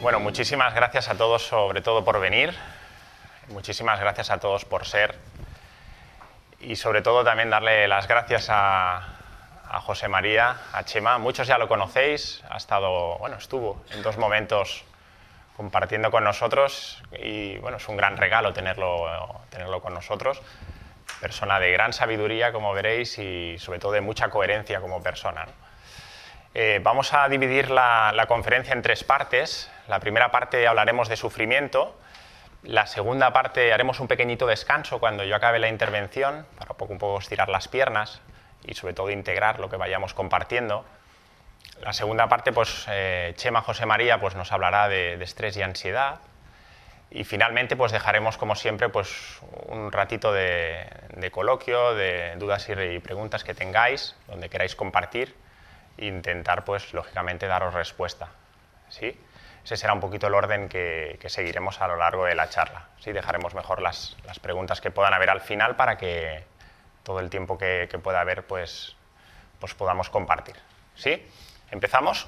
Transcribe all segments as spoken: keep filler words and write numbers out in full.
Bueno, muchísimas gracias a todos, sobre todo por venir. Muchísimas gracias a todos por ser. Y sobre todo también darle las gracias a, a José María, a Chema. Muchos ya lo conocéis, ha estado, bueno, estuvo en dos momentos compartiendo con nosotros y bueno, es un gran regalo tenerlo, tenerlo con nosotros. Persona de gran sabiduría, como veréis, y sobre todo de mucha coherencia como persona, ¿no? Eh, vamos a dividir la, la conferencia en tres partes. La primera parte hablaremos de sufrimiento. La segunda parte haremos un pequeñito descanso cuando yo acabe la intervención, para un poco, un poco estirar las piernas y sobre todo integrar lo que vayamos compartiendo. La segunda parte, pues eh, Chema José María pues, nos hablará de, de estrés y ansiedad. Y finalmente pues dejaremos, como siempre, pues, un ratito de, de coloquio, de dudas y preguntas que tengáis, donde queráis compartir e intentar, pues, lógicamente, daros respuesta, ¿sí? Ese será un poquito el orden que, que seguiremos a lo largo de la charla, ¿sí? Dejaremos mejor las, las preguntas que puedan haber al final para que todo el tiempo que, que pueda haber, pues, pues podamos compartir, ¿sí? ¿Empezamos?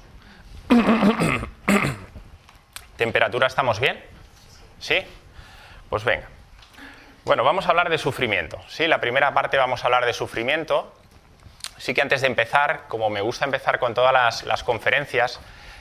¿Temperatura estamos bien? ¿Sí? Pues venga. Bueno, vamos a hablar de sufrimiento, ¿sí? La primera parte vamos a hablar de sufrimiento. Sí que antes de empezar, como me gusta empezar con todas las, las conferencias,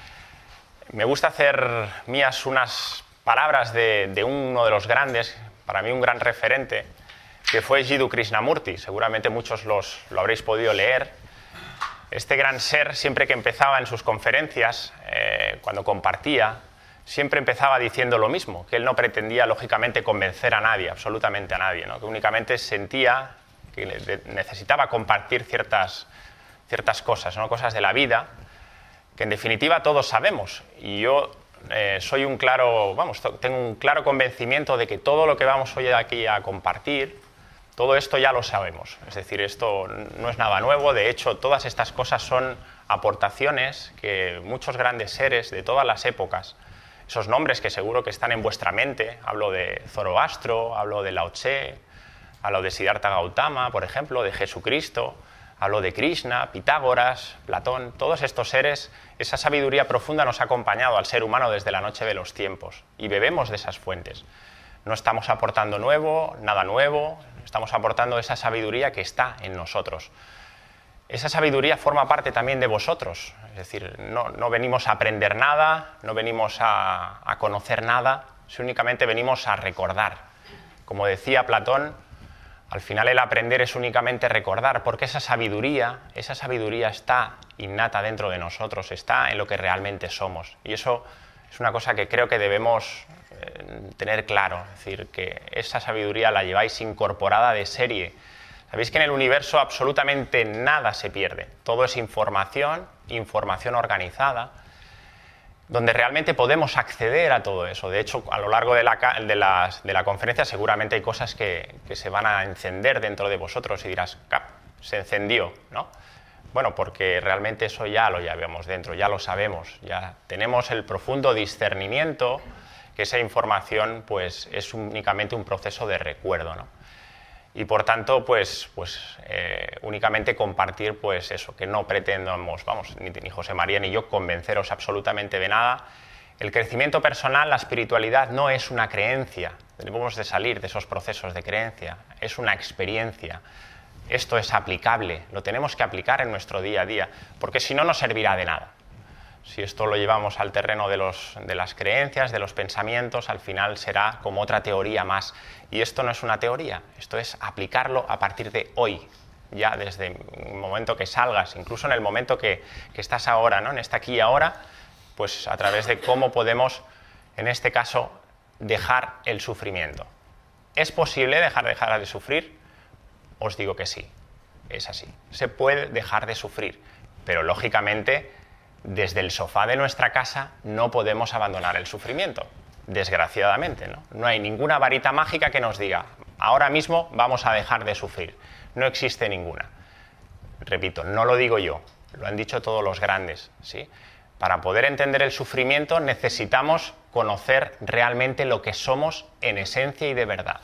me gusta hacer mías unas palabras de, de uno de los grandes, para mí un gran referente, que fue Jiddu Krishnamurti. Seguramente muchos los, lo habréis podido leer. Este gran ser, siempre que empezaba en sus conferencias, eh, cuando compartía, siempre empezaba diciendo lo mismo, que él no pretendía, lógicamente, convencer a nadie, absolutamente a nadie, ¿no? Que únicamente sentía que necesitaba compartir ciertas, ciertas cosas, ¿no? Cosas de la vida, que en definitiva todos sabemos. Y yo eh, soy un claro, vamos, tengo un claro convencimiento de que todo lo que vamos hoy aquí a compartir, todo esto ya lo sabemos. Es decir, esto no es nada nuevo. De hecho, todas estas cosas son aportaciones que muchos grandes seres de todas las épocas, esos nombres que seguro que están en vuestra mente, hablo de Zoroastro, hablo de Lao Tse, hablo de Siddhartha Gautama, por ejemplo, de Jesucristo, hablo de Krishna, Pitágoras, Platón, todos estos seres, esa sabiduría profunda nos ha acompañado al ser humano desde la noche de los tiempos y bebemos de esas fuentes. No estamos aportando nuevo, nada nuevo, estamos aportando esa sabiduría que está en nosotros. Esa sabiduría forma parte también de vosotros, es decir, no, no venimos a aprender nada, no venimos a, a conocer nada, sino únicamente venimos a recordar. Como decía Platón, al final el aprender es únicamente recordar, porque esa sabiduría, esa sabiduría está innata dentro de nosotros, está en lo que realmente somos. Y eso es una cosa que creo que debemos eh, tener claro, es decir, que esa sabiduría la lleváis incorporada de serie. Sabéis que en el universo absolutamente nada se pierde, todo es información, información organizada, donde realmente podemos acceder a todo eso. De hecho, a lo largo de la, de las, de la conferencia seguramente hay cosas que, que se van a encender dentro de vosotros y dirás, cap, se encendió, ¿no? Bueno, porque realmente eso ya lo llevamos dentro, ya lo sabemos, ya tenemos el profundo discernimiento que esa información pues, es únicamente un proceso de recuerdo, ¿no? Y por tanto, pues, pues eh, únicamente compartir pues eso, que no pretendamos, vamos, ni, ni José María ni yo convenceros absolutamente de nada. El crecimiento personal, la espiritualidad no es una creencia, debemos de salir de esos procesos de creencia, es una experiencia. Esto es aplicable, lo tenemos que aplicar en nuestro día a día, porque si no, no servirá de nada. Si esto lo llevamos al terreno de, los, de las creencias, de los pensamientos, al final será como otra teoría más. Y esto no es una teoría, esto es aplicarlo a partir de hoy, ya desde el momento que salgas, incluso en el momento que, que estás ahora, ¿no? En este aquí y ahora, pues a través de cómo podemos, en este caso, dejar el sufrimiento. ¿Es posible dejar, dejar de sufrir? Os digo que sí, es así. Se puede dejar de sufrir, pero lógicamente desde el sofá de nuestra casa no podemos abandonar el sufrimiento, desgraciadamente, ¿no? No hay ninguna varita mágica que nos diga, ahora mismo vamos a dejar de sufrir. No existe ninguna. Repito, no lo digo yo, lo han dicho todos los grandes, ¿sí? Para poder entender el sufrimiento necesitamos conocer realmente lo que somos en esencia y de verdad.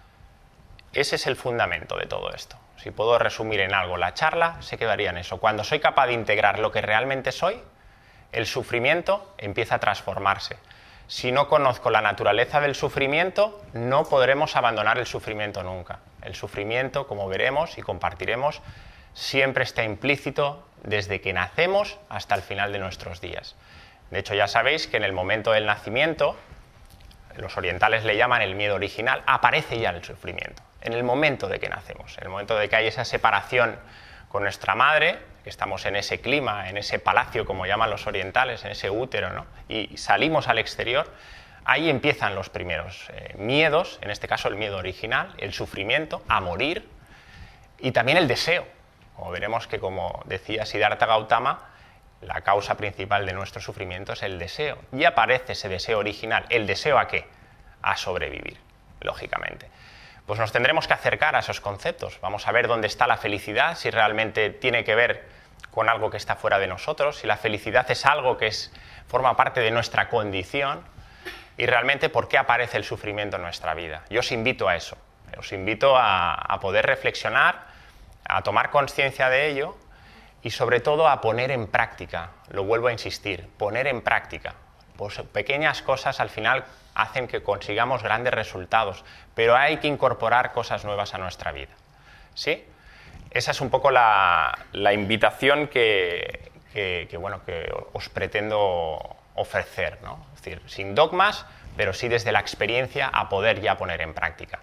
Ese es el fundamento de todo esto. Si puedo resumir en algo la charla, se quedaría en eso. Cuando soy capaz de integrar lo que realmente soy, el sufrimiento empieza a transformarse. Si no conozco la naturaleza del sufrimiento, no podremos abandonar el sufrimiento nunca. El sufrimiento, como veremos y compartiremos, siempre está implícito desde que nacemos hasta el final de nuestros días. De hecho, ya sabéis que en el momento del nacimiento, los orientales le llaman el miedo original, aparece ya el sufrimiento. En el momento de que nacemos, en el momento de que hay esa separación con nuestra madre, que estamos en ese clima, en ese palacio, como llaman los orientales, en ese útero, ¿no? Y salimos al exterior, ahí empiezan los primeros eh, miedos, en este caso el miedo original, el sufrimiento, a morir, y también el deseo. Como veremos que, como decía Siddhartha Gautama, la causa principal de nuestro sufrimiento es el deseo. Y aparece ese deseo original. ¿El deseo a qué? A sobrevivir, lógicamente. Pues nos tendremos que acercar a esos conceptos. Vamos a ver dónde está la felicidad, si realmente tiene que ver con algo que está fuera de nosotros, si la felicidad es algo que es, forma parte de nuestra condición, y realmente por qué aparece el sufrimiento en nuestra vida. Yo os invito a eso. Os invito a, a poder reflexionar, a tomar conciencia de ello y sobre todo a poner en práctica. Lo vuelvo a insistir, poner en práctica. Pues pequeñas cosas al final hacen que consigamos grandes resultados, pero hay que incorporar cosas nuevas a nuestra vida. ¿Sí? Esa es un poco la, la invitación que, que, que, bueno, que os pretendo ofrecer, ¿no? Es decir, sin dogmas, pero sí desde la experiencia a poder ya poner en práctica.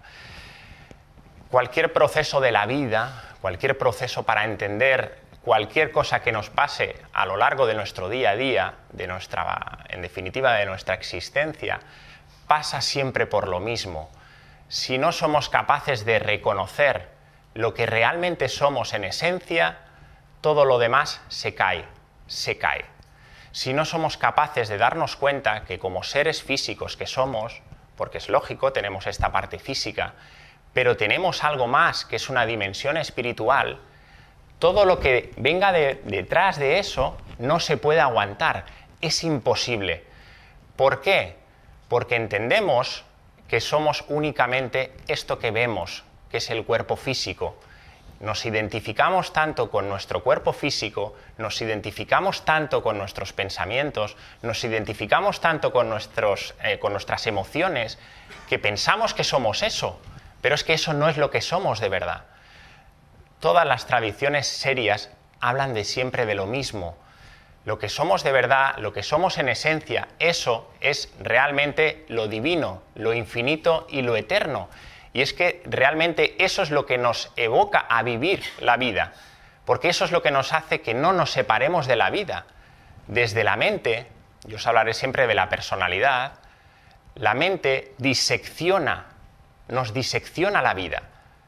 Cualquier proceso de la vida, cualquier proceso para entender cualquier cosa que nos pase a lo largo de nuestro día a día, de nuestra, en definitiva de nuestra existencia, pasa siempre por lo mismo. Si no somos capaces de reconocer lo que realmente somos en esencia, todo lo demás se cae, se cae. Si no somos capaces de darnos cuenta que como seres físicos que somos, porque es lógico, tenemos esta parte física, pero tenemos algo más que es una dimensión espiritual, todo lo que venga de, detrás de eso no se puede aguantar, es imposible. ¿Por qué? Porque entendemos que somos únicamente esto que vemos, que es el cuerpo físico. Nos identificamos tanto con nuestro cuerpo físico, nos identificamos tanto con nuestros pensamientos, nos identificamos tanto con, nuestros, eh, con nuestras emociones, que pensamos que somos eso, pero es que eso no es lo que somos de verdad. Todas las tradiciones serias hablan de siempre de lo mismo. Lo que somos de verdad, lo que somos en esencia, eso es realmente lo divino, lo infinito y lo eterno. Y es que realmente eso es lo que nos evoca a vivir la vida, porque eso es lo que nos hace que no nos separemos de la vida. Desde la mente, yo os hablaré siempre de la personalidad, la mente disecciona, nos disecciona la vida.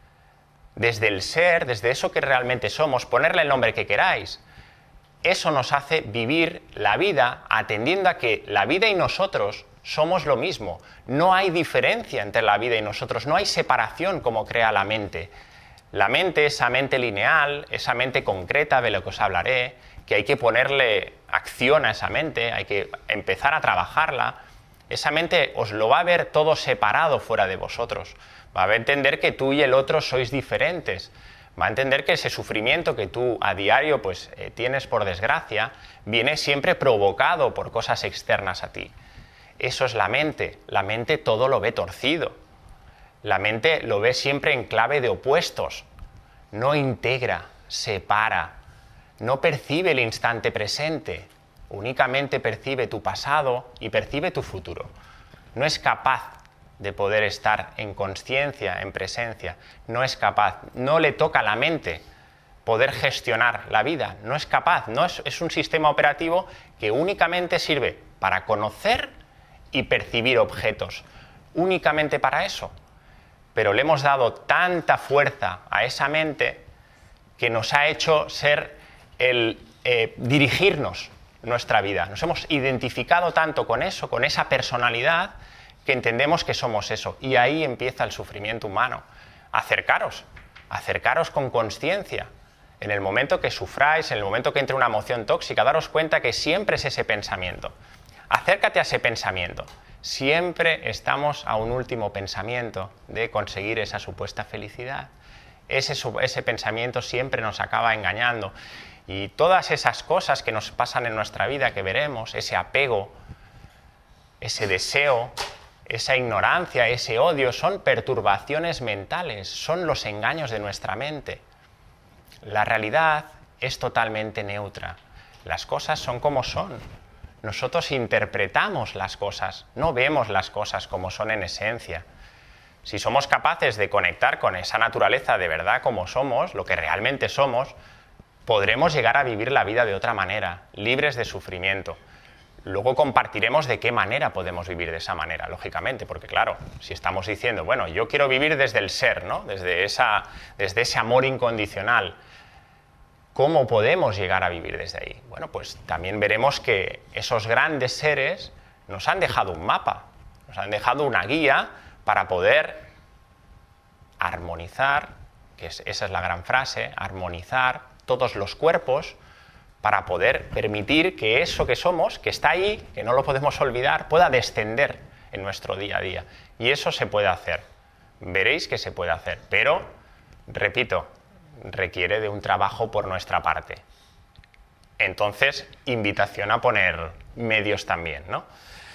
Desde el ser, desde eso que realmente somos, ponerle el nombre que queráis, eso nos hace vivir la vida atendiendo a que la vida y nosotros somos lo mismo. No hay diferencia entre la vida y nosotros, no hay separación como crea la mente. La mente, esa mente lineal, esa mente concreta de lo que os hablaré, que hay que ponerle acción a esa mente, hay que empezar a trabajarla, esa mente os lo va a ver todo separado fuera de vosotros. Va a entender que tú y el otro sois diferentes. Va a entender que ese sufrimiento que tú a diario pues, eh, tienes por desgracia, viene siempre provocado por cosas externas a ti. Eso es la mente. La mente todo lo ve torcido. La mente lo ve siempre en clave de opuestos. No integra, separa, no percibe el instante presente. Únicamente percibe tu pasado y percibe tu futuro. No es capaz de poder estar en consciencia, en presencia. No es capaz, no le toca a la mente poder gestionar la vida. No es capaz, no es, es un sistema operativo que únicamente sirve para conocer y percibir objetos. Únicamente para eso. Pero le hemos dado tanta fuerza a esa mente que nos ha hecho ser el eh, dirigirnos nuestra vida. Nos hemos identificado tanto con eso, con esa personalidad, que entendemos que somos eso. Y ahí empieza el sufrimiento humano. Acercaros, acercaros con consciencia. En el momento que sufráis, en el momento que entre una emoción tóxica, daros cuenta que siempre es ese pensamiento. Acércate a ese pensamiento. Siempre estamos a un último pensamiento de conseguir esa supuesta felicidad. Ese, ese pensamiento siempre nos acaba engañando. Y todas esas cosas que nos pasan en nuestra vida, que veremos, ese apego, ese deseo, esa ignorancia, ese odio, son perturbaciones mentales, son los engaños de nuestra mente. La realidad es totalmente neutra. Las cosas son como son. Nosotros interpretamos las cosas, no vemos las cosas como son en esencia. Si somos capaces de conectar con esa naturaleza de verdad como somos, lo que realmente somos, podremos llegar a vivir la vida de otra manera, libres de sufrimiento. Luego compartiremos de qué manera podemos vivir de esa manera, lógicamente, porque claro, si estamos diciendo, bueno, yo quiero vivir desde el ser, ¿no? Desde esa, desde ese amor incondicional, ¿cómo podemos llegar a vivir desde ahí? Bueno, pues también veremos que esos grandes seres nos han dejado un mapa, nos han dejado una guía para poder armonizar, que es, esa es la gran frase, armonizar todos los cuerpos, para poder permitir que eso que somos, que está ahí, que no lo podemos olvidar, pueda descender en nuestro día a día. Y eso se puede hacer. Veréis que se puede hacer. Pero, repito, requiere de un trabajo por nuestra parte. Entonces, invitación a poner medios también, ¿no?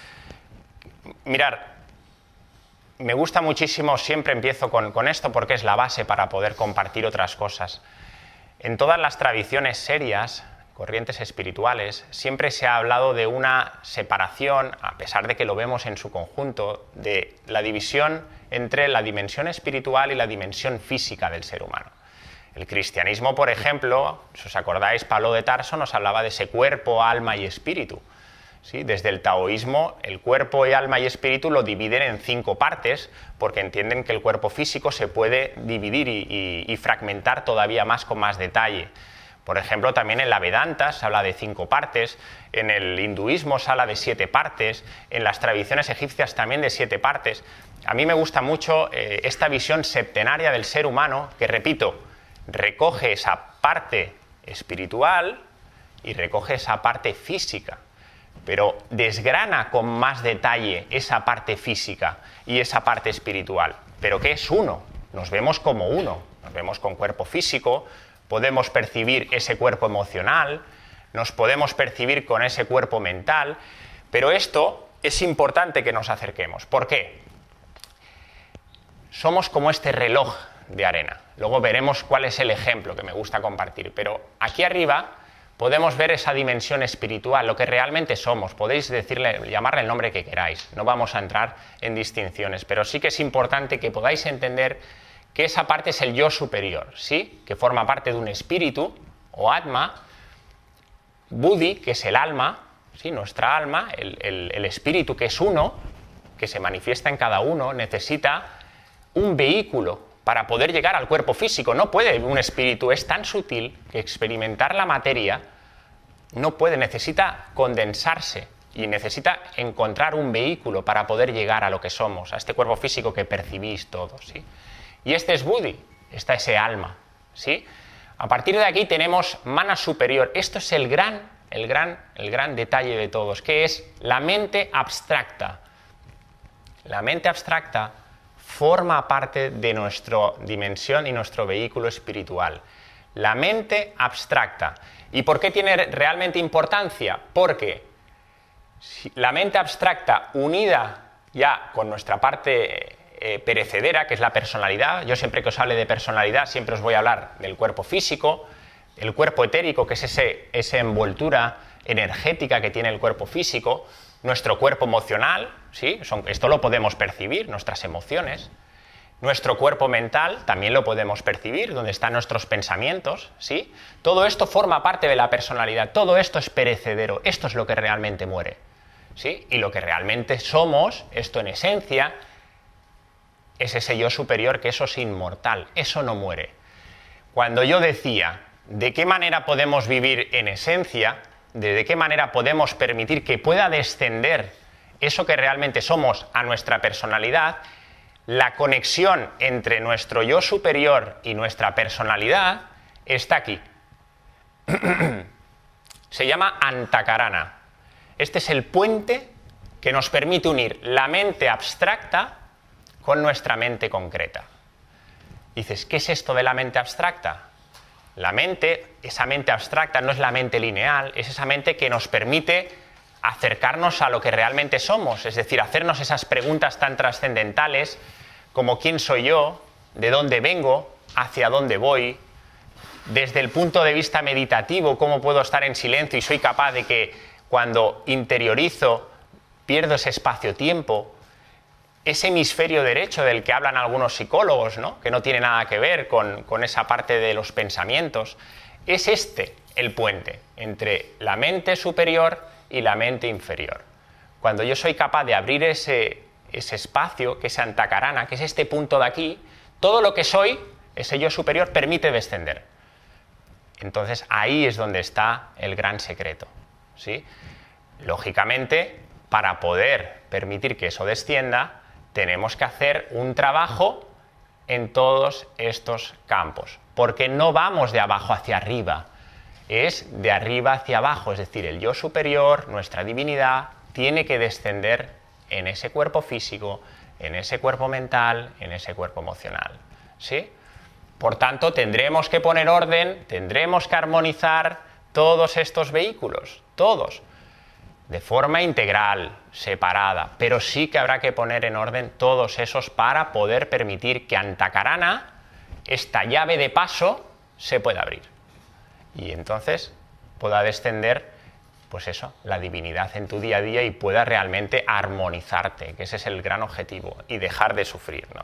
Mirar, me gusta muchísimo, siempre empiezo con, con esto porque es la base para poder compartir otras cosas. En todas las tradiciones serias, corrientes espirituales, siempre se ha hablado de una separación, a pesar de que lo vemos en su conjunto, de la división entre la dimensión espiritual y la dimensión física del ser humano. El cristianismo, por ejemplo, si os acordáis, Pablo de Tarso nos hablaba de ese cuerpo, alma y espíritu. ¿Sí? Desde el taoísmo, el cuerpo y alma y espíritu lo dividen en cinco partes, porque entienden que el cuerpo físico se puede dividir y, y, y fragmentar todavía más con más detalle. Por ejemplo, también en la Vedanta se habla de cinco partes, en el hinduismo se habla de siete partes, en las tradiciones egipcias también de siete partes. A mí me gusta mucho eh, esta visión septenaria del ser humano, que, repito, recoge esa parte espiritual y recoge esa parte física, pero desgrana con más detalle esa parte física y esa parte espiritual. ¿Pero qué es uno? Nos vemos como uno, nos vemos con cuerpo físico, podemos percibir ese cuerpo emocional, nos podemos percibir con ese cuerpo mental, pero esto es importante que nos acerquemos. ¿Por qué? Somos como este reloj de arena. Luego veremos cuál es el ejemplo que me gusta compartir, pero aquí arriba podemos ver esa dimensión espiritual, lo que realmente somos. Podéis decirle, llamarle el nombre que queráis, no vamos a entrar en distinciones, pero sí que es importante que podáis entender que esa parte es el yo superior, ¿sí? Que forma parte de un espíritu o atma, buddhi, que es el alma, ¿sí? Nuestra alma, el, el, el espíritu que es uno, que se manifiesta en cada uno, necesita un vehículo para poder llegar al cuerpo físico. No puede, un espíritu es tan sutil que experimentar la materia no puede, necesita condensarse y necesita encontrar un vehículo para poder llegar a lo que somos, a este cuerpo físico que percibís todos, ¿sí? Y este es buddhi, está ese alma, ¿sí? A partir de aquí tenemos mana superior. Esto es el gran, el gran, el gran detalle de todos, que es la mente abstracta. La mente abstracta forma parte de nuestra dimensión y nuestro vehículo espiritual. La mente abstracta. ¿Y por qué tiene realmente importancia? Porque la mente abstracta unida ya con nuestra parte eh, perecedera, que es la personalidad, yo siempre que os hable de personalidad siempre os voy a hablar del cuerpo físico, el cuerpo etérico, que es ese, esa envoltura energética que tiene el cuerpo físico, nuestro cuerpo emocional, ¿sí? Son, esto lo podemos percibir, nuestras emociones. Nuestro cuerpo mental también lo podemos percibir, donde están nuestros pensamientos, ¿sí? Todo esto forma parte de la personalidad, todo esto es perecedero, esto es lo que realmente muere, ¿sí? Y lo que realmente somos, esto en esencia, es ese yo superior, que eso es inmortal, eso no muere. Cuando yo decía, ¿de qué manera podemos vivir en esencia? ¿De qué manera podemos permitir que pueda descender eso que realmente somos a nuestra personalidad? La conexión entre nuestro yo superior y nuestra personalidad está aquí. Se llama Antakarana. Este es el puente que nos permite unir la mente abstracta con nuestra mente concreta. Dices, ¿qué es esto de la mente abstracta? La mente, esa mente abstracta no es la mente lineal, es esa mente que nos permite acercarnos a lo que realmente somos, es decir, hacernos esas preguntas tan trascendentales como quién soy yo, de dónde vengo, hacia dónde voy, desde el punto de vista meditativo, cómo puedo estar en silencio y soy capaz de que cuando interiorizo pierdo ese espacio-tiempo, ese hemisferio derecho del que hablan algunos psicólogos, ¿no? Que no tiene nada que ver con, con esa parte de los pensamientos, es este el puente entre la mente superior y la mente inferior. Cuando yo soy capaz de abrir ese, ese espacio, que es Antakarana, que es este punto de aquí, todo lo que soy, ese yo superior, permite descender. Entonces ahí es donde está el gran secreto, ¿sí? Lógicamente, para poder permitir que eso descienda, tenemos que hacer un trabajo en todos estos campos, porque no vamos de abajo hacia arriba, es de arriba hacia abajo, es decir, el yo superior, nuestra divinidad, tiene que descender en ese cuerpo físico, en ese cuerpo mental, en ese cuerpo emocional, ¿sí? Por tanto, tendremos que poner orden, tendremos que armonizar todos estos vehículos, todos, de forma integral, separada, pero sí que habrá que poner en orden todos esos para poder permitir que Antakarana, esta llave de paso, se pueda abrir. Y entonces pueda descender, pues eso, la divinidad en tu día a día y pueda realmente armonizarte, que ese es el gran objetivo, y dejar de sufrir, ¿no?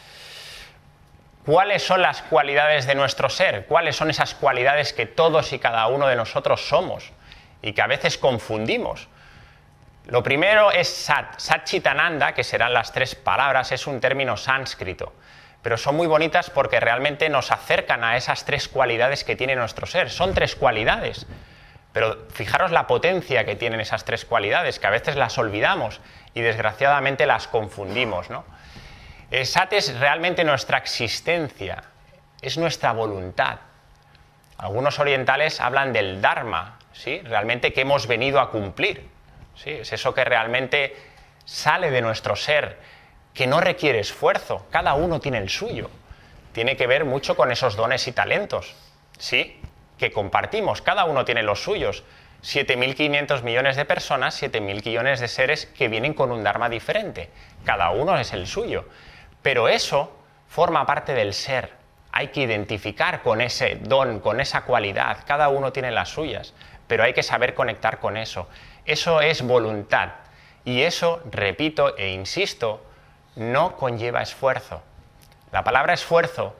¿Cuáles son las cualidades de nuestro ser? ¿Cuáles son esas cualidades que todos y cada uno de nosotros somos y que a veces confundimos? Lo primero es Sat. Satchitananda, que serán las tres palabras, es un término sánscrito, pero son muy bonitas porque realmente nos acercan a esas tres cualidades que tiene nuestro ser. Son tres cualidades, pero fijaros la potencia que tienen esas tres cualidades, que a veces las olvidamos y desgraciadamente las confundimos, ¿no? El Sat es realmente nuestra existencia, es nuestra voluntad. Algunos orientales hablan del Dharma, ¿sí? Realmente que hemos venido a cumplir, ¿sí? Es eso que realmente sale de nuestro ser, que no requiere esfuerzo, cada uno tiene el suyo. Tiene que ver mucho con esos dones y talentos, ¿sí? Que compartimos, cada uno tiene los suyos. siete mil quinientos millones de personas, siete mil millones de seres que vienen con un Dharma diferente. Cada uno es el suyo. Pero eso forma parte del ser. Hay que identificar con ese don, con esa cualidad. Cada uno tiene las suyas, pero hay que saber conectar con eso. Eso es voluntad. Y eso, repito e insisto, no conlleva esfuerzo. La palabra esfuerzo,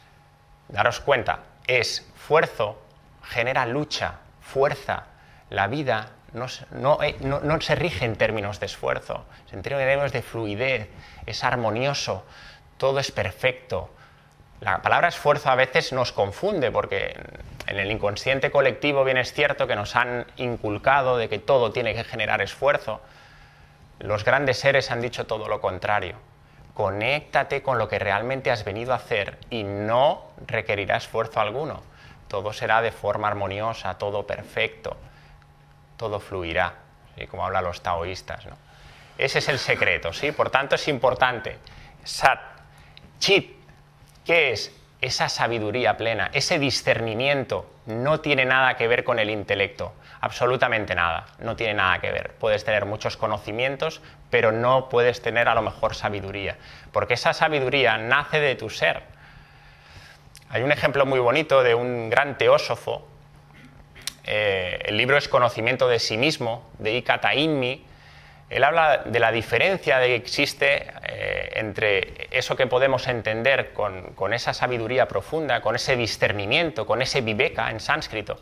daros cuenta, es esfuerzo, genera lucha, fuerza. La vida no, no, no, no se rige en términos de esfuerzo, se en términos de fluidez, es armonioso, todo es perfecto. La palabra esfuerzo a veces nos confunde porque en el inconsciente colectivo bien es cierto que nos han inculcado de que todo tiene que generar esfuerzo. Los grandes seres han dicho todo lo contrario. Conéctate con lo que realmente has venido a hacer y no requerirá esfuerzo alguno. Todo será de forma armoniosa, todo perfecto, todo fluirá, ¿sí? Como hablan los taoístas, ¿no? Ese es el secreto, ¿sí? Por tanto, es importante. Sat, Chit, ¿qué es? Esa sabiduría plena, ese discernimiento no tiene nada que ver con el intelecto, absolutamente nada, no tiene nada que ver. Puedes tener muchos conocimientos, pero no puedes tener a lo mejor sabiduría, porque esa sabiduría nace de tu ser. Hay un ejemplo muy bonito de un gran teósofo, eh, el libro es Conocimiento de sí mismo, de Ikata Inmi. Él habla de la diferencia que existe eh, entre eso que podemos entender con, con esa sabiduría profunda, con ese discernimiento, con ese viveka en sánscrito,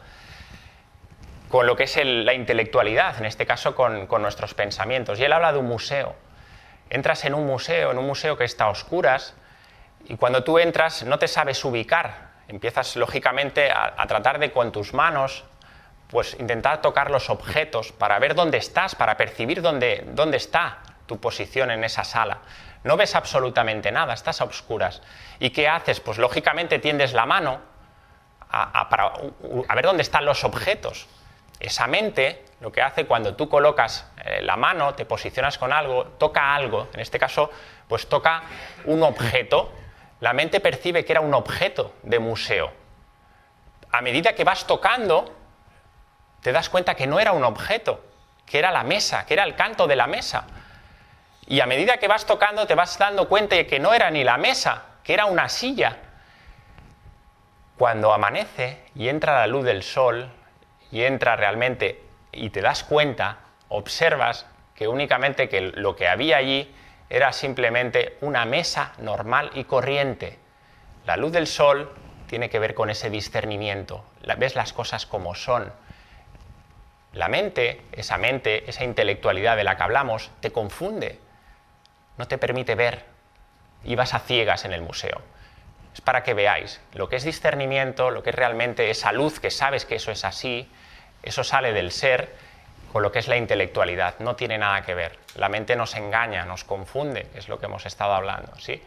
con lo que es el, la intelectualidad, en este caso con, con nuestros pensamientos. Y él habla de un museo. Entras en un museo, en un museo que está a oscuras, y cuando tú entras no te sabes ubicar. Empiezas lógicamente a, a tratar de con tus manos pues intentar tocar los objetos para ver dónde estás, para percibir dónde, dónde está tu posición en esa sala. No ves absolutamente nada, estás a oscuras. ¿Y qué haces? Pues lógicamente tiendes la mano a, a, para, a ver dónde están los objetos. Esa mente lo que hace cuando tú colocas eh, la mano, te posicionas con algo, toca algo, en este caso pues toca un objeto, la mente percibe que era un objeto de museo. A medida que vas tocando, te das cuenta que no era un objeto, que era la mesa, que era el canto de la mesa. Y a medida que vas tocando te vas dando cuenta de que no era ni la mesa, que era una silla. Cuando amanece y entra la luz del sol y entra realmente y te das cuenta, observas que únicamente que lo que había allí era simplemente una mesa normal y corriente. La luz del sol tiene que ver con ese discernimiento, ves las cosas como son. La mente, esa mente, esa intelectualidad de la que hablamos, te confunde, no te permite ver y vas a ciegas en el museo. Es para que veáis lo que es discernimiento, lo que es realmente esa luz que sabes que eso es así, eso sale del ser, con lo que es la intelectualidad, no tiene nada que ver. La mente nos engaña, nos confunde, que es lo que hemos estado hablando, ¿sí?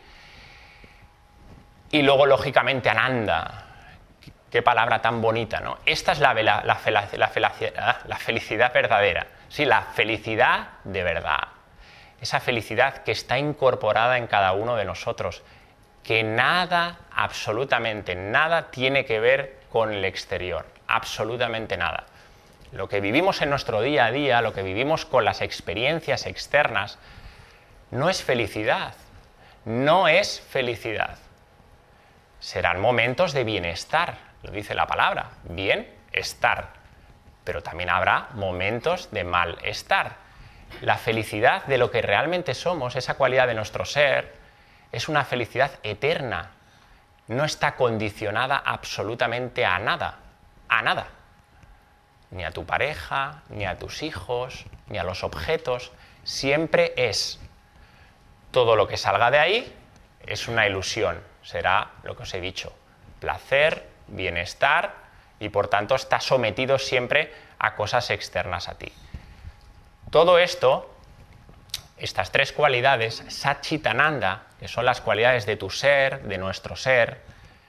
Y luego, lógicamente, Ananda. Qué palabra tan bonita, ¿no? Esta es la, la, la, la, felicidad, la felicidad verdadera, sí, la felicidad de verdad. Esa felicidad que está incorporada en cada uno de nosotros, que nada, absolutamente nada, tiene que ver con el exterior, absolutamente nada. Lo que vivimos en nuestro día a día, lo que vivimos con las experiencias externas, no es felicidad, no es felicidad. Serán momentos de bienestar, lo dice la palabra, bienestar, pero también habrá momentos de malestar. La felicidad de lo que realmente somos, esa cualidad de nuestro ser, es una felicidad eterna, no está condicionada absolutamente a nada, a nada. Ni a tu pareja, ni a tus hijos, ni a los objetos, siempre es. Todo lo que salga de ahí es una ilusión, será lo que os he dicho, placer, bienestar y por tanto está sometido siempre a cosas externas a ti. Todo esto, estas tres cualidades, Satchitananda, que son las cualidades de tu ser, de nuestro ser,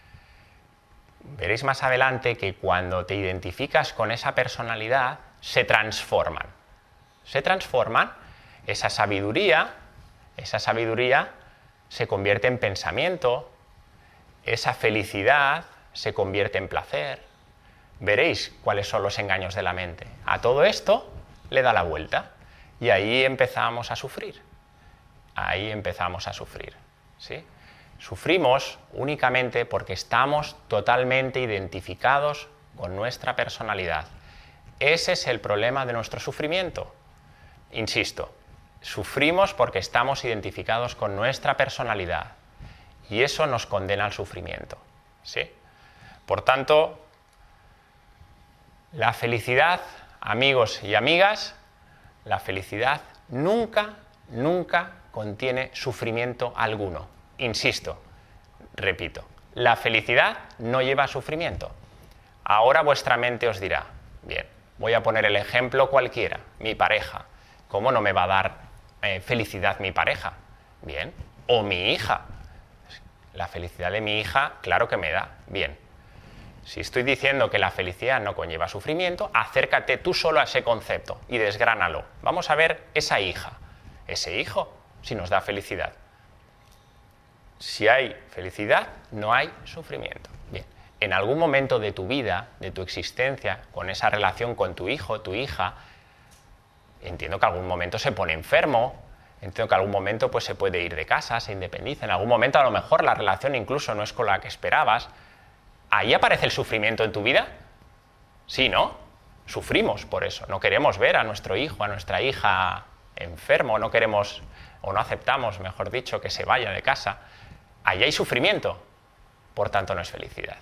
veréis más adelante que cuando te identificas con esa personalidad, se transforman. Se transforman, esa sabiduría, esa sabiduría se convierte en pensamiento, esa felicidad se convierte en placer. Veréis cuáles son los engaños de la mente. A todo esto le da la vuelta y ahí empezamos a sufrir. Ahí empezamos a sufrir, ¿sí? Sufrimos únicamente porque estamos totalmente identificados con nuestra personalidad. Ese es el problema de nuestro sufrimiento. Insisto, sufrimos porque estamos identificados con nuestra personalidad y eso nos condena al sufrimiento, ¿sí? Por tanto, la felicidad, amigos y amigas, la felicidad nunca, nunca contiene sufrimiento alguno. Insisto, repito, la felicidad no lleva sufrimiento. Ahora vuestra mente os dirá, bien, voy a poner el ejemplo cualquiera, mi pareja. ¿Cómo no me va a dar eh, felicidad mi pareja? Bien, o mi hija. La felicidad de mi hija, claro que me da, bien. Si estoy diciendo que la felicidad no conlleva sufrimiento, acércate tú solo a ese concepto y desgránalo. Vamos a ver esa hija, ese hijo, si nos da felicidad. Si hay felicidad, no hay sufrimiento. Bien, en algún momento de tu vida, de tu existencia, con esa relación con tu hijo, tu hija, entiendo que algún momento se pone enfermo, entiendo que algún momento pues, se puede ir de casa, se independiza, en algún momento a lo mejor la relación incluso no es con la que esperabas. ¿Ahí aparece el sufrimiento en tu vida? Sí, ¿no? Sufrimos por eso. No queremos ver a nuestro hijo, a nuestra hija enfermo, no queremos, o no aceptamos, mejor dicho, que se vaya de casa. Ahí hay sufrimiento, por tanto no es felicidad.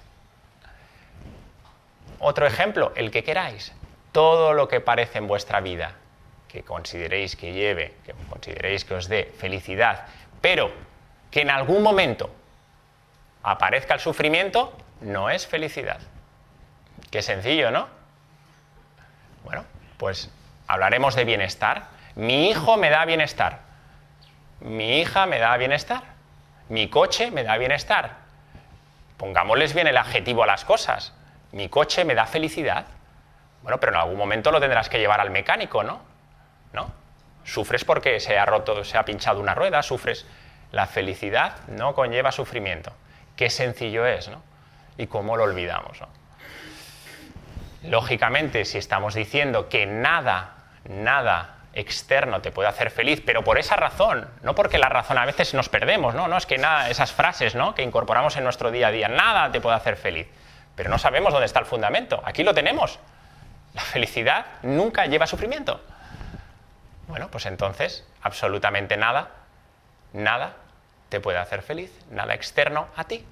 Otro ejemplo, el que queráis. Todo lo que parece en vuestra vida, que consideréis que lleve, que consideréis que os dé felicidad, pero que en algún momento aparezca el sufrimiento, no es felicidad. Qué sencillo, ¿no? Bueno, pues hablaremos de bienestar. Mi hijo me da bienestar. Mi hija me da bienestar. Mi coche me da bienestar. Pongámosles bien el adjetivo a las cosas. Mi coche me da felicidad. Bueno, pero en algún momento lo tendrás que llevar al mecánico, ¿no? ¿No? Sufres porque se ha roto, se ha pinchado una rueda, sufres. La felicidad no conlleva sufrimiento. Qué sencillo es, ¿no? Y cómo lo olvidamos, ¿no? Lógicamente, si estamos diciendo que nada, nada externo te puede hacer feliz, pero por esa razón, no porque la razón a veces nos perdemos, no, no es que nada, esas frases, ¿no?, que incorporamos en nuestro día a día, nada te puede hacer feliz, pero no sabemos dónde está el fundamento. Aquí lo tenemos. La felicidad nunca lleva sufrimiento. Bueno, pues entonces, absolutamente nada, nada te puede hacer feliz, nada externo a ti.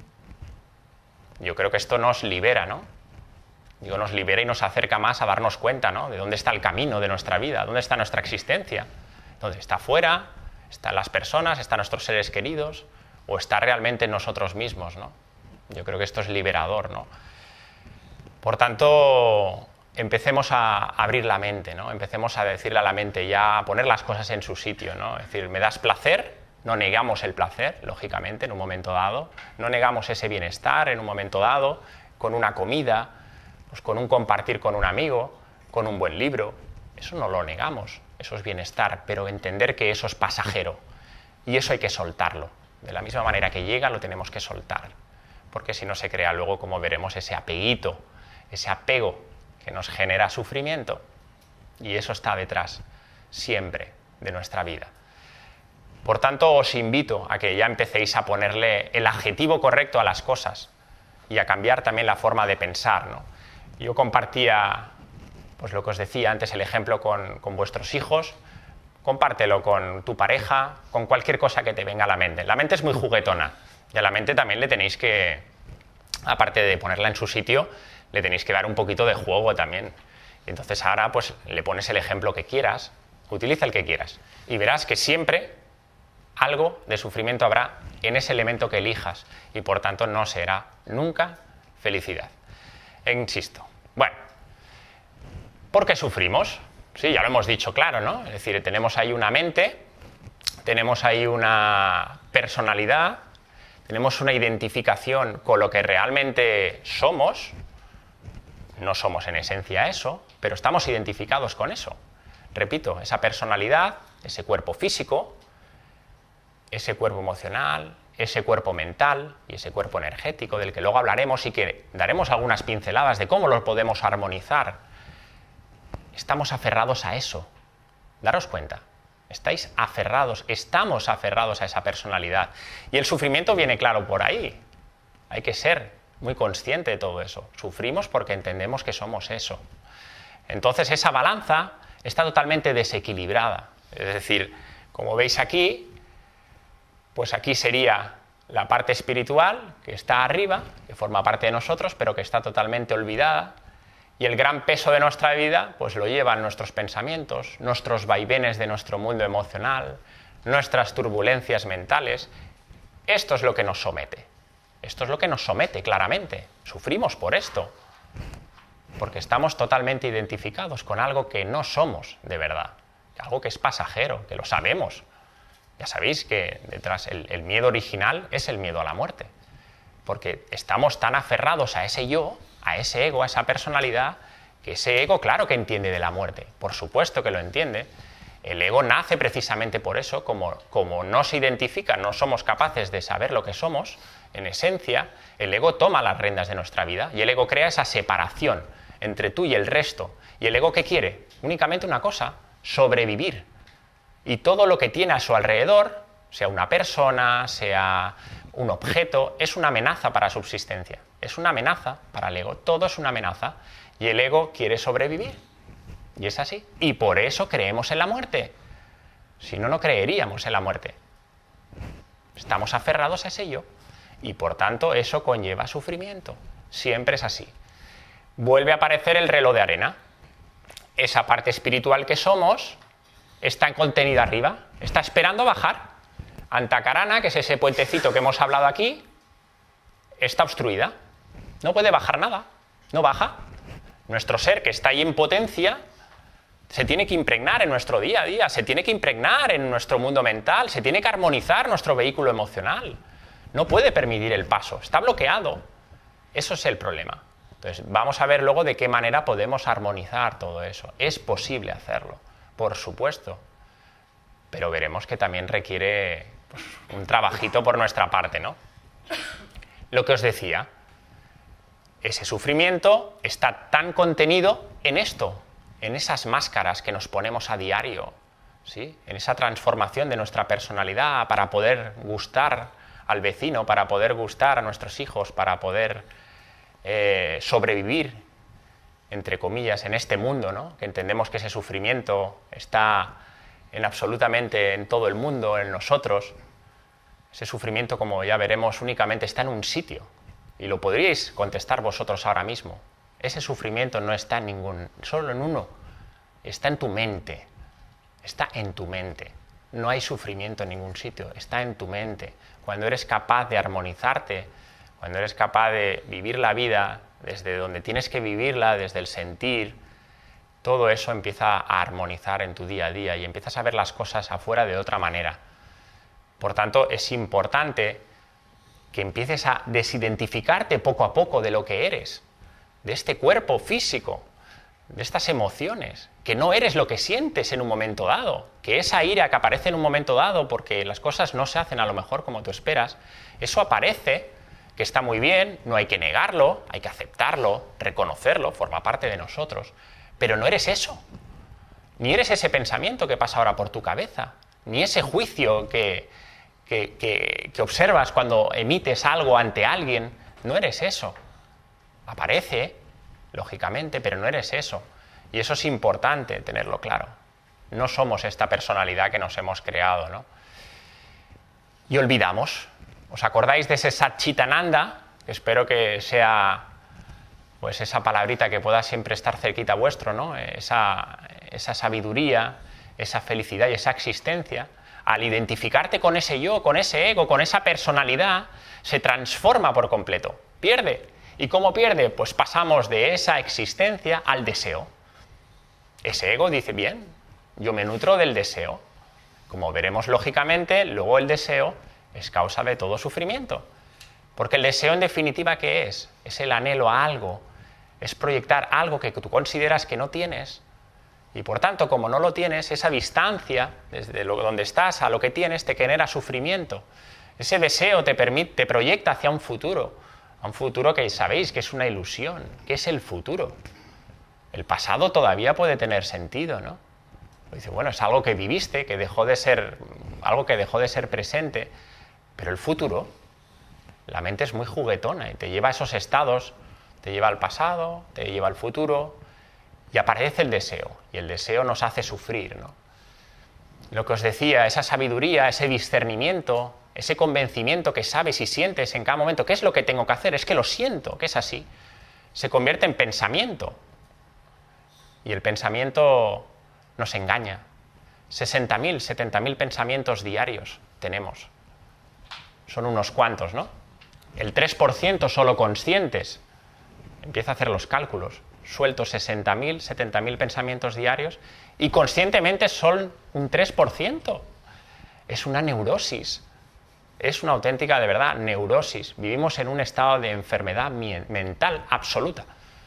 Yo creo que esto nos libera, ¿no? Digo, nos libera y nos acerca más a darnos cuenta, ¿no?, de dónde está el camino de nuestra vida, dónde está nuestra existencia. ¿Dónde está afuera? ¿Están las personas? ¿Están nuestros seres queridos? ¿O está realmente en nosotros mismos, ¿no? Yo creo que esto es liberador, ¿no? Por tanto, empecemos a abrir la mente, ¿no? Empecemos a decirle a la mente ya, a poner las cosas en su sitio, ¿no? Es decir, me das placer, no negamos el placer, lógicamente, en un momento dado, no negamos ese bienestar en un momento dado, con una comida, pues con un compartir con un amigo, con un buen libro, eso no lo negamos, eso es bienestar, pero entender que eso es pasajero y eso hay que soltarlo. De la misma manera que llega, lo tenemos que soltar, porque si no se crea luego, como veremos, ese apeguito, ese apego que nos genera sufrimiento, y eso está detrás siempre de nuestra vida. Por tanto, os invito a que ya empecéis a ponerle el adjetivo correcto a las cosas y a cambiar también la forma de pensar, ¿no? Yo compartía, pues lo que os decía antes, el ejemplo con, con vuestros hijos. Compártelo con tu pareja, con cualquier cosa que te venga a la mente. La mente es muy juguetona y a la mente también le tenéis que, aparte de ponerla en su sitio, le tenéis que dar un poquito de juego también. Entonces ahora pues le pones el ejemplo que quieras, utiliza el que quieras y verás que siempre algo de sufrimiento habrá en ese elemento que elijas y por tanto no será nunca felicidad. E insisto, bueno, ¿por qué sufrimos? Sí, ya lo hemos dicho claro, ¿no? Es decir, tenemos ahí una mente, tenemos ahí una personalidad, tenemos una identificación con lo que realmente somos, no somos en esencia eso, pero estamos identificados con eso. Repito, esa personalidad, ese cuerpo físico, ese cuerpo emocional, ese cuerpo mental y ese cuerpo energético del que luego hablaremos y que daremos algunas pinceladas de cómo lo podemos armonizar. Estamos aferrados a eso. Daros cuenta, estáis aferrados, estamos aferrados a esa personalidad. Y el sufrimiento viene claro por ahí. Hay que ser muy consciente de todo eso. Sufrimos porque entendemos que somos eso. Entonces esa balanza está totalmente desequilibrada. Es decir, como veis aquí, pues aquí sería la parte espiritual, que está arriba, que forma parte de nosotros, pero que está totalmente olvidada. Y el gran peso de nuestra vida pues lo llevan nuestros pensamientos, nuestros vaivenes de nuestro mundo emocional, nuestras turbulencias mentales. Esto es lo que nos somete. Esto es lo que nos somete, claramente. Sufrimos por esto, porque estamos totalmente identificados con algo que no somos de verdad, algo que es pasajero, que lo sabemos. Ya sabéis que detrás el, el miedo original es el miedo a la muerte, porque estamos tan aferrados a ese yo, a ese ego, a esa personalidad, que ese ego, claro que entiende de la muerte, por supuesto que lo entiende. El ego nace precisamente por eso, como, como no se identifica, no somos capaces de saber lo que somos, en esencia, el ego toma las riendas de nuestra vida y el ego crea esa separación entre tú y el resto. ¿Y el ego qué quiere? Únicamente una cosa, sobrevivir. Y todo lo que tiene a su alrededor, sea una persona, sea un objeto, es una amenaza para subsistencia. Es una amenaza para el ego. Todo es una amenaza. Y el ego quiere sobrevivir. Y es así. Y por eso creemos en la muerte. Si no, no creeríamos en la muerte. Estamos aferrados a ese yo. Y por tanto, eso conlleva sufrimiento. Siempre es así. Vuelve a aparecer el reloj de arena. Esa parte espiritual que somos está contenida arriba, está esperando bajar. Antakarana, que es ese puentecito que hemos hablado aquí, está obstruida. No puede bajar nada, no baja. Nuestro ser, que está ahí en potencia, se tiene que impregnar en nuestro día a día, se tiene que impregnar en nuestro mundo mental, se tiene que armonizar nuestro vehículo emocional. No puede permitir el paso, está bloqueado. Eso es el problema. Entonces, vamos a ver luego de qué manera podemos armonizar todo eso. Es posible hacerlo. Por supuesto, pero veremos que también requiere pues, un trabajito por nuestra parte, ¿no? Lo que os decía, ese sufrimiento está tan contenido en esto, en esas máscaras que nos ponemos a diario, ¿sí? En esa transformación de nuestra personalidad para poder gustar al vecino, para poder gustar a nuestros hijos, para poder eh, sobrevivir, entre comillas, en este mundo, ¿no? Que entendemos que ese sufrimiento está en absolutamente en todo el mundo, en nosotros. Ese sufrimiento, como ya veremos, únicamente está en un sitio. Y lo podríais contestar vosotros ahora mismo. Ese sufrimiento no está en ningún, solo en uno. Está en tu mente. Está en tu mente. No hay sufrimiento en ningún sitio. Está en tu mente. Cuando eres capaz de armonizarte, cuando eres capaz de vivir la vida desde donde tienes que vivirla, desde el sentir, todo eso empieza a armonizar en tu día a día y empiezas a ver las cosas afuera de otra manera. Por tanto, es importante que empieces a desidentificarte poco a poco de lo que eres, de este cuerpo físico, de estas emociones, que no eres lo que sientes en un momento dado, que esa ira que aparece en un momento dado porque las cosas no se hacen a lo mejor como tú esperas, eso aparece, que está muy bien, no hay que negarlo, hay que aceptarlo, reconocerlo, forma parte de nosotros, pero no eres eso, ni eres ese pensamiento que pasa ahora por tu cabeza, ni ese juicio que, que, que, que observas cuando emites algo ante alguien, no eres eso. Aparece, lógicamente, pero no eres eso. Y eso es importante tenerlo claro. No somos esta personalidad que nos hemos creado, ¿no? Y olvidamos. ¿Os acordáis de ese Satchitananda? Que espero que sea pues esa palabrita que pueda siempre estar cerquita vuestro, ¿no? Esa, esa sabiduría, esa felicidad y esa existencia. Al identificarte con ese yo, con ese ego, con esa personalidad, se transforma por completo. Pierde. ¿Y cómo pierde? Pues pasamos de esa existencia al deseo. Ese ego dice, bien, yo me nutro del deseo. Como veremos lógicamente, luego el deseo es causa de todo sufrimiento. Porque el deseo en definitiva, ¿qué es? Es el anhelo a algo, es proyectar algo que tú consideras que no tienes. Y por tanto, como no lo tienes, esa distancia desde lo, donde estás a lo que tienes te genera sufrimiento. Ese deseo te, permite, te proyecta hacia un futuro, a un futuro que sabéis que es una ilusión. ¿Qué es el futuro? El pasado todavía puede tener sentido, ¿no? Dice, bueno, es algo que viviste, que dejó de ser, algo que dejó de ser presente, pero el futuro, la mente es muy juguetona y te lleva a esos estados, te lleva al pasado, te lleva al futuro, y aparece el deseo, y el deseo nos hace sufrir, ¿no? Lo que os decía, esa sabiduría, ese discernimiento, ese convencimiento que sabes y sientes en cada momento, ¿qué es lo que tengo que hacer? Es que lo siento, que es así. Se convierte en pensamiento, y el pensamiento nos engaña. sesenta mil, setenta mil pensamientos diarios tenemos. Son unos cuantos, ¿no? El tres por ciento solo conscientes. Empieza a hacer los cálculos. Suelto sesenta mil, setenta mil pensamientos diarios y conscientemente son un tres por ciento. Es una neurosis. Es una auténtica, de verdad, neurosis. Vivimos en un estado de enfermedad mental absoluta.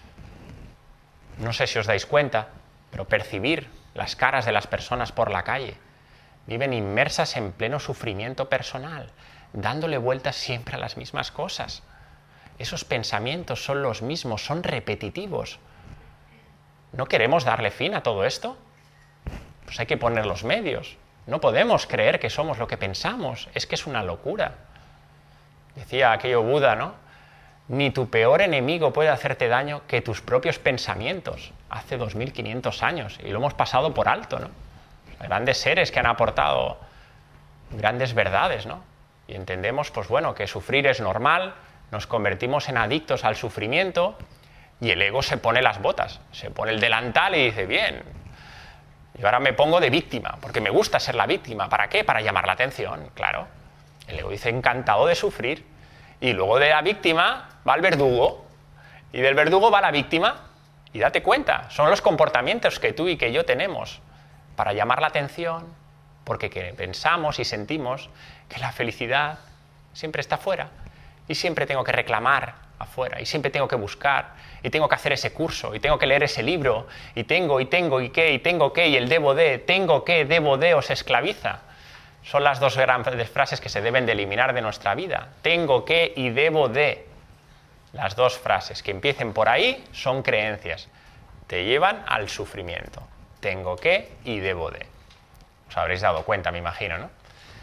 No sé si os dais cuenta, pero percibir las caras de las personas por la calle. Viven inmersas en pleno sufrimiento personal, dándole vueltas siempre a las mismas cosas. Esos pensamientos son los mismos, son repetitivos. ¿No queremos darle fin a todo esto? Pues hay que poner los medios. No podemos creer que somos lo que pensamos. Es que es una locura. Decía aquello Buda, ¿no? Ni tu peor enemigo puede hacerte daño que tus propios pensamientos. Hace dos mil quinientos años. Y lo hemos pasado por alto, ¿no? Grandes seres que han aportado grandes verdades, ¿no? Y entendemos, pues bueno, que sufrir es normal, nos convertimos en adictos al sufrimiento y el ego se pone las botas, se pone el delantal y dice, bien, y ahora me pongo de víctima, porque me gusta ser la víctima. ¿Para qué? Para llamar la atención, claro. El ego dice, encantado de sufrir. Y luego de la víctima va el verdugo, y del verdugo va la víctima. Y date cuenta, son los comportamientos que tú y que yo tenemos para llamar la atención, porque que pensamos y sentimos que la felicidad siempre está afuera. Y siempre tengo que reclamar afuera, y siempre tengo que buscar, y tengo que hacer ese curso, y tengo que leer ese libro, y tengo, y tengo, y qué, y tengo que, y el debo de, tengo que, debo de, os esclaviza. Son las dos grandes frases que se deben de eliminar de nuestra vida. Tengo que y debo de. Las dos frases que empiecen por ahí son creencias. te llevan al sufrimiento. Tengo que y debo de. Os habréis dado cuenta, me imagino, ¿no?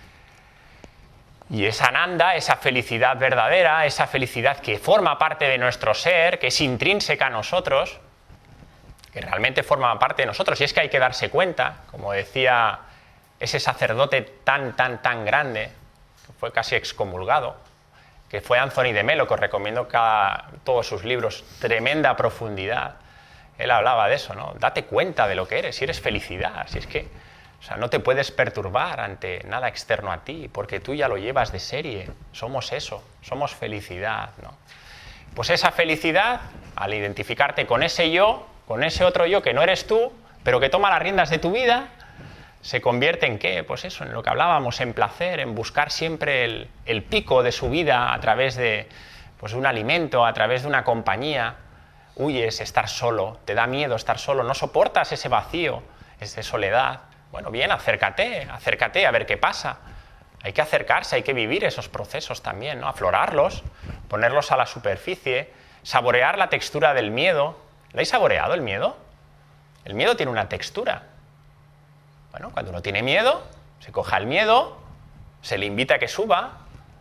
Y esa Ananda, esa felicidad verdadera, esa felicidad que forma parte de nuestro ser, que es intrínseca a nosotros, que realmente forma parte de nosotros, y es que hay que darse cuenta, como decía ese sacerdote tan, tan, tan grande, que fue casi excomulgado, que fue Anthony de Melo, que os recomiendo cada, todos sus libros, tremenda profundidad. Él hablaba de eso, ¿no? Date cuenta de lo que eres, si eres felicidad, si es que, o sea, no te puedes perturbar ante nada externo a ti, porque tú ya lo llevas de serie, somos eso, somos felicidad, ¿no? Pues esa felicidad, al identificarte con ese yo, con ese otro yo que no eres tú, pero que toma las riendas de tu vida, se convierte en ¿qué? Pues eso, en lo que hablábamos, en placer, en buscar siempre el, el pico de su vida a través de, pues, de un alimento, a través de una compañía. Huyes estar solo, te da miedo estar solo, no soportas ese vacío, esa soledad. Bueno, bien, acércate, acércate a ver qué pasa. Hay que acercarse, hay que vivir esos procesos también, ¿no? Aflorarlos, ponerlos a la superficie, saborear la textura del miedo. ¿Lo habéis saboreado el miedo? El miedo tiene una textura. Bueno, cuando uno tiene miedo, se coja el miedo, se le invita a que suba,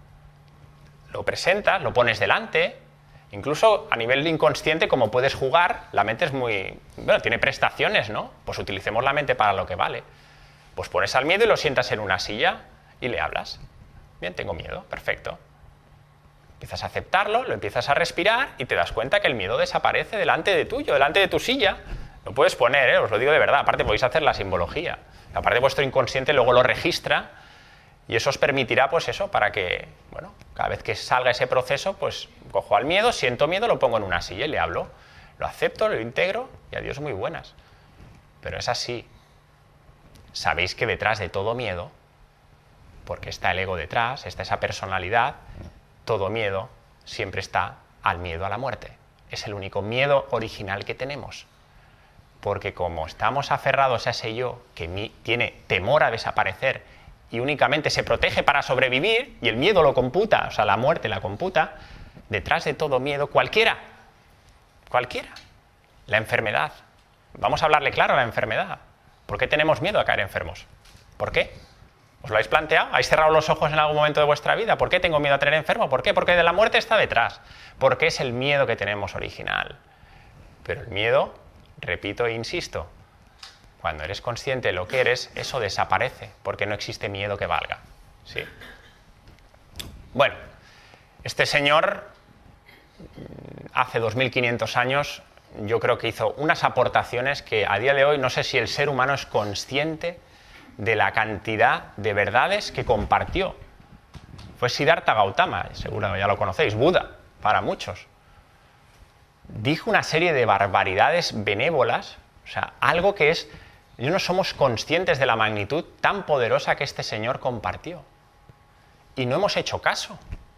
lo presentas, lo pones delante. Incluso a nivel inconsciente, como puedes jugar, la mente es muy... Bueno, tiene prestaciones, ¿no? Pues utilicemos la mente para lo que vale. Pues pones al miedo y lo sientas en una silla y le hablas. Bien, tengo miedo, perfecto. Empiezas a aceptarlo, lo empiezas a respirar y te das cuenta que el miedo desaparece delante de tuyo, delante de tu silla. Lo puedes poner, ¿eh? Os lo digo de verdad. Aparte podéis hacer la simbología. Aparte vuestro inconsciente luego lo registra y eso os permitirá, pues eso, para que, bueno, cada vez que salga ese proceso, pues cojo al miedo, siento miedo, lo pongo en una silla y le hablo. Lo acepto, lo integro y adiós, muy buenas. Pero es así. Sabéis que detrás de todo miedo, porque está el ego detrás, está esa personalidad, todo miedo siempre está al miedo a la muerte. Es el único miedo original que tenemos. Porque como estamos aferrados a ese yo que tiene temor a desaparecer y únicamente se protege para sobrevivir, y el miedo lo computa, o sea, la muerte la computa, detrás de todo miedo, cualquiera, cualquiera, la enfermedad. Vamos a hablarle claro a la enfermedad. ¿Por qué tenemos miedo a caer enfermos? ¿Por qué? ¿Os lo habéis planteado? ¿Habéis cerrado los ojos en algún momento de vuestra vida? ¿Por qué tengo miedo a tener enfermo? ¿Por qué? Porque de la muerte está detrás. Porque es el miedo que tenemos original. Pero el miedo, repito e insisto, cuando eres consciente de lo que eres, eso desaparece, porque no existe miedo que valga. ¿Sí? Bueno, este señor, hace dos mil quinientos años, yo creo que hizo unas aportaciones que a día de hoy no sé si el ser humano es consciente de la cantidad de verdades que compartió. Fue Siddhartha Gautama, seguro ya lo conocéis, Buda, para muchos. Dijo una serie de barbaridades benévolas, o sea, algo que es... No somos conscientes de la magnitud tan poderosa que este señor compartió. Y no hemos hecho caso.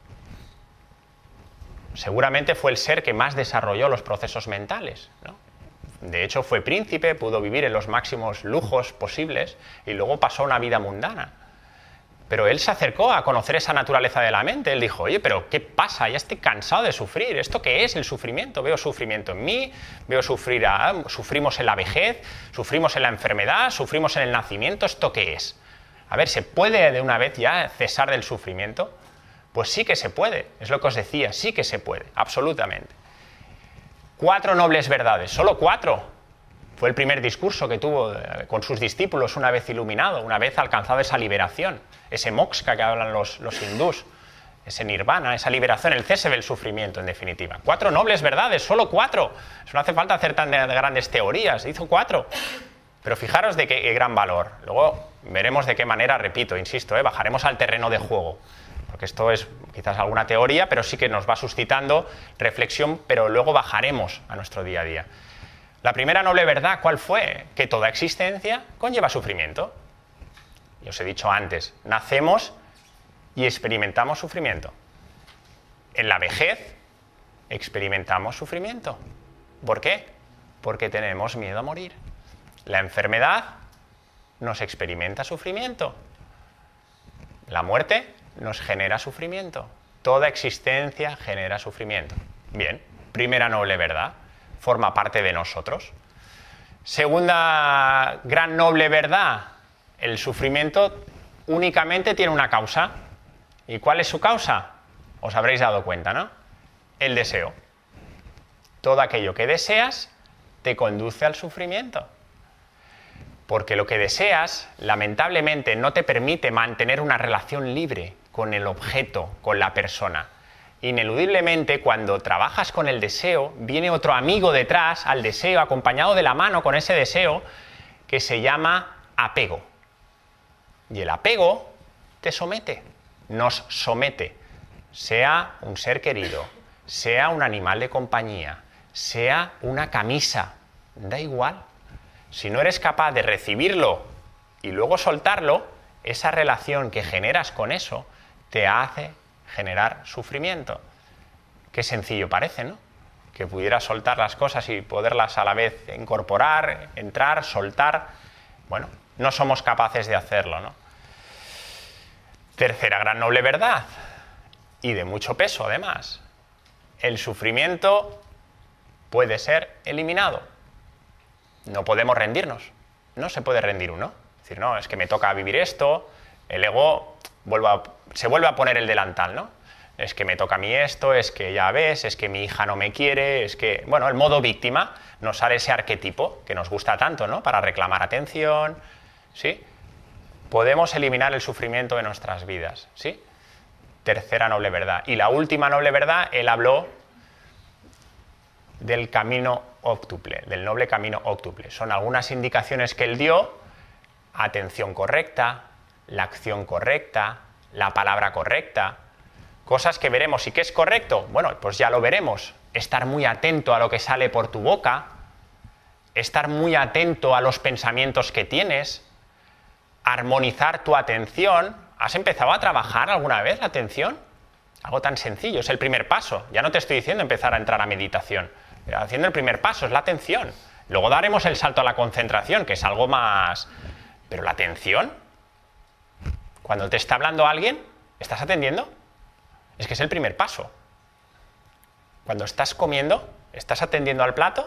Seguramente fue el ser que más desarrolló los procesos mentales, ¿no? De hecho, fue príncipe, pudo vivir en los máximos lujos posibles y luego pasó una vida mundana. Pero él se acercó a conocer esa naturaleza de la mente. Él dijo, oye, pero ¿qué pasa? Ya estoy cansado de sufrir. ¿Esto qué es el sufrimiento? Veo sufrimiento en mí, veo sufrir a... Sufrimos en la vejez, sufrimos en la enfermedad, sufrimos en el nacimiento. ¿Esto qué es? A ver, ¿se puede de una vez ya cesar del sufrimiento? Pues sí que se puede. Es lo que os decía, sí que se puede, absolutamente. Cuatro nobles verdades, solo cuatro. Fue el primer discurso que tuvo con sus discípulos una vez iluminado, una vez alcanzado esa liberación, ese moksha que hablan los, los hindús, ese nirvana, esa liberación, el cese del sufrimiento, en definitiva. Cuatro nobles verdades, solo cuatro. Eso no hace falta hacer tan grandes teorías, hizo cuatro. Pero fijaros de qué, qué gran valor. Luego veremos de qué manera, repito, insisto, ¿eh? bajaremos al terreno de juego. Porque esto es quizás alguna teoría, pero sí que nos va suscitando reflexión, pero luego bajaremos a nuestro día a día. La primera noble verdad, ¿cuál fue? Que toda existencia conlleva sufrimiento. Y os he dicho antes, nacemos y experimentamos sufrimiento. En la vejez experimentamos sufrimiento. ¿Por qué? Porque tenemos miedo a morir. La enfermedad nos experimenta sufrimiento. La muerte nos genera sufrimiento. Toda existencia genera sufrimiento. Bien, primera noble verdad. Forma parte de nosotros. Segunda gran noble verdad, el sufrimiento únicamente tiene una causa. ¿Y cuál es su causa? Os habréis dado cuenta, ¿no? El deseo. Todo aquello que deseas te conduce al sufrimiento. Porque lo que deseas, lamentablemente, no te permite mantener una relación libre con el objeto, con la persona. Ineludiblemente, cuando trabajas con el deseo, viene otro amigo detrás al deseo, acompañado de la mano con ese deseo, que se llama apego. Y el apego te somete, nos somete, sea un ser querido, sea un animal de compañía, sea una camisa, da igual. Si no eres capaz de recibirlo y luego soltarlo, esa relación que generas con eso te hace generar sufrimiento. Qué sencillo parece, ¿no? Que pudieras soltar las cosas y poderlas a la vez incorporar, entrar, soltar. Bueno, no somos capaces de hacerlo, ¿no? Tercera gran noble verdad, y de mucho peso además. El sufrimiento puede ser eliminado. No podemos rendirnos. No se puede rendir uno. Es decir, no, es que me toca vivir esto, el ego vuelve a, se vuelve a poner el delantal, ¿no? Es que me toca a mí esto, es que ya ves, es que mi hija no me quiere, es que... Bueno, el modo víctima nos sale ese arquetipo que nos gusta tanto, ¿no? Para reclamar atención, ¿sí? Podemos eliminar el sufrimiento de nuestras vidas, ¿sí? Tercera noble verdad. Y la última noble verdad, él habló del camino óctuple, del noble camino óctuple. Son algunas indicaciones que él dio: atención correcta, la acción correcta, la palabra correcta, cosas que veremos. ¿Y qué es correcto? Bueno, pues ya lo veremos. Estar muy atento a lo que sale por tu boca, estar muy atento a los pensamientos que tienes, armonizar tu atención. ¿Has empezado a trabajar alguna vez la atención? Algo tan sencillo, es el primer paso. Ya no te estoy diciendo empezar a entrar a meditación. Haciendo el primer paso, es la atención. Luego daremos el salto a la concentración, que es algo más... Pero la atención, cuando te está hablando alguien, ¿estás atendiendo? Es que es el primer paso. Cuando estás comiendo, ¿estás atendiendo al plato?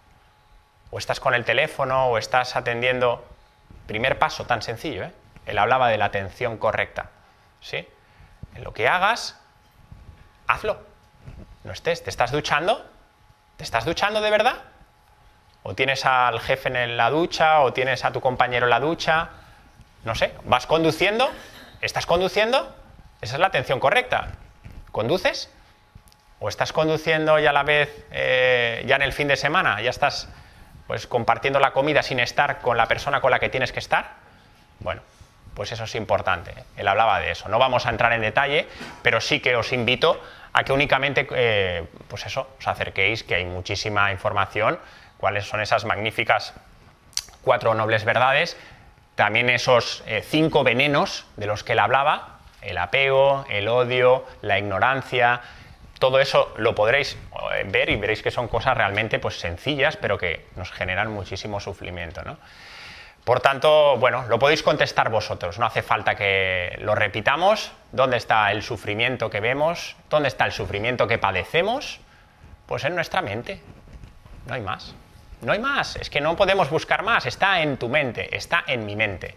¿O estás con el teléfono? ¿O estás atendiendo? Primer paso, tan sencillo, ¿eh? Él hablaba de la atención correcta, ¿sí? En lo que hagas, hazlo. No estés, ¿te estás duchando? ¿Te estás duchando de verdad? ¿O tienes al jefe en la ducha? ¿O tienes a tu compañero en la ducha? No sé, ¿vas conduciendo? ¿Estás conduciendo? Esa es la atención correcta. ¿Conduces? ¿O estás conduciendo y a la vez eh, ya en el fin de semana ya estás pues compartiendo la comida sin estar con la persona con la que tienes que estar? Bueno, pues eso es importante. Él hablaba de eso. No vamos a entrar en detalle, pero sí que os invito a que únicamente, eh, pues eso, os acerquéis, que hay muchísima información, cuáles son esas magníficas cuatro nobles verdades, también esos eh, cinco venenos de los que él hablaba, el apego, el odio, la ignorancia. Todo eso lo podréis ver y veréis que son cosas realmente pues, sencillas, pero que nos generan muchísimo sufrimiento, ¿no? Por tanto, bueno, lo podéis contestar vosotros, no hace falta que lo repitamos. ¿Dónde está el sufrimiento que vemos? ¿Dónde está el sufrimiento que padecemos? Pues en nuestra mente, no hay más. No hay más, es que no podemos buscar más, está en tu mente, está en mi mente.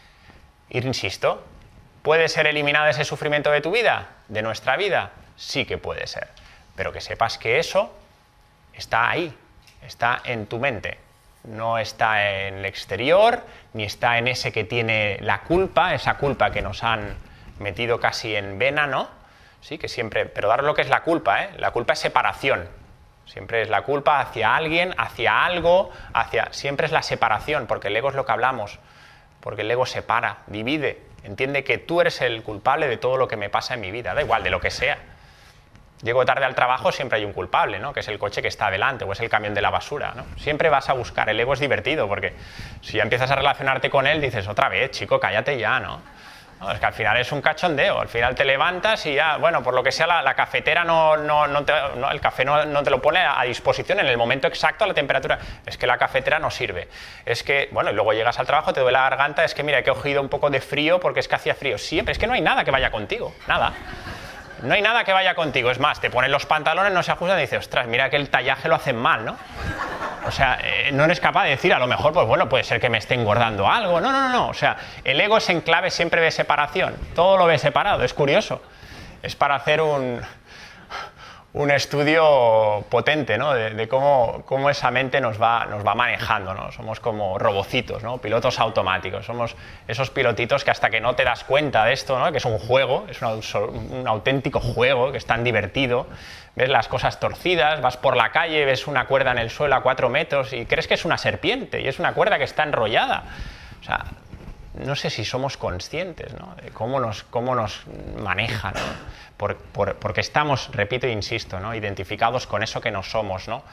Insisto, ¿puede ser eliminado ese sufrimiento de tu vida? ¿De nuestra vida? Sí que puede ser, pero que sepas que eso está ahí, está en tu mente. No está en el exterior, ni está en ese que tiene la culpa, esa culpa que nos han metido casi en vena, ¿no? Sí, que siempre, pero dar lo que es la culpa, ¿eh? La culpa es separación. Siempre es la culpa hacia alguien, hacia algo, hacia... Siempre es la separación, porque el ego es lo que hablamos, porque el ego separa, divide, entiende que tú eres el culpable de todo lo que me pasa en mi vida, da igual, de lo que sea. Llego tarde al trabajo, siempre hay un culpable, ¿no? Que es el coche que está delante o es el camión de la basura, ¿no? Siempre vas a buscar. El ego es divertido porque si ya empiezas a relacionarte con él, dices, otra vez, chico, cállate ya, ¿no? No, es que al final es un cachondeo. Al final te levantas y ya, bueno, por lo que sea, la, la cafetera no, no, no, te, no el café no, no te lo pone a, a disposición en el momento exacto a la temperatura. Es que la cafetera no sirve. Es que, bueno, y luego llegas al trabajo, te duele la garganta, es que mira, que he cogido un poco de frío porque es que hacía frío. Siempre, es que no hay nada que vaya contigo, nada. No hay nada que vaya contigo, es más, te ponen los pantalones, no se ajustan y dices, ostras, mira que el tallaje lo hacen mal, ¿no? O sea, eh, no eres capaz de decir, a lo mejor, pues bueno, puede ser que me esté engordando algo. No, no, no, no. O sea, el ego es en clave siempre de separación. Todo lo ve separado, es curioso. Es para hacer un, un estudio potente, ¿no? De, de cómo, cómo esa mente nos va, nos va manejando, ¿no? Somos como robocitos, ¿no? Pilotos automáticos. Somos esos pilotitos que hasta que no te das cuenta de esto, ¿no? Que es un juego, es un, un auténtico juego, que es tan divertido. Ves las cosas torcidas, vas por la calle, ves una cuerda en el suelo a cuatro metros y crees que es una serpiente y es una cuerda que está enrollada. O sea, no sé si somos conscientes, ¿no? De cómo nos, cómo nos maneja, ¿no? Por, por, porque estamos, repito e insisto, ¿no? Identificados con eso que no somos, ¿no?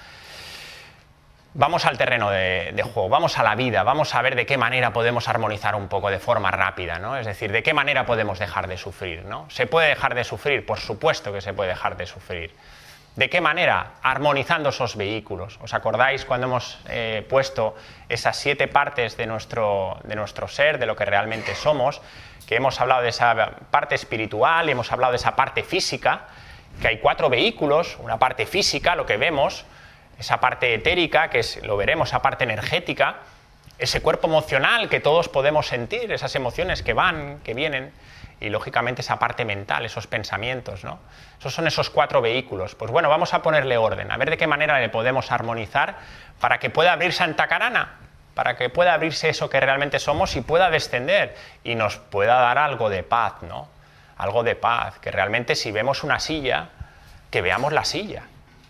Vamos al terreno de, de juego, vamos a la vida, vamos a ver de qué manera podemos armonizar un poco de forma rápida, ¿no? Es decir, de qué manera podemos dejar de sufrir, ¿no? ¿Se puede dejar de sufrir? Por supuesto que se puede dejar de sufrir. ¿De qué manera? Armonizando esos vehículos. ¿Os acordáis cuando hemos eh, puesto esas siete partes de nuestro, de nuestro ser, de lo que realmente somos? Que hemos hablado de esa parte espiritual y hemos hablado de esa parte física, que hay cuatro vehículos, una parte física, lo que vemos, esa parte etérica, que es, lo veremos, esa parte energética, ese cuerpo emocional que todos podemos sentir, esas emociones que van, que vienen, y lógicamente esa parte mental, esos pensamientos, ¿no? Esos son esos cuatro vehículos. Pues bueno, vamos a ponerle orden, a ver de qué manera le podemos armonizar para que pueda abrir Santa Carana, para que pueda abrirse eso que realmente somos y pueda descender y nos pueda dar algo de paz, ¿no? Algo de paz, que realmente si vemos una silla, que veamos la silla.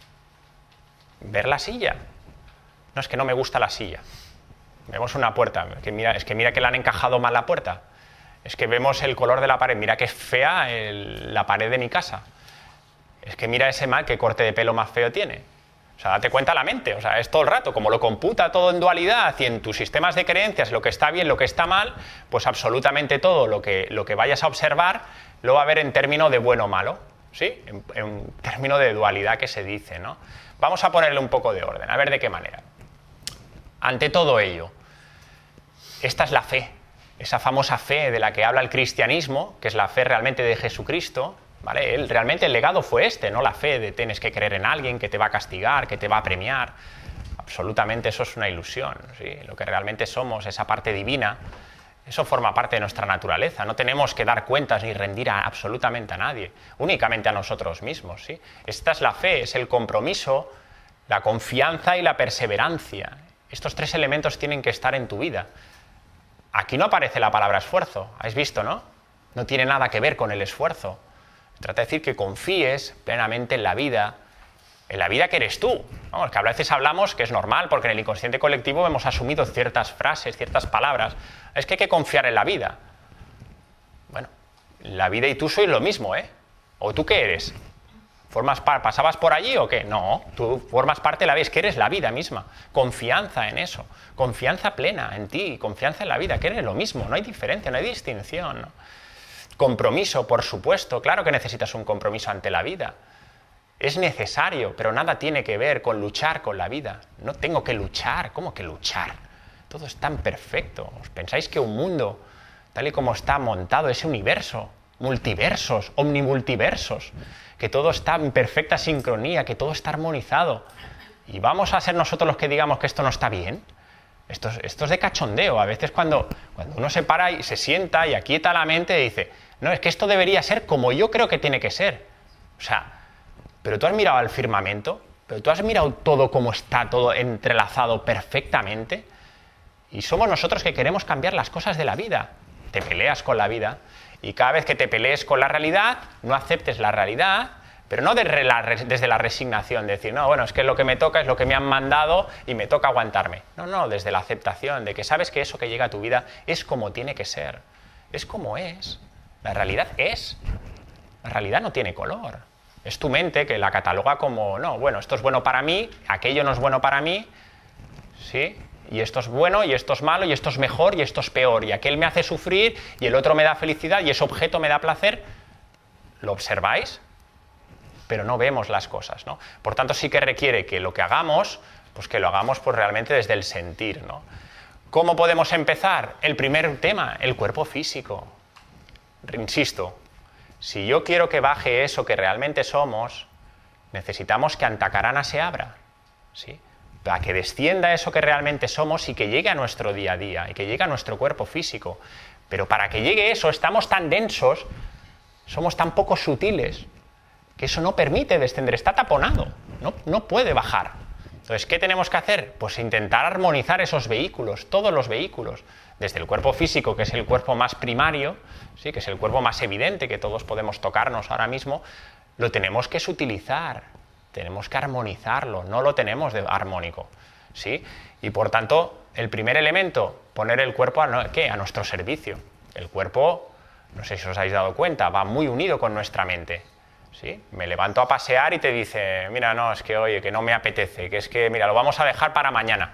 Ver la silla. No, es que no me gusta la silla. Vemos una puerta, que mira, es que mira que le han encajado mal la puerta. Es que vemos el color de la pared, mira que es fea el, la pared de mi casa. Es que mira ese mal, qué corte de pelo más feo tiene. O sea, date cuenta la mente, o sea, es todo el rato, como lo computa todo en dualidad y en tus sistemas de creencias, lo que está bien, lo que está mal, pues absolutamente todo lo que, lo que vayas a observar lo va a ver en términos de bueno o malo, ¿sí? En, en términos de dualidad que se dice, ¿no? Vamos a ponerle un poco de orden, a ver de qué manera. Ante todo ello, esta es la fe, esa famosa fe de la que habla el cristianismo, que es la fe realmente de Jesucristo, ¿vale? Él, realmente el legado fue este, no la fe de tienes que creer en alguien que te va a castigar, que te va a premiar. Absolutamente eso es una ilusión, ¿sí? Lo que realmente somos, esa parte divina, eso forma parte de nuestra naturaleza. No tenemos que dar cuentas ni rendir a absolutamente a nadie, únicamente a nosotros mismos, ¿sí? Esta es la fe, es el compromiso, la confianza y la perseverancia. Estos tres elementos tienen que estar en tu vida. Aquí no aparece la palabra esfuerzo, ¿habéis visto, no? No tiene nada que ver con el esfuerzo. Trata de decir que confíes plenamente en la vida, en la vida que eres tú. Vamos, que a veces hablamos, que es normal, porque en el inconsciente colectivo hemos asumido ciertas frases, ciertas palabras. Es que hay que confiar en la vida. Bueno, la vida y tú sois lo mismo, ¿eh? ¿O tú qué eres? ¿Formas par- ¿Pasabas por allí o qué? No, tú formas parte de la vida, es que eres la vida misma. Confianza en eso, confianza plena en ti, confianza en la vida, que eres lo mismo, no hay diferencia, no hay distinción, ¿no? Compromiso, por supuesto, claro que necesitas un compromiso ante la vida. Es necesario, pero nada tiene que ver con luchar con la vida. No tengo que luchar, ¿cómo que luchar? Todo es tan perfecto. ¿Os pensáis que un mundo, tal y como está montado, ese universo, multiversos, omnimultiversos, que todo está en perfecta sincronía, que todo está armonizado, y vamos a ser nosotros los que digamos que esto no está bien? Esto es, esto es de cachondeo. A veces cuando, cuando uno se para y se sienta y aquieta la mente y dice, no, es que esto debería ser como yo creo que tiene que ser. O sea, pero tú has mirado al firmamento, pero tú has mirado todo como está, todo entrelazado perfectamente, y somos nosotros que queremos cambiar las cosas de la vida. Te peleas con la vida, y cada vez que te pelees con la realidad, no aceptes la realidad, pero no desde la, desde la resignación, de decir, no, bueno, es que lo que me toca es lo que me han mandado y me toca aguantarme. No, no, desde la aceptación, de que sabes que eso que llega a tu vida es como tiene que ser, es como es. La realidad es, la realidad no tiene color. Es tu mente que la cataloga como, no, bueno, esto es bueno para mí, aquello no es bueno para mí, ¿sí? Y esto es bueno, y esto es malo, y esto es mejor, y esto es peor, y aquel me hace sufrir, y el otro me da felicidad, y ese objeto me da placer. ¿Lo observáis? Pero no vemos las cosas, ¿no? Por tanto, sí que requiere que lo que hagamos, pues que lo hagamos pues realmente desde el sentir, ¿no? ¿Cómo podemos empezar? El primer tema, el cuerpo físico. Insisto, si yo quiero que baje eso que realmente somos, necesitamos que Antakarana se abra, ¿sí? para que descienda eso que realmente somos y que llegue a nuestro día a día, y que llegue a nuestro cuerpo físico. Pero para que llegue eso, estamos tan densos, somos tan poco sutiles, que eso no permite descender, está taponado, no, no puede bajar. Entonces, ¿qué tenemos que hacer? Pues intentar armonizar esos vehículos, todos los vehículos, desde el cuerpo físico, que es el cuerpo más primario, ¿sí? Que es el cuerpo más evidente, que todos podemos tocarnos ahora mismo, lo tenemos que sutilizar, tenemos que armonizarlo, no lo tenemos de armónico, ¿sí? Y por tanto, el primer elemento, poner el cuerpo a, ¿qué? A nuestro servicio. El cuerpo, no sé si os habéis dado cuenta, va muy unido con nuestra mente. ¿Sí? Me levanto a pasear y te dice, mira, no, es que oye, que no me apetece, que es que, mira, lo vamos a dejar para mañana.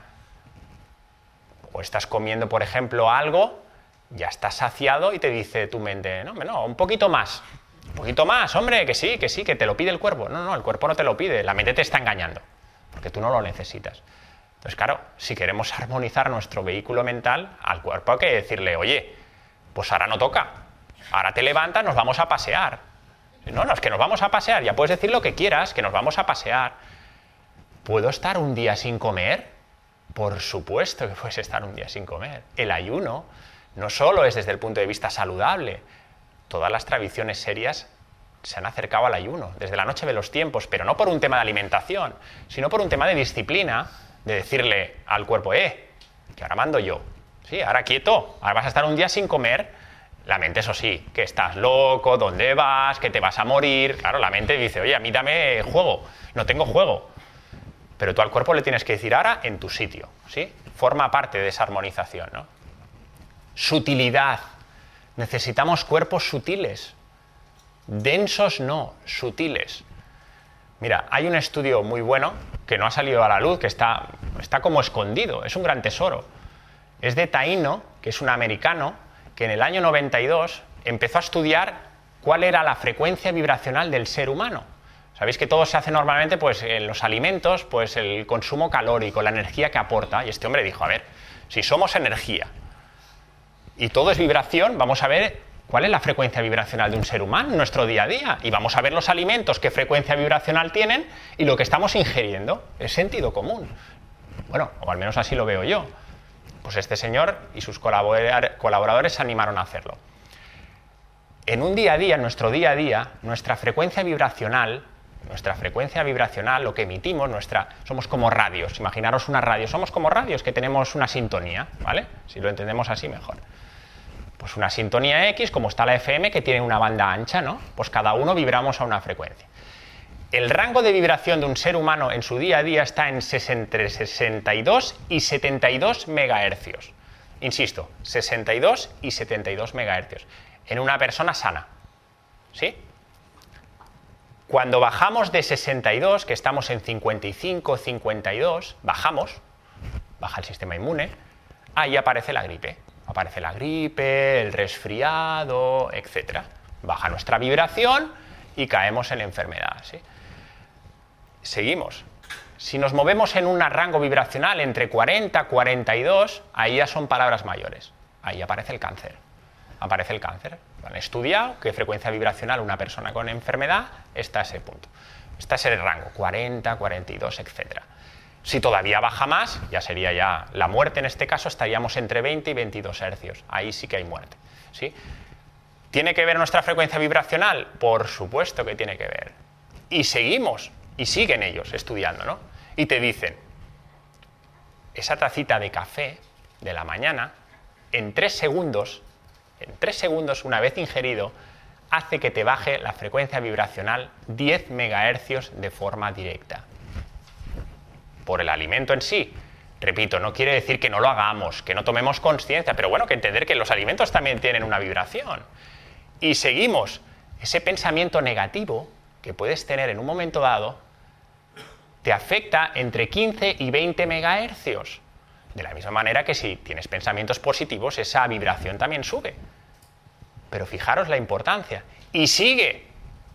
O estás comiendo, por ejemplo, algo, ya estás saciado y te dice tu mente, no, no, un poquito más, un poquito más, hombre, que sí, que sí, que te lo pide el cuerpo. No, no, el cuerpo no te lo pide, la mente te está engañando, porque tú no lo necesitas. Entonces, claro, si queremos armonizar nuestro vehículo mental, al cuerpo hay que decirle, oye, pues ahora no toca, ahora te levantas, nos vamos a pasear. No, no, es que nos vamos a pasear, ya puedes decir lo que quieras, que nos vamos a pasear. ¿Puedo estar un día sin comer? Por supuesto que puedes estar un día sin comer. El ayuno no solo es desde el punto de vista saludable, todas las tradiciones serias se han acercado al ayuno, desde la noche de los tiempos, pero no por un tema de alimentación, sino por un tema de disciplina, de decirle al cuerpo, eh, que ahora mando yo, sí, ahora quieto, ahora vas a estar un día sin comer. La mente, eso sí, que estás loco, dónde vas, que te vas a morir. Claro, la mente dice, oye, a mí dame juego, no tengo juego. Pero tú al cuerpo le tienes que decir, ahora en tu sitio, ¿sí? Forma parte de esa armonización, ¿no? Sutilidad. Necesitamos cuerpos sutiles. Densos no, sutiles. Mira, hay un estudio muy bueno que no ha salido a la luz, que está, está como escondido, es un gran tesoro. Es de Taino, que es un americano, que en el año noventa y dos empezó a estudiar cuál era la frecuencia vibracional del ser humano. Sabéis que todo se hace normalmente pues, en los alimentos, pues el consumo calórico, la energía que aporta. Y este hombre dijo, a ver, si somos energía y todo es vibración, vamos a ver cuál es la frecuencia vibracional de un ser humano en nuestro día a día. Y vamos a ver los alimentos, qué frecuencia vibracional tienen y lo que estamos ingiriendo. Es sentido común. Bueno, o al menos así lo veo yo. Pues este señor y sus colaboradores se animaron a hacerlo. En un día a día, en nuestro día a día, nuestra frecuencia vibracional, nuestra frecuencia vibracional, lo que emitimos, nuestra, somos como radios. Imaginaros una radio, somos como radios que tenemos una sintonía, ¿vale? Si lo entendemos así, mejor. Pues una sintonía X, como está la F M, que tiene una banda ancha, ¿no? Pues cada uno vibramos a una frecuencia. El rango de vibración de un ser humano en su día a día está en entre sesenta y dos y setenta y dos megahercios. Insisto, sesenta y dos y setenta y dos megahercios. En una persona sana. ¿Sí? Cuando bajamos de sesenta y dos, que estamos en cincuenta y cinco, cincuenta y dos, bajamos, baja el sistema inmune, ahí aparece la gripe. Aparece la gripe, el resfriado, etcétera. Baja nuestra vibración y caemos en enfermedad, ¿sí? Seguimos. Si nos movemos en un rango vibracional entre cuarenta y cuarenta y dos, ahí ya son palabras mayores. Ahí aparece el cáncer. Aparece el cáncer. Han estudiado qué frecuencia vibracional una persona con enfermedad está a ese punto. Este es el rango, cuarenta, cuarenta y dos, etcétera. Si todavía baja más, ya sería ya la muerte en este caso, estaríamos entre veinte y veintidós hercios. Ahí sí que hay muerte, ¿sí? ¿Tiene que ver nuestra frecuencia vibracional? Por supuesto que tiene que ver. Y seguimos, y siguen ellos estudiando, ¿no? Y te dicen, esa tacita de café de la mañana, en tres segundos, en tres segundos, una vez ingerido, hace que te baje la frecuencia vibracional diez megahercios de forma directa. Por el alimento en sí. Repito, no quiere decir que no lo hagamos, que no tomemos conciencia, pero bueno, que entender que los alimentos también tienen una vibración. Y seguimos. Ese pensamiento negativo que puedes tener en un momento dado te afecta entre quince y veinte megahercios. De la misma manera que si tienes pensamientos positivos, esa vibración también sube. Pero fijaros la importancia. Y sigue.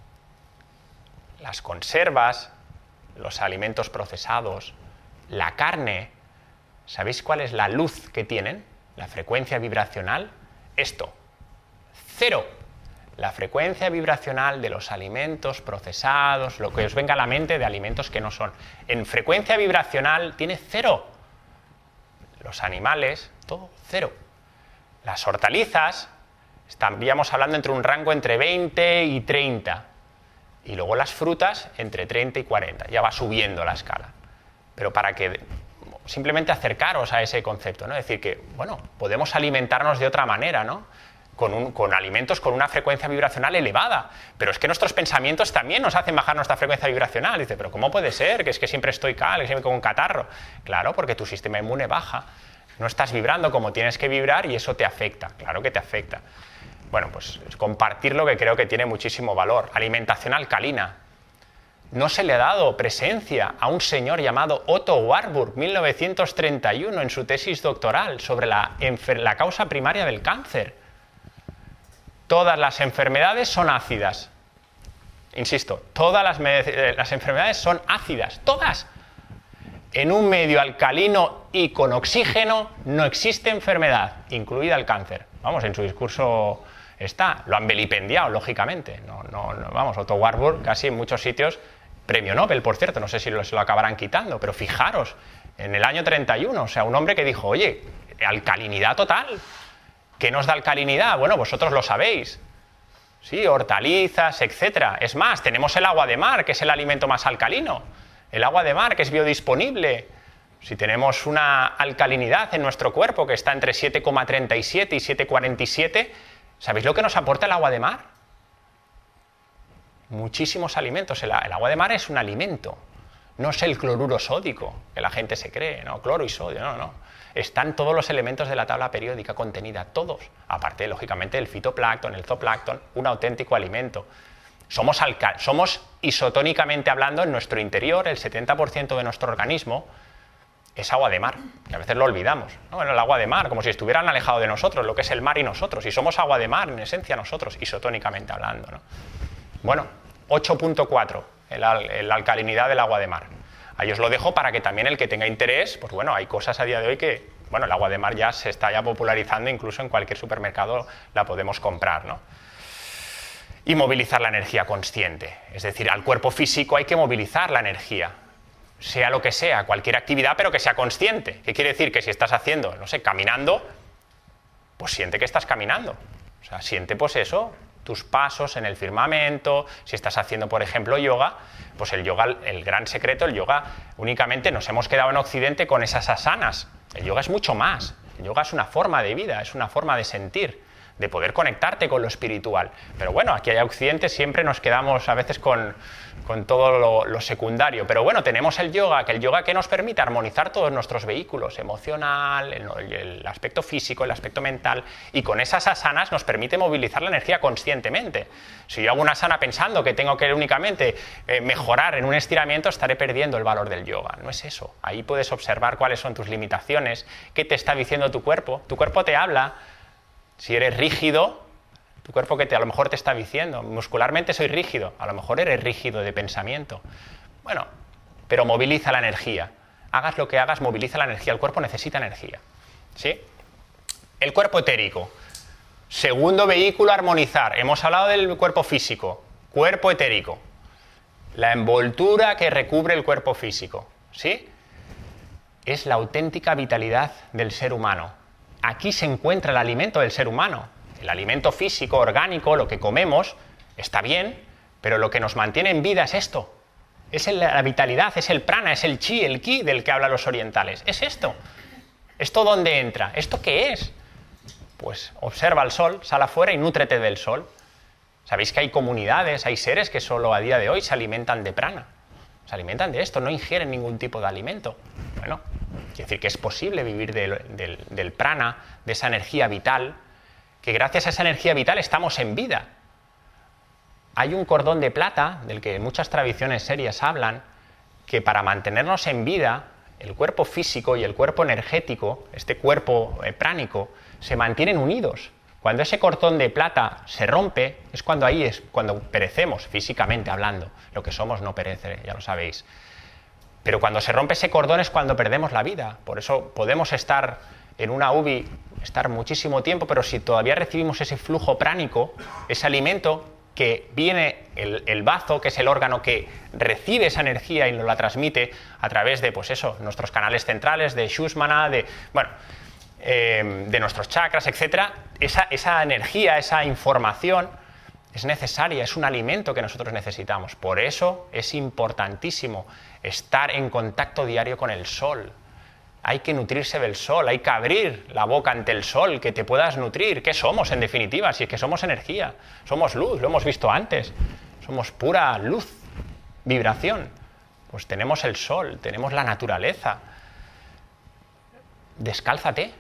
Las conservas, los alimentos procesados, la carne, ¿sabéis cuál es la luz que tienen? La frecuencia vibracional. Esto, cero. La frecuencia vibracional de los alimentos procesados, lo que os venga a la mente de alimentos que no son. En frecuencia vibracional tiene cero. Los animales, todo cero. Las hortalizas, estaríamos hablando entre un rango entre veinte y treinta. Y luego las frutas entre treinta y cuarenta. Ya va subiendo la escala. Pero para que simplemente acercaros a ese concepto, ¿no? Es decir, que, bueno, podemos alimentarnos de otra manera, ¿no? Con, un, con alimentos con una frecuencia vibracional elevada. Pero es que nuestros pensamientos también nos hacen bajar nuestra frecuencia vibracional. Dice, pero ¿cómo puede ser? Que es que siempre estoy cal, que siempre con un catarro. Claro, porque tu sistema inmune baja. No estás vibrando como tienes que vibrar y eso te afecta. Claro que te afecta. Bueno, pues compartir lo que creo que tiene muchísimo valor. Alimentación alcalina. No se le ha dado presencia a un señor llamado Otto Warburg, mil novecientos treinta y uno, en su tesis doctoral sobre la, la causa primaria del cáncer. Todas las enfermedades son ácidas. Insisto, todas las, las enfermedades son ácidas, todas. En un medio alcalino y con oxígeno no existe enfermedad, incluida el cáncer. Vamos, en su discurso está, lo han vilipendiado, lógicamente. No, no, no, vamos, Otto Warburg casi en muchos sitios, premio Nobel, por cierto, no sé si lo, se lo acabarán quitando, pero fijaros, en el año treinta y uno, o sea, un hombre que dijo, oye, alcalinidad total. ¿Qué nos da alcalinidad? Bueno, vosotros lo sabéis. Sí, hortalizas, etcétera. Es más, tenemos el agua de mar, que es el alimento más alcalino. El agua de mar, que es biodisponible. Si tenemos una alcalinidad en nuestro cuerpo que está entre siete coma treinta y siete y siete coma cuarenta y siete, ¿sabéis lo que nos aporta el agua de mar? Muchísimos alimentos. El, el agua de mar es un alimento. No es el cloruro sódico, que la gente se cree, ¿no? Cloro y sodio, no, no. Están todos los elementos de la tabla periódica contenida, todos. Aparte, lógicamente, del fitoplancton, el zooplancton, un auténtico alimento. Somos, alcal somos isotónicamente hablando, en nuestro interior, el setenta por ciento de nuestro organismo es agua de mar, que a veces lo olvidamos, ¿no? Bueno, el agua de mar, como si estuvieran alejados de nosotros, lo que es el mar y nosotros. Y somos agua de mar, en esencia, nosotros, isotónicamente hablando, ¿no? Bueno, ocho punto cuatro, la alcalinidad del agua de mar. Ahí os lo dejo para que también el que tenga interés, pues bueno, hay cosas a día de hoy que, bueno, el agua de mar ya se está ya popularizando, incluso en cualquier supermercado la podemos comprar, ¿no? Y movilizar la energía consciente, es decir, al cuerpo físico hay que movilizar la energía, sea lo que sea, cualquier actividad, pero que sea consciente. ¿Qué quiere decir? Que si estás haciendo, no sé, caminando, pues siente que estás caminando, o sea, siente pues eso, tus pasos en el firmamento. Si estás haciendo, por ejemplo, yoga, pues el yoga, el gran secreto, el yoga, únicamente nos hemos quedado en Occidente con esas asanas. El yoga es mucho más. El yoga es una forma de vida, es una forma de sentir, de poder conectarte con lo espiritual. Pero bueno, aquí en Occidente siempre nos quedamos a veces con, con todo lo, lo secundario. Pero bueno, tenemos el yoga, que el yoga que nos permite armonizar todos nuestros vehículos, emocional, el, el aspecto físico, el aspecto mental, y con esas asanas nos permite movilizar la energía conscientemente. Si yo hago una asana pensando que tengo que únicamente eh, mejorar en un estiramiento, estaré perdiendo el valor del yoga. No es eso. Ahí puedes observar cuáles son tus limitaciones, qué te está diciendo tu cuerpo. Tu cuerpo te habla. Si eres rígido, tu cuerpo que te, a lo mejor te está diciendo, muscularmente soy rígido, a lo mejor eres rígido de pensamiento. Bueno, pero moviliza la energía. Hagas lo que hagas, moviliza la energía. El cuerpo necesita energía. ¿Sí? El cuerpo etérico. Segundo vehículo a armonizar. Hemos hablado del cuerpo físico. Cuerpo etérico. La envoltura que recubre el cuerpo físico. ¿Sí? Es la auténtica vitalidad del ser humano. Aquí se encuentra el alimento del ser humano. El alimento físico, orgánico, lo que comemos, está bien, pero lo que nos mantiene en vida es esto. Es la vitalidad, es el prana, es el chi, el ki del que hablan los orientales. Es esto. ¿Esto dónde entra? ¿Esto qué es? Pues observa el sol, sal afuera y nútrete del sol. Sabéis que hay comunidades, hay seres que solo a día de hoy se alimentan de prana. Se alimentan de esto, no ingieren ningún tipo de alimento. Bueno, quiere decir que es posible vivir del, del, del prana, de esa energía vital, que gracias a esa energía vital estamos en vida. Hay un cordón de plata, del que muchas tradiciones serias hablan, que para mantenernos en vida, el cuerpo físico y el cuerpo energético, este cuerpo eh, pránico, se mantienen unidos. Cuando ese cordón de plata se rompe, es cuando ahí es cuando perecemos, físicamente hablando. Lo que somos no perece, ya lo sabéis. Pero cuando se rompe ese cordón es cuando perdemos la vida. Por eso podemos estar en una U B I estar muchísimo tiempo, pero si todavía recibimos ese flujo pránico, ese alimento que viene, el, el bazo, que es el órgano que recibe esa energía y nos la transmite a través de, pues eso, nuestros canales centrales, de Shushmana, de, bueno, eh, de nuestros chakras, etcétera, esa, esa energía, esa información es necesaria, es un alimento que nosotros necesitamos. Por eso es importantísimo estar en contacto diario con el sol. Hay que nutrirse del sol, hay que abrir la boca ante el sol, que te puedas nutrir. ¿Qué somos, en definitiva? Si es que somos energía, somos luz, lo hemos visto antes. Somos pura luz, vibración. Pues tenemos el sol, tenemos la naturaleza. Descálzate.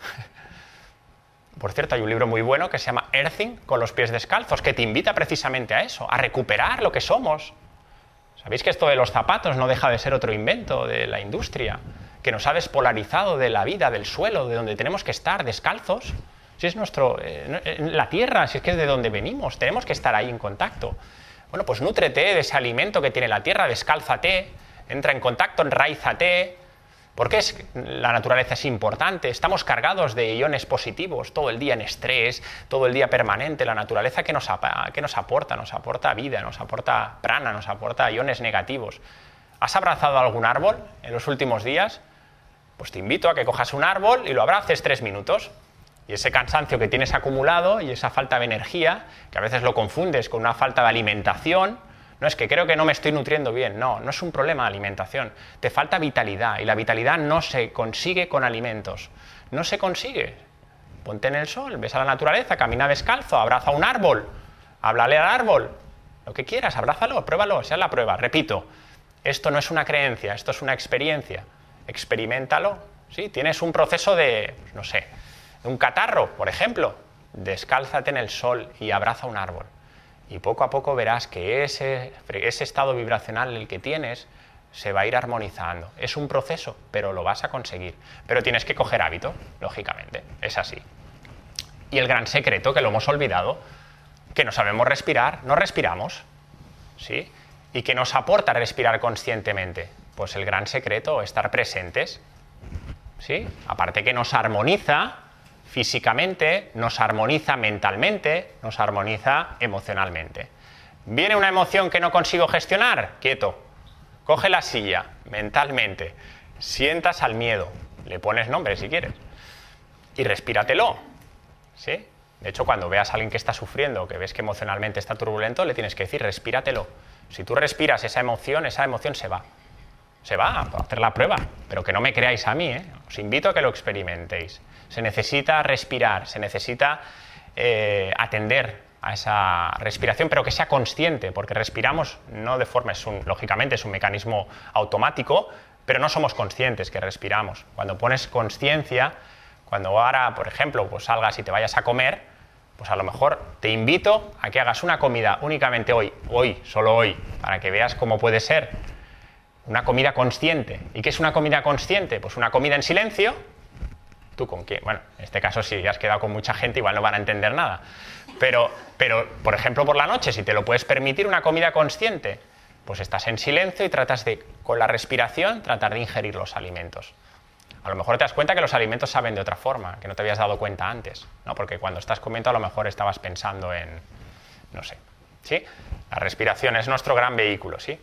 Por cierto, hay un libro muy bueno que se llama Earthing, con los pies descalzos, que te invita precisamente a eso, a recuperar lo que somos. ¿Sabéis que esto de los zapatos no deja de ser otro invento de la industria? Que nos ha despolarizado de la vida, del suelo, de donde tenemos que estar descalzos. Si es nuestro, eh, la tierra, si es que es de donde venimos, tenemos que estar ahí en contacto. Bueno, pues nútrete de ese alimento que tiene la tierra, descálzate, entra en contacto, enraízate. Porque es, la naturaleza es importante, estamos cargados de iones positivos, todo el día en estrés, todo el día permanente. La naturaleza, ¿qué nos, qué nos aporta? Nos aporta vida, nos aporta prana, nos aporta iones negativos. ¿Has abrazado algún árbol en los últimos días? Pues te invito a que cojas un árbol y lo abraces tres minutos. Y ese cansancio que tienes acumulado y esa falta de energía, que a veces lo confundes con una falta de alimentación, no es que creo que no me estoy nutriendo bien, no, no es un problema de alimentación. Te falta vitalidad y la vitalidad no se consigue con alimentos. No se consigue. Ponte en el sol, ves a la naturaleza, camina descalzo, abraza un árbol, háblale al árbol, lo que quieras, abrázalo, pruébalo, esa es la prueba. Repito, esto no es una creencia, esto es una experiencia. Experiméntalo, ¿sí? Tienes un proceso de, no sé, de un catarro, por ejemplo, descálzate en el sol y abraza un árbol. Y poco a poco verás que ese, ese estado vibracional el que tienes se va a ir armonizando. Es un proceso, pero lo vas a conseguir. Pero tienes que coger hábito, lógicamente, es así. Y el gran secreto, que lo hemos olvidado, que no sabemos respirar, no respiramos, ¿sí? ¿Y qué nos aporta respirar conscientemente? Pues el gran secreto, estar presentes, ¿sí? Aparte que nos armoniza físicamente, nos armoniza mentalmente, nos armoniza emocionalmente. ¿Viene una emoción que no consigo gestionar? Quieto. Coge la silla, mentalmente, sientas al miedo, le pones nombre si quieres, y respíratelo, ¿sí? De hecho, cuando veas a alguien que está sufriendo, que ves que emocionalmente está turbulento, le tienes que decir, respíratelo. Si tú respiras esa emoción, esa emoción se va. Se va a hacer la prueba, pero que no me creáis a mí, ¿eh? Os invito a que lo experimentéis. Se necesita respirar, se necesita eh, atender a esa respiración, pero que sea consciente, porque respiramos no de forma, es un, lógicamente es un mecanismo automático, pero no somos conscientes que respiramos. Cuando pones conciencia, cuando ahora, por ejemplo, pues salgas y te vayas a comer, pues a lo mejor te invito a que hagas una comida únicamente hoy, hoy, solo hoy, para que veas cómo puede ser una comida consciente. ¿Y qué es una comida consciente? Pues una comida en silencio. ¿Tú con quién? Bueno, en este caso si has quedado con mucha gente igual no van a entender nada. Pero, pero, por ejemplo, por la noche, si te lo puedes permitir, una comida consciente, pues estás en silencio y tratas de, con la respiración, tratar de ingerir los alimentos. A lo mejor te das cuenta que los alimentos saben de otra forma, que no te habías dado cuenta antes, ¿no? Porque cuando estás comiendo a lo mejor estabas pensando en, no sé, ¿sí? La respiración es nuestro gran vehículo, ¿sí?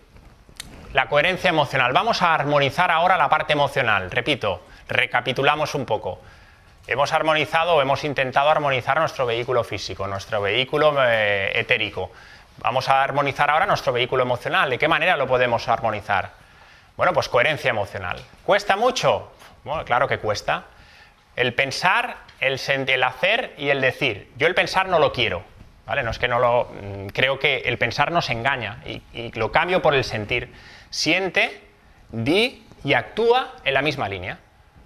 La coherencia emocional. Vamos a armonizar ahora la parte emocional. Repito, recapitulamos un poco. Hemos armonizado o hemos intentado armonizar nuestro vehículo físico, nuestro vehículo eh, etérico. Vamos a armonizar ahora nuestro vehículo emocional. ¿De qué manera lo podemos armonizar? Bueno, pues coherencia emocional. ¿Cuesta mucho? Bueno, claro que cuesta. El pensar, el, el hacer y el decir. Yo el pensar no lo quiero, ¿vale? No es que no lo... Creo que el pensar nos engaña y, y lo cambio por el sentir. Siente, di y actúa en la misma línea.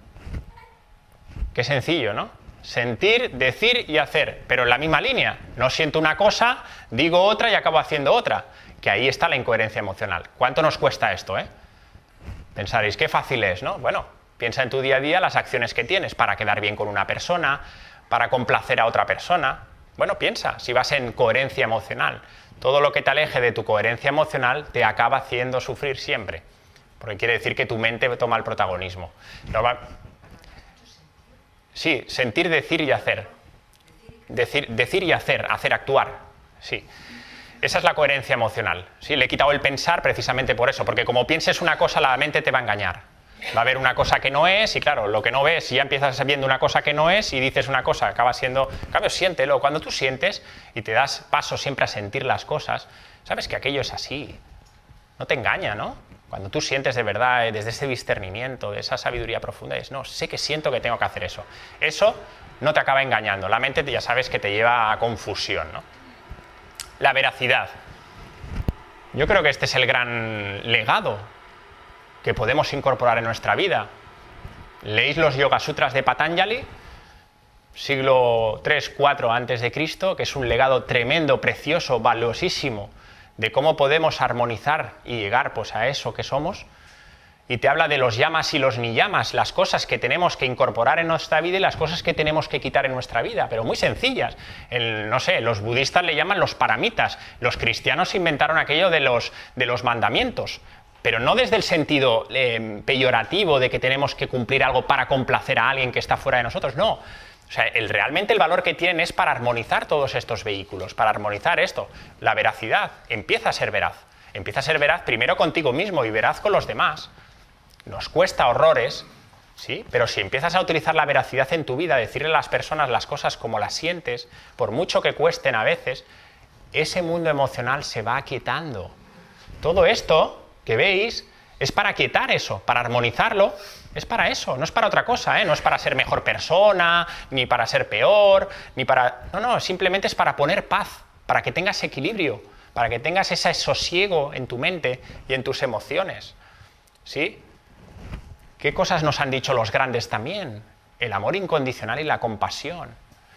Qué sencillo, ¿no? Sentir, decir y hacer, pero en la misma línea. No siento una cosa, digo otra y acabo haciendo otra. Que ahí está la incoherencia emocional. ¿Cuánto nos cuesta esto, eh? Pensaréis, qué fácil es, ¿no? Bueno, piensa en tu día a día las acciones que tienes para quedar bien con una persona, para complacer a otra persona. Bueno, piensa, si vas en coherencia emocional, todo lo que te aleje de tu coherencia emocional te acaba haciendo sufrir siempre. Porque quiere decir que tu mente toma el protagonismo. No va... Sí, sentir, decir y hacer. Decir, decir y hacer, hacer, actuar. Sí. Esa es la coherencia emocional. ¿Sí? Le he quitado el pensar precisamente por eso, porque como pienses una cosa, la mente te va a engañar. Va a haber una cosa que no es y claro, lo que no ves, si ya empiezas viendo una cosa que no es y dices una cosa, acaba siendo... Claro, siéntelo. Cuando tú sientes y te das paso siempre a sentir las cosas, sabes que aquello es así. No te engaña, ¿no? Cuando tú sientes de verdad, desde ese discernimiento, de esa sabiduría profunda, es, no, sé que siento que tengo que hacer eso. Eso no te acaba engañando. La mente ya sabes que te lleva a confusión, ¿no? La veracidad. Yo creo que este es el gran legado que podemos incorporar en nuestra vida. Leéis los Yoga Sutras de Patanjali, siglo tres cuatro antes de Cristo, que es un legado tremendo, precioso, valiosísimo, de cómo podemos armonizar y llegar pues, a eso que somos, y te habla de los yamas y los niyamas, las cosas que tenemos que incorporar en nuestra vida y las cosas que tenemos que quitar en nuestra vida, pero muy sencillas. El, no sé, los budistas le llaman los paramitas, los cristianos inventaron aquello de los, de los mandamientos, pero no desde el sentido eh, peyorativo de que tenemos que cumplir algo para complacer a alguien que está fuera de nosotros, no. O sea, el, realmente el valor que tienen es para armonizar todos estos vehículos, para armonizar esto. La veracidad empieza a ser veraz. Empieza a ser veraz primero contigo mismo y veraz con los demás. Nos cuesta horrores, ¿sí? Pero si empiezas a utilizar la veracidad en tu vida, decirle a las personas las cosas como las sientes, por mucho que cuesten a veces, ese mundo emocional se va aquietando. Todo esto que veis es para aquietar eso, para armonizarlo. Es para eso, no es para otra cosa, ¿eh? No es para ser mejor persona, ni para ser peor, ni para... No, no, simplemente es para poner paz, para que tengas equilibrio, para que tengas ese sosiego en tu mente y en tus emociones. ¿Sí? ¿Qué cosas nos han dicho los grandes también? El amor incondicional y la compasión.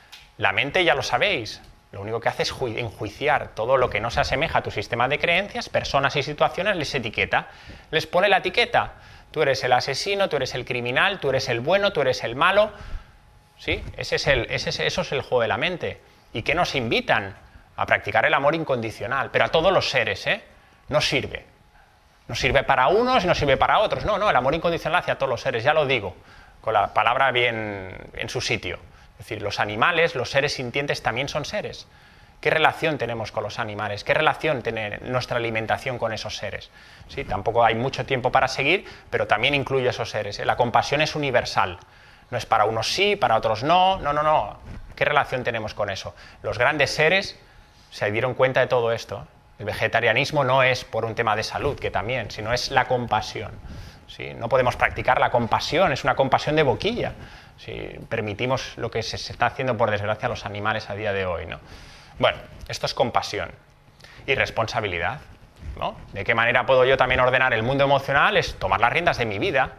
La mente, ya lo sabéis, lo único que hace es enjuiciar todo lo que no se asemeja a tu sistema de creencias, personas y situaciones, les etiqueta. Les pone la etiqueta. Tú eres el asesino, tú eres el criminal, tú eres el bueno, tú eres el malo. ¿Sí? Ese es el, ese es, eso es el juego de la mente. ¿Y qué nos invitan? A practicar el amor incondicional, pero a todos los seres, ¿eh? No sirve. No sirve para unos y no sirve para otros. No, no, el amor incondicional hacia todos los seres, ya lo digo, con la palabra bien en su sitio. Es decir, los animales, los seres sintientes también son seres. ¿Qué relación tenemos con los animales? ¿Qué relación tiene nuestra alimentación con esos seres? ¿Sí? Tampoco hay mucho tiempo para seguir, pero también incluye esos seres, ¿eh? La compasión es universal. No es para unos sí, para otros no. No, no, no. ¿Qué relación tenemos con eso? Los grandes seres se dieron cuenta de todo esto. El vegetarianismo no es por un tema de salud, que también, sino es la compasión. ¿Sí? No podemos practicar la compasión, es una compasión de boquilla. Si permitimos lo que se está haciendo, por desgracia, a los animales a día de hoy, ¿no? Bueno, esto es compasión y responsabilidad, ¿no? ¿De qué manera puedo yo también ordenar el mundo emocional? Es tomar las riendas de mi vida,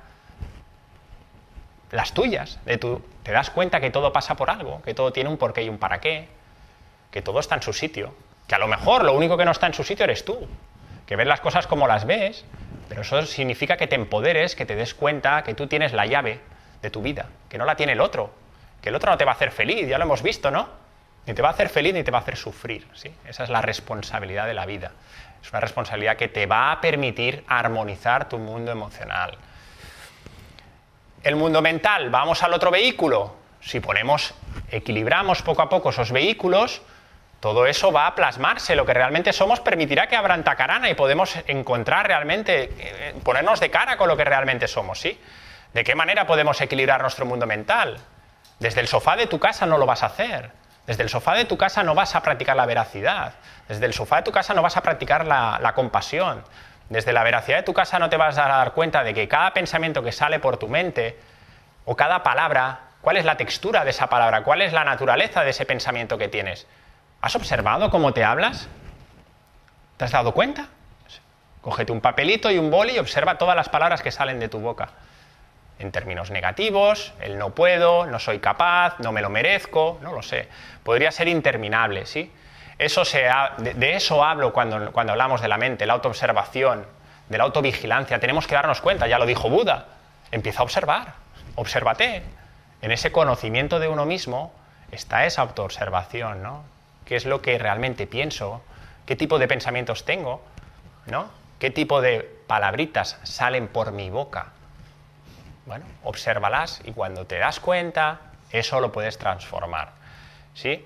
las tuyas. De tu, te das cuenta que todo pasa por algo, que todo tiene un porqué y un para qué, que todo está en su sitio, que a lo mejor lo único que no está en su sitio eres tú, que ves las cosas como las ves, pero eso significa que te empoderes, que te des cuenta que tú tienes la llave de tu vida, que no la tiene el otro, que el otro no te va a hacer feliz, ya lo hemos visto, ¿no? Ni te va a hacer feliz ni te va a hacer sufrir, ¿sí? Esa es la responsabilidad de la vida. Es una responsabilidad que te va a permitir armonizar tu mundo emocional. El mundo mental, vamos al otro vehículo. Si ponemos, equilibramos poco a poco esos vehículos, todo eso va a plasmarse. Lo que realmente somos permitirá que abran tacarana y podemos encontrar realmente, eh, ponernos de cara con lo que realmente somos, ¿sí? ¿De qué manera podemos equilibrar nuestro mundo mental? Desde el sofá de tu casa no lo vas a hacer. Desde el sofá de tu casa no vas a practicar la veracidad. Desde el sofá de tu casa no vas a practicar la, la compasión. Desde la veracidad de tu casa no te vas a dar cuenta de que cada pensamiento que sale por tu mente o cada palabra, ¿cuál es la textura de esa palabra? ¿Cuál es la naturaleza de ese pensamiento que tienes? ¿Has observado cómo te hablas? ¿Te has dado cuenta? Cógete un papelito y un boli y observa todas las palabras que salen de tu boca. En términos negativos, el no puedo, no soy capaz, no me lo merezco, no lo sé. Podría ser interminable, ¿sí? Eso se ha, de, de eso hablo cuando, cuando hablamos de la mente, la autoobservación, de la autovigilancia. Tenemos que darnos cuenta, ya lo dijo Buda. Empieza a observar, obsérvate. En ese conocimiento de uno mismo está esa autoobservación, ¿no? ¿Qué es lo que realmente pienso? ¿Qué tipo de pensamientos tengo? ¿No? ¿Qué tipo de palabritas salen por mi boca? Bueno, obsérvalas y cuando te das cuenta, Eso lo puedes transformar, ¿sí?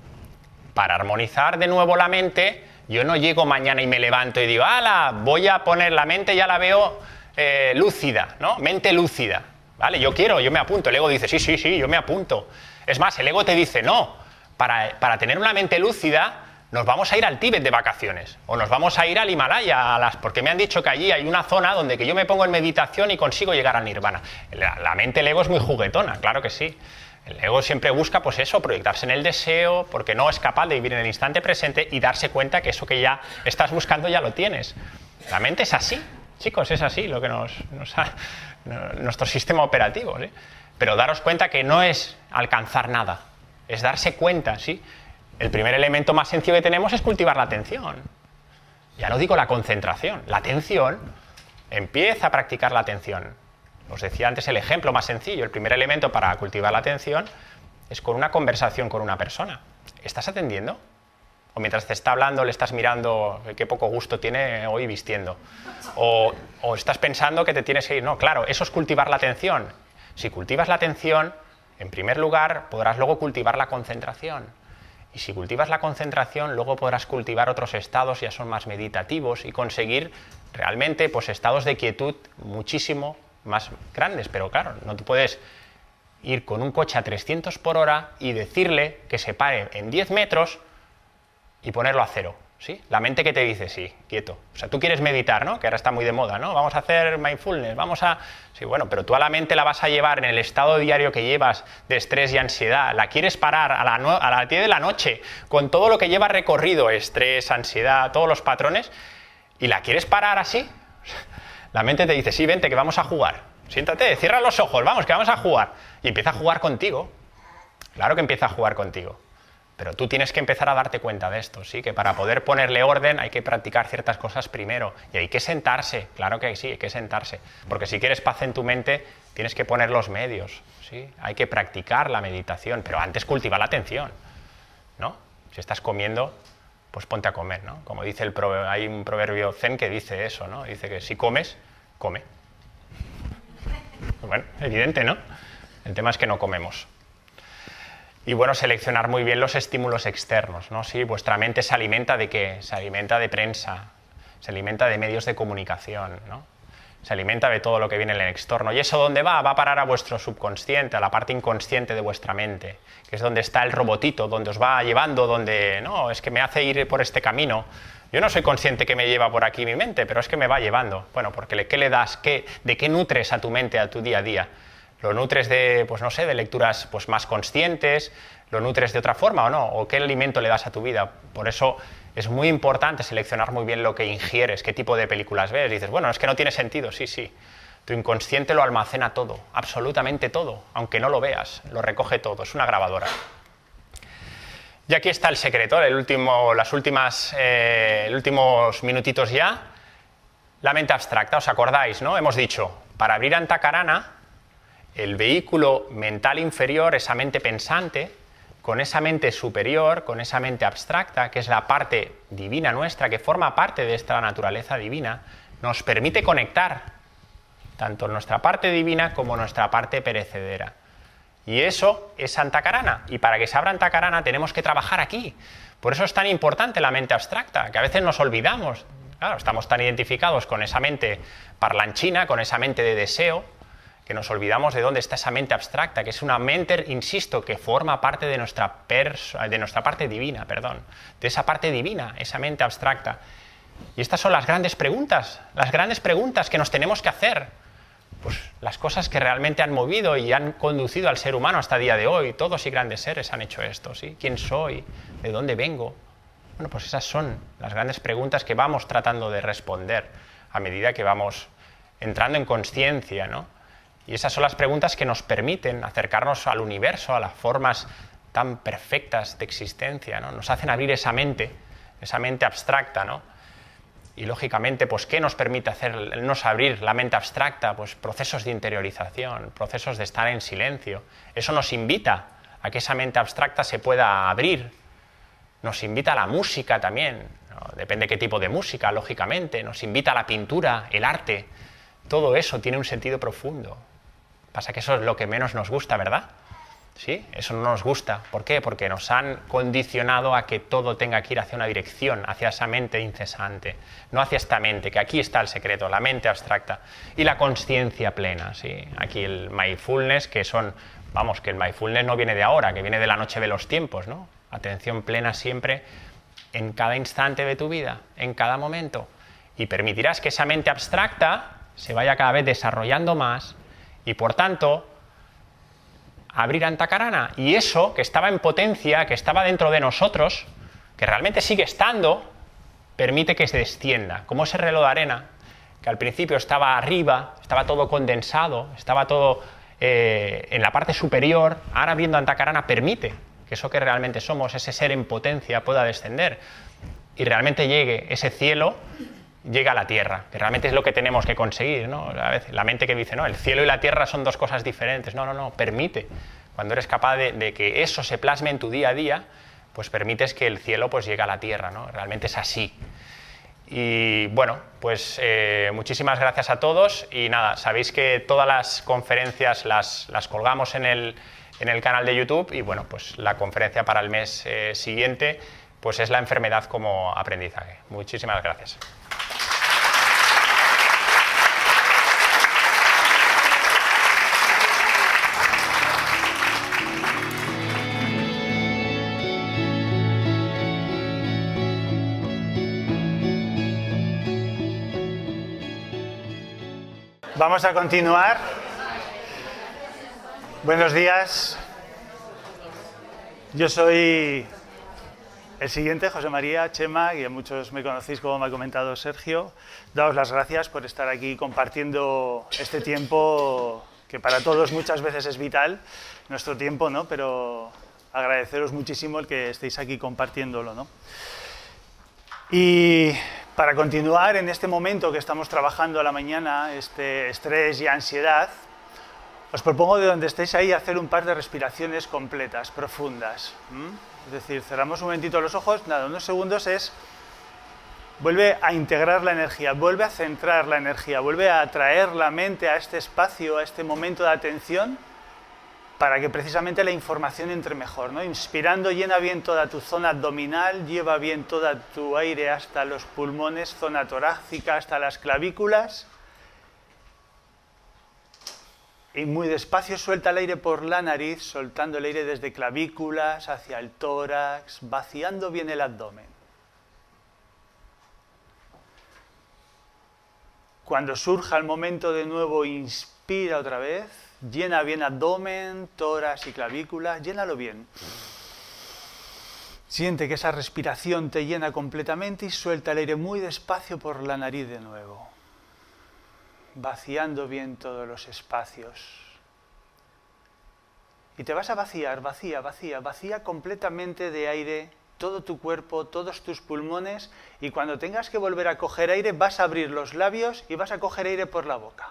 Para armonizar de nuevo la mente, yo no llego mañana y me levanto y digo, ¡hala! Voy a poner la mente, ya la veo eh, lúcida, ¿no? Mente lúcida, ¿vale? Yo quiero, yo me apunto. El ego dice, sí, sí, sí, yo me apunto. Es más, el ego te dice, no, para, para tener una mente lúcida nos vamos a ir al Tíbet de vacaciones o nos vamos a ir al Himalaya, a las, porque me han dicho que allí hay una zona donde que yo me pongo en meditación y consigo llegar al nirvana. La, la mente, el ego es muy juguetona, claro que sí. El ego siempre busca, pues eso, proyectarse en el deseo, porque no es capaz de vivir en el instante presente y darse cuenta que eso que ya estás buscando ya lo tienes. La mente es así, chicos, es así lo que nos, nos ha, nuestro sistema operativo, ¿sí? Pero daros cuenta que no es alcanzar nada, es darse cuenta, ¿sí? El primer elemento más sencillo que tenemos es cultivar la atención. Ya no digo la concentración, la atención. Empieza a practicar la atención. Os decía antes el ejemplo más sencillo. El primer elemento para cultivar la atención es con una conversación con una persona. ¿Estás atendiendo? O mientras te está hablando le estás mirando qué poco gusto tiene hoy vistiendo. O, o estás pensando que te tienes que ir. No, claro, eso es cultivar la atención. Si cultivas la atención, en primer lugar, podrás luego cultivar la concentración. Y si cultivas la concentración, luego podrás cultivar otros estados, ya son más meditativos, y conseguir realmente pues, estados de quietud muchísimo más grandes. Pero claro, no te puedes ir con un coche a trescientos por hora y decirle que se pare en diez metros y ponerlo a cero, ¿sí? La mente que te dice, sí, quieto. O sea, tú quieres meditar, ¿no? Que ahora está muy de moda, ¿no? Vamos a hacer mindfulness, vamos a... Sí, bueno, pero tú a la mente la vas a llevar en el estado diario que llevas de estrés y ansiedad. La quieres parar a, la no... a las diez de la noche con todo lo que lleva recorrido, estrés, ansiedad, todos los patrones, y la quieres parar así. La mente te dice, sí, vente, que vamos a jugar. Siéntate, cierra los ojos, vamos, que vamos a jugar. Y empieza a jugar contigo. Claro que empieza a jugar contigo. Pero tú tienes que empezar a darte cuenta de esto, ¿sí? Que para poder ponerle orden hay que practicar ciertas cosas primero. Y hay que sentarse, claro que sí, hay que sentarse. Porque si quieres paz en tu mente, tienes que poner los medios, ¿sí? Hay que practicar la meditación, pero antes cultiva la atención, ¿no? Si estás comiendo, pues ponte a comer, ¿no? Como dice el proverbio, hay un proverbio zen que dice eso, ¿no? Dice que si comes, come. Bueno, evidente, ¿no? El tema es que no comemos. Y bueno, seleccionar muy bien los estímulos externos, ¿no? Sí, vuestra mente se alimenta de qué? Se alimenta de prensa, se alimenta de medios de comunicación, ¿no? Se alimenta de todo lo que viene en el externo. ¿Y eso dónde va? Va a parar a vuestro subconsciente, a la parte inconsciente de vuestra mente, que es donde está el robotito, donde os va llevando, donde, no, es que me hace ir por este camino. Yo no soy consciente que me lleva por aquí mi mente, pero es que me va llevando. Bueno, porque ¿qué le das? ¿Qué, ¿De qué nutres a tu mente, a tu día a día? ¿Lo nutres de, pues no sé, de lecturas pues, más conscientes? ¿Lo nutres de otra forma o no? ¿O qué alimento le das a tu vida? Por eso es muy importante seleccionar muy bien lo que ingieres, qué tipo de películas ves. Dices, bueno, es que no tiene sentido. Sí, sí. Tu inconsciente lo almacena todo, absolutamente todo, aunque no lo veas, lo recoge todo, es una grabadora. Y aquí está el secreto, el último, las últimas, eh, los últimos minutitos ya. La mente abstracta, ¿os acordáis, no? Hemos dicho, para abrir Antakarana, el vehículo mental inferior, esa mente pensante, con esa mente superior, con esa mente abstracta, que es la parte divina nuestra, que forma parte de esta naturaleza divina, nos permite conectar tanto nuestra parte divina como nuestra parte perecedera. Y eso es Antakarana. Y para que se abra Antakarana tenemos que trabajar aquí. Por eso es tan importante la mente abstracta, que a veces nos olvidamos. Claro, estamos tan identificados con esa mente parlanchina, con esa mente de deseo, que nos olvidamos de dónde está esa mente abstracta, que es una mente, insisto, que forma parte de nuestra, perso- de nuestra parte divina, perdón, de esa parte divina, esa mente abstracta. Y estas son las grandes preguntas, las grandes preguntas que nos tenemos que hacer. Pues las cosas que realmente han movido y han conducido al ser humano hasta el día de hoy. Todos y grandes seres han hecho esto, ¿sí? ¿Quién soy? ¿De dónde vengo? Bueno, pues esas son las grandes preguntas que vamos tratando de responder a medida que vamos entrando en consciencia, ¿no? Y esas son las preguntas que nos permiten acercarnos al universo, a las formas tan perfectas de existencia, ¿no? Nos hacen abrir esa mente, esa mente abstracta, ¿no? Y lógicamente, pues, ¿qué nos permite hacernos abrir la mente abstracta? Pues procesos de interiorización, procesos de estar en silencio. Eso nos invita a que esa mente abstracta se pueda abrir. Nos invita a la música también, ¿no? Depende qué tipo de música, lógicamente. Nos invita a la pintura, el arte. Todo eso tiene un sentido profundo. Pasa que eso es lo que menos nos gusta, ¿verdad? ¿Sí? Eso no nos gusta. ¿Por qué? Porque nos han condicionado a que todo tenga que ir hacia una dirección, hacia esa mente incesante, no hacia esta mente, que aquí está el secreto, la mente abstracta y la consciencia plena. ¿Sí? Aquí el mindfulness, que son, vamos, que el mindfulness no viene de ahora, que viene de la noche de los tiempos, ¿no? Atención plena siempre en cada instante de tu vida, en cada momento. Y permitirás que esa mente abstracta se vaya cada vez desarrollando más y, por tanto, abrir Antakarana, y eso que estaba en potencia, que estaba dentro de nosotros, que realmente sigue estando, permite que se descienda, como ese reloj de arena, que al principio estaba arriba, estaba todo condensado, estaba todo eh, en la parte superior, ahora abriendo Antakarana permite que eso que realmente somos, ese ser en potencia, pueda descender, y realmente llegue ese cielo, llega a la tierra, que realmente es lo que tenemos que conseguir, ¿no? A veces la mente que dice, no, el cielo y la tierra son dos cosas diferentes. No, no, no, permite. Cuando eres capaz de, de que eso se plasme en tu día a día, pues permites que el cielo pues llegue a la tierra, ¿no? Realmente es así. Y bueno, pues eh, muchísimas gracias a todos y nada, sabéis que todas las conferencias las, las colgamos en el, en el canal de YouTube y bueno, pues la conferencia para el mes eh, siguiente pues es la enfermedad como aprendizaje. Muchísimas gracias. Vamos a continuar. Buenos días. Yo soy el siguiente, José María Chema, y a muchos me conocéis como me ha comentado Sergio. Daos las gracias por estar aquí compartiendo este tiempo que para todos muchas veces es vital, nuestro tiempo, ¿no? Pero agradeceros muchísimo el que estéis aquí compartiéndolo, ¿no? Y para continuar en este momento que estamos trabajando a la mañana, este estrés y ansiedad, os propongo de donde estéis ahí hacer un par de respiraciones completas, profundas. ¿Mm? Es decir, cerramos un momentito los ojos, nada, unos segundos es, vuelve a integrar la energía, vuelve a centrar la energía, vuelve a atraer la mente a este espacio, a este momento de atención, para que precisamente la información entre mejor, ¿no? Inspirando, llena bien toda tu zona abdominal, lleva bien todo tu aire hasta los pulmones, zona torácica, hasta las clavículas. Y muy despacio suelta el aire por la nariz, soltando el aire desde clavículas hacia el tórax, vaciando bien el abdomen. Cuando surja el momento de nuevo, inspira otra vez. Llena bien abdomen, tórax y clavículas, llénalo bien. Siente que esa respiración te llena completamente y suelta el aire muy despacio por la nariz de nuevo. Vaciando bien todos los espacios. Y te vas a vaciar, vacía, vacía, vacía completamente de aire todo tu cuerpo, todos tus pulmones, y cuando tengas que volver a coger aire vas a abrir los labios y vas a coger aire por la boca.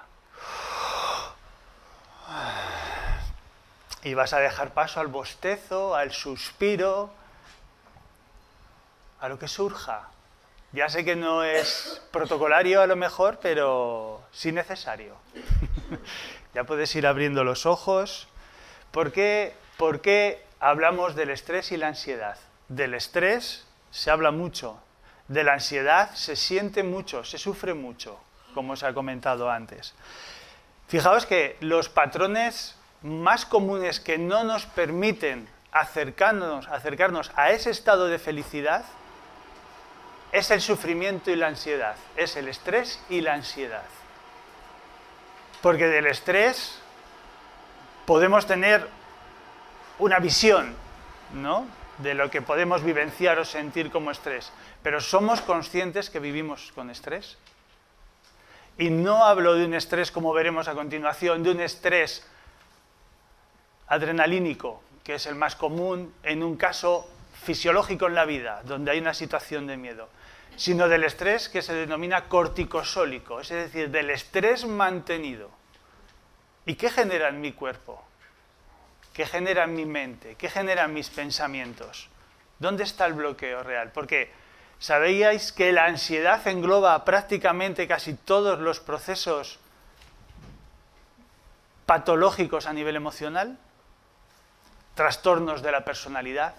Y vas a dejar paso al bostezo, al suspiro, a lo que surja. Ya sé que no es protocolario a lo mejor, pero sí necesario. Ya puedes ir abriendo los ojos. ¿Por qué, ¿Por qué hablamos del estrés y la ansiedad? Del estrés se habla mucho, de la ansiedad se siente mucho, se sufre mucho, como os he comentado antes. Fijaos que los patrones más comunes que no nos permiten acercarnos, acercarnos a ese estado de felicidad es el sufrimiento y la ansiedad, es el estrés y la ansiedad. Porque del estrés podemos tener una visión, ¿no?, de lo que podemos vivenciar o sentir como estrés, pero ¿somos conscientes que vivimos con estrés? Y no hablo de un estrés, como veremos a continuación, de un estrés adrenalínico, que es el más común en un caso fisiológico en la vida, donde hay una situación de miedo, sino del estrés que se denomina corticosólico, es decir, del estrés mantenido. ¿Y qué genera en mi cuerpo? ¿Qué genera en mi mente? ¿Qué generan mis pensamientos? ¿Dónde está el bloqueo real? Porque ¿sabíais que la ansiedad engloba prácticamente casi todos los procesos patológicos a nivel emocional? trastornos de la personalidad,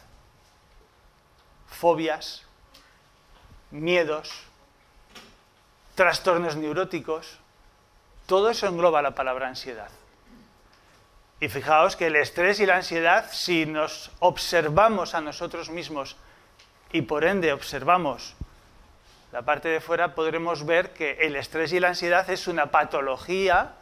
fobias, miedos, trastornos neuróticos. Todo eso engloba la palabra ansiedad. Y fijaos que el estrés y la ansiedad, si nos observamos a nosotros mismos y por ende observamos la parte de fuera, podremos ver que el estrés y la ansiedad es una patología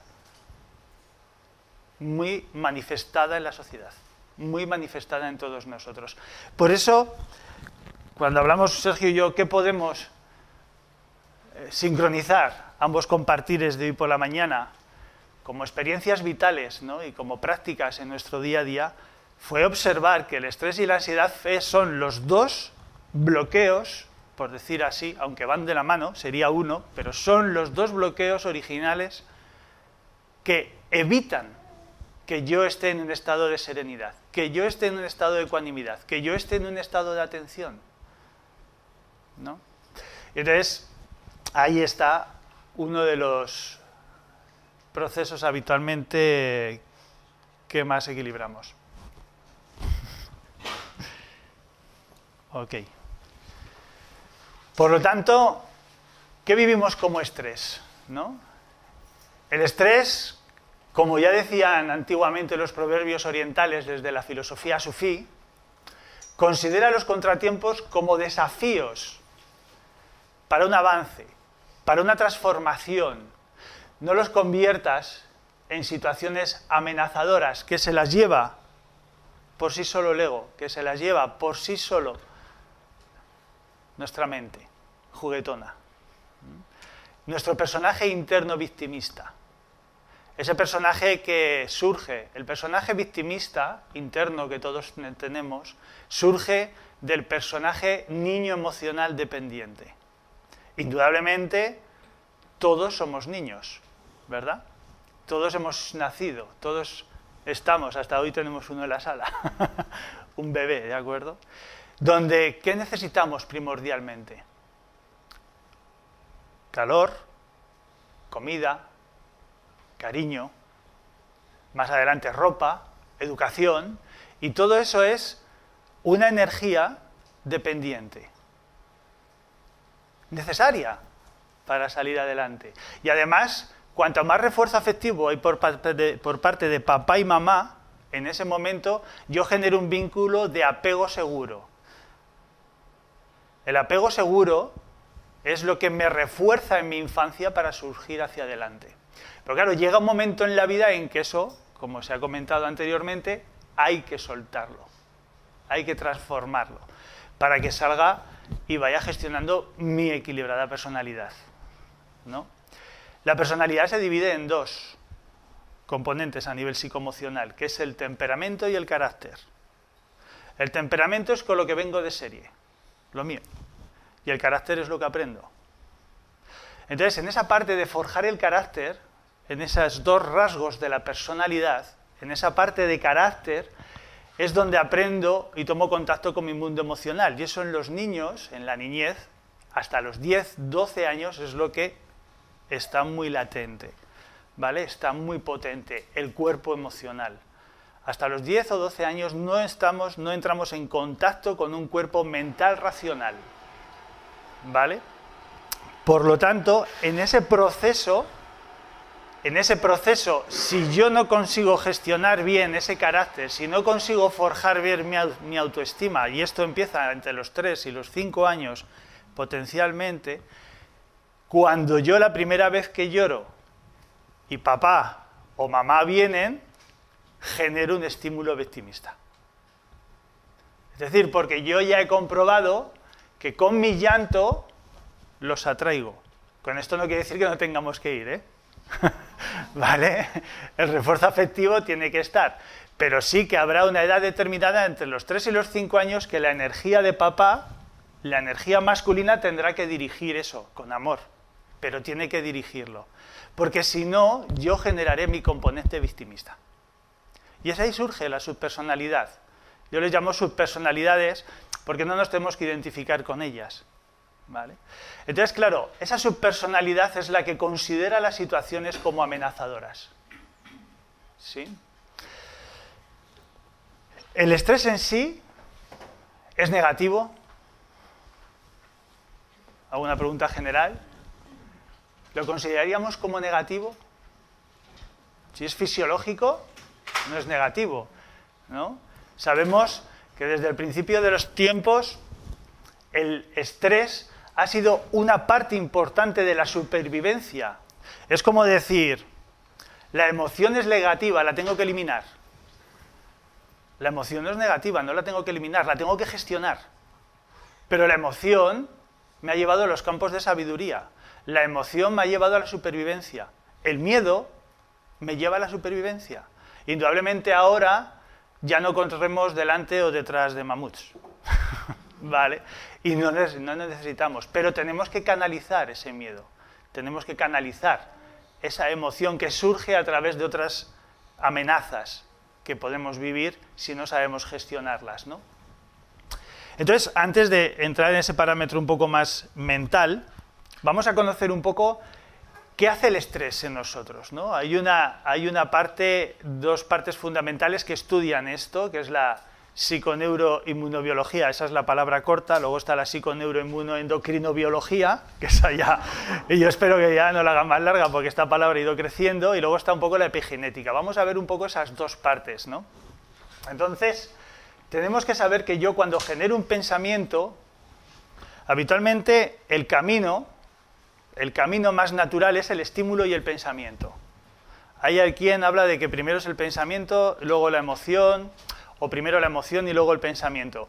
muy manifestada en la sociedad, muy manifestada en todos nosotros. Por eso, cuando hablamos Sergio y yo, ¿qué podemos eh, sincronizar? Ambos compartires de hoy por la mañana, como experiencias vitales, ¿no? Y como prácticas en nuestro día a día, fue observar que el estrés y la ansiedad son los dos bloqueos, por decir así, aunque van de la mano, sería uno, pero son los dos bloqueos originales que evitan que yo esté en un estado de serenidad, que yo esté en un estado de ecuanimidad, que yo esté en un estado de atención, ¿no? Entonces, ahí está uno de los procesos habitualmente que más equilibramos. Ok. Por lo tanto, ¿qué vivimos como estrés? ¿No? El estrés, como ya decían antiguamente los proverbios orientales desde la filosofía sufí, considera los contratiempos como desafíos para un avance, para una transformación. No los conviertas en situaciones amenazadoras que se las lleva por sí solo el ego, que se las lleva por sí solo nuestra mente juguetona. Nuestro personaje interno victimista. Ese personaje que surge, el personaje victimista interno que todos tenemos, surge del personaje niño emocional dependiente. Indudablemente, todos somos niños, ¿verdad? Todos hemos nacido, todos estamos, hasta hoy tenemos uno en la sala, un bebé, ¿de acuerdo? Donde, ¿qué necesitamos primordialmente? Calor, comida, cariño, más adelante ropa, educación, y todo eso es una energía dependiente, necesaria para salir adelante. Y además, cuanto más refuerzo afectivo hay por parte de, por parte de papá y mamá, en ese momento yo genero un vínculo de apego seguro. El apego seguro es lo que me refuerza en mi infancia para surgir hacia adelante. Pero claro, llega un momento en la vida en que eso, como se ha comentado anteriormente, hay que soltarlo, hay que transformarlo, para que salga y vaya gestionando mi equilibrada personalidad, ¿no? La personalidad se divide en dos componentes a nivel psicoemocional, que es el temperamento y el carácter. El temperamento es con lo que vengo de serie, lo mío, y el carácter es lo que aprendo. Entonces, en esa parte de forjar el carácter, en esos dos rasgos de la personalidad, en esa parte de carácter, es donde aprendo y tomo contacto con mi mundo emocional. Y eso en los niños, en la niñez, hasta los diez, doce años, es lo que está muy latente, ¿vale? Está muy potente, el cuerpo emocional. Hasta los diez o doce años no estamos, no entramos en contacto con un cuerpo mental racional, ¿vale? Por lo tanto, en ese proceso, en ese proceso, si yo no consigo gestionar bien ese carácter, si no consigo forjar bien mi, mi autoestima, y esto empieza entre los tres y los cinco años potencialmente, cuando yo la primera vez que lloro y papá o mamá vienen, genero un estímulo victimista. Es decir, porque yo ya he comprobado que con mi llanto los atraigo. Con esto no quiere decir que no tengamos que ir, ¿eh? ¿Vale? El refuerzo afectivo tiene que estar. Pero sí que habrá una edad determinada entre los tres y los cinco años que la energía de papá, la energía masculina tendrá que dirigir eso, con amor. Pero tiene que dirigirlo. Porque si no, yo generaré mi componente victimista. Y es ahí surge la subpersonalidad. Yo les llamo subpersonalidades porque no nos tenemos que identificar con ellas, ¿vale? Entonces, claro, esa subpersonalidad es la que considera las situaciones como amenazadoras, ¿sí? ¿El estrés en sí es negativo? ¿Hago una pregunta general? ¿Lo consideraríamos como negativo? Si es fisiológico, no es negativo, ¿no? Sabemos que desde el principio de los tiempos el estrés ha sido una parte importante de la supervivencia. Es como decir, la emoción es negativa, la tengo que eliminar. La emoción no es negativa, no la tengo que eliminar, la tengo que gestionar. Pero la emoción me ha llevado a los campos de sabiduría. La emoción me ha llevado a la supervivencia. El miedo me lleva a la supervivencia. Indudablemente ahora ya no corremos delante o detrás de mamuts. ¿Vale? Y no, no necesitamos, pero tenemos que canalizar ese miedo. Tenemos que canalizar esa emoción que surge a través de otras amenazas que podemos vivir si no sabemos gestionarlas, ¿no? Entonces, antes de entrar en ese parámetro un poco más mental, vamos a conocer un poco qué hace el estrés en nosotros, ¿no? Hay una, hay una parte, dos partes fundamentales que estudian esto, que es la psiconeuroinmunobiología, esa es la palabra corta, luego está la psiconeuroinmunoendocrinobiología, que esa ya, y yo espero que ya no la hagan más larga porque esta palabra ha ido creciendo, y luego está un poco la epigenética. Vamos a ver un poco esas dos partes, ¿no? Entonces, tenemos que saber que yo cuando genero un pensamiento, habitualmente el camino, el camino más natural es el estímulo y el pensamiento. Hay quien habla de que primero es el pensamiento, luego la emoción, o primero la emoción y luego el pensamiento.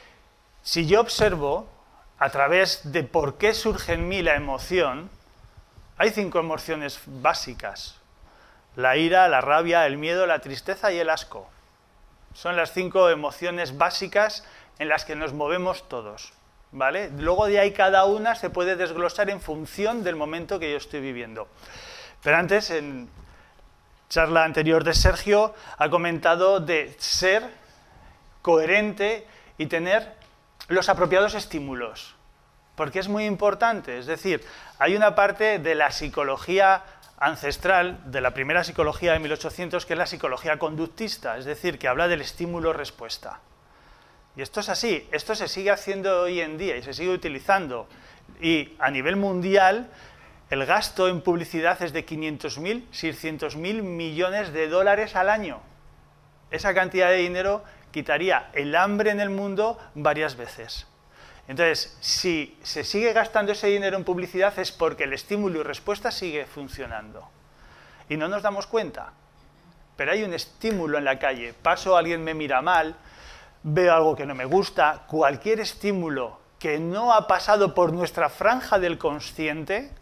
Si yo observo a través de por qué surge en mí la emoción, hay cinco emociones básicas. La ira, la rabia, el miedo, la tristeza y el asco. Son las cinco emociones básicas en las que nos movemos todos, ¿vale? Luego de ahí cada una se puede desglosar en función del momento que yo estoy viviendo. Pero antes, en charla anterior de Sergio, ha comentado de ser coherente y tener los apropiados estímulos, porque es muy importante. Es decir, hay una parte de la psicología ancestral, de la primera psicología de mil ochocientos, que es la psicología conductista, es decir, que habla del estímulo-respuesta. Y esto es así, esto se sigue haciendo hoy en día y se sigue utilizando. Y a nivel mundial, el gasto en publicidad es de quinientos mil, seiscientos mil millones de dólares al año. Esa cantidad de dinero quitaría el hambre en el mundo varias veces. Entonces, si se sigue gastando ese dinero en publicidad es porque el estímulo y respuesta sigue funcionando. Y no nos damos cuenta. Pero hay un estímulo en la calle. Paso, alguien me mira mal, veo algo que no me gusta. Cualquier estímulo que no ha pasado por nuestra franja del consciente,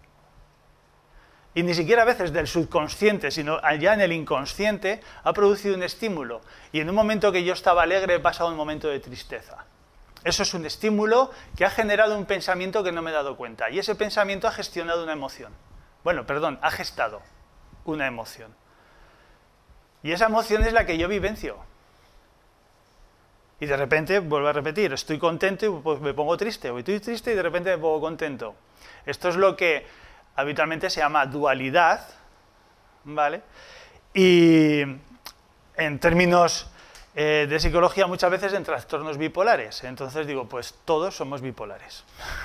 y ni siquiera a veces del subconsciente, sino allá en el inconsciente, ha producido un estímulo. Y en un momento que yo estaba alegre he pasado un momento de tristeza. Eso es un estímulo que ha generado un pensamiento que no me he dado cuenta. Y ese pensamiento ha gestionado una emoción. Bueno, perdón, ha gestado una emoción. Y esa emoción es la que yo vivencio. Y de repente, vuelvo a repetir, estoy contento y pues me pongo triste. O estoy triste y de repente me pongo contento. Esto es lo que habitualmente se llama dualidad, ¿vale? Y en términos eh, de psicología muchas veces en trastornos bipolares. Entonces digo, pues todos somos bipolares,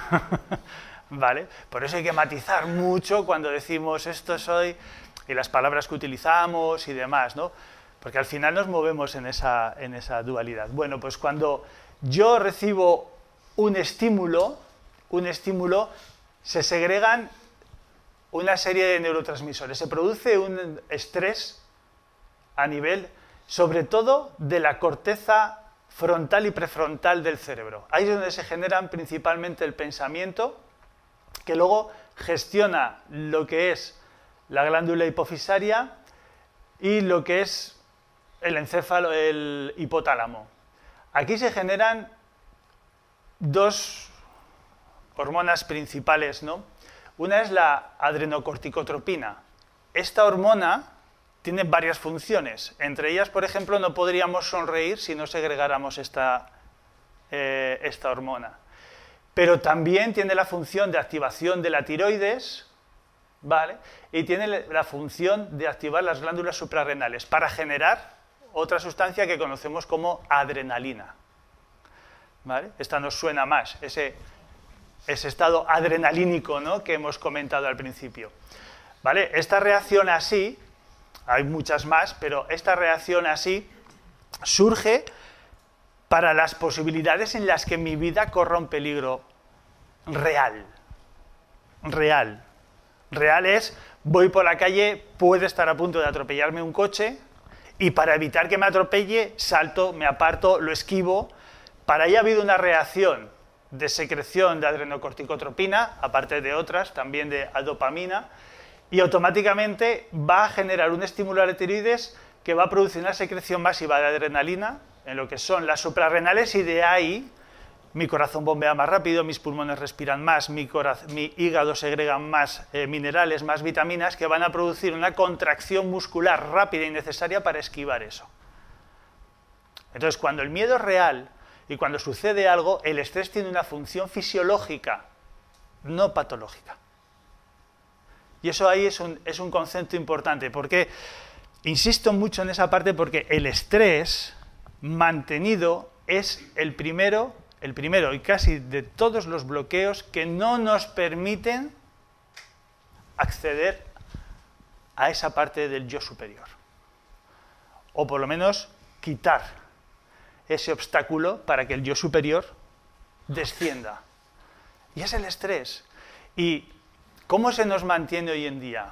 ¿vale? Por eso hay que matizar mucho cuando decimos esto soy y las palabras que utilizamos y demás, ¿no? Porque al final nos movemos en esa, en esa dualidad. Bueno, pues cuando yo recibo un estímulo, un estímulo, se segregan una serie de neurotransmisores. Se produce un estrés a nivel, sobre todo, de la corteza frontal y prefrontal del cerebro. Ahí es donde se generan principalmente el pensamiento, que luego gestiona lo que es la glándula hipofisaria y lo que es el encéfalo, el hipotálamo. Aquí se generan dos hormonas principales, ¿no? Una es la adrenocorticotropina. Esta hormona tiene varias funciones. Entre ellas, por ejemplo, no podríamos sonreír si no segregáramos esta, eh, esta hormona. Pero también tiene la función de activación de la tiroides, ¿vale? Y tiene la función de activar las glándulas suprarrenales para generar otra sustancia que conocemos como adrenalina. ¿Vale? Esta nos suena más, ese, ese estado adrenalínico, ¿no?, que hemos comentado al principio. ¿Vale? Esta reacción así, hay muchas más, pero esta reacción así surge para las posibilidades en las que mi vida corra un peligro real. Real. Real es, voy por la calle, puede estar a punto de atropellarme un coche, y para evitar que me atropelle, salto, me aparto, lo esquivo. Para ello ha habido una reacción de secreción de adrenocorticotropina, aparte de otras, también de dopamina, y automáticamente va a generar un estímulo a la tiroides que va a producir una secreción masiva de adrenalina en lo que son las suprarrenales, y de ahí mi corazón bombea más rápido, mis pulmones respiran más, mi, mi hígado segrega más eh, minerales, más vitaminas, que van a producir una contracción muscular rápida y necesaria para esquivar eso. Entonces, cuando el miedo es real y cuando sucede algo, el estrés tiene una función fisiológica, no patológica. Y eso ahí es un, es un concepto importante, porque insisto mucho en esa parte, porque el estrés mantenido es el primero, el primero y casi de todos los bloqueos que no nos permiten acceder a esa parte del yo superior. O por lo menos quitar ese obstáculo para que el yo superior descienda. Y es el estrés. ¿Y cómo se nos mantiene hoy en día?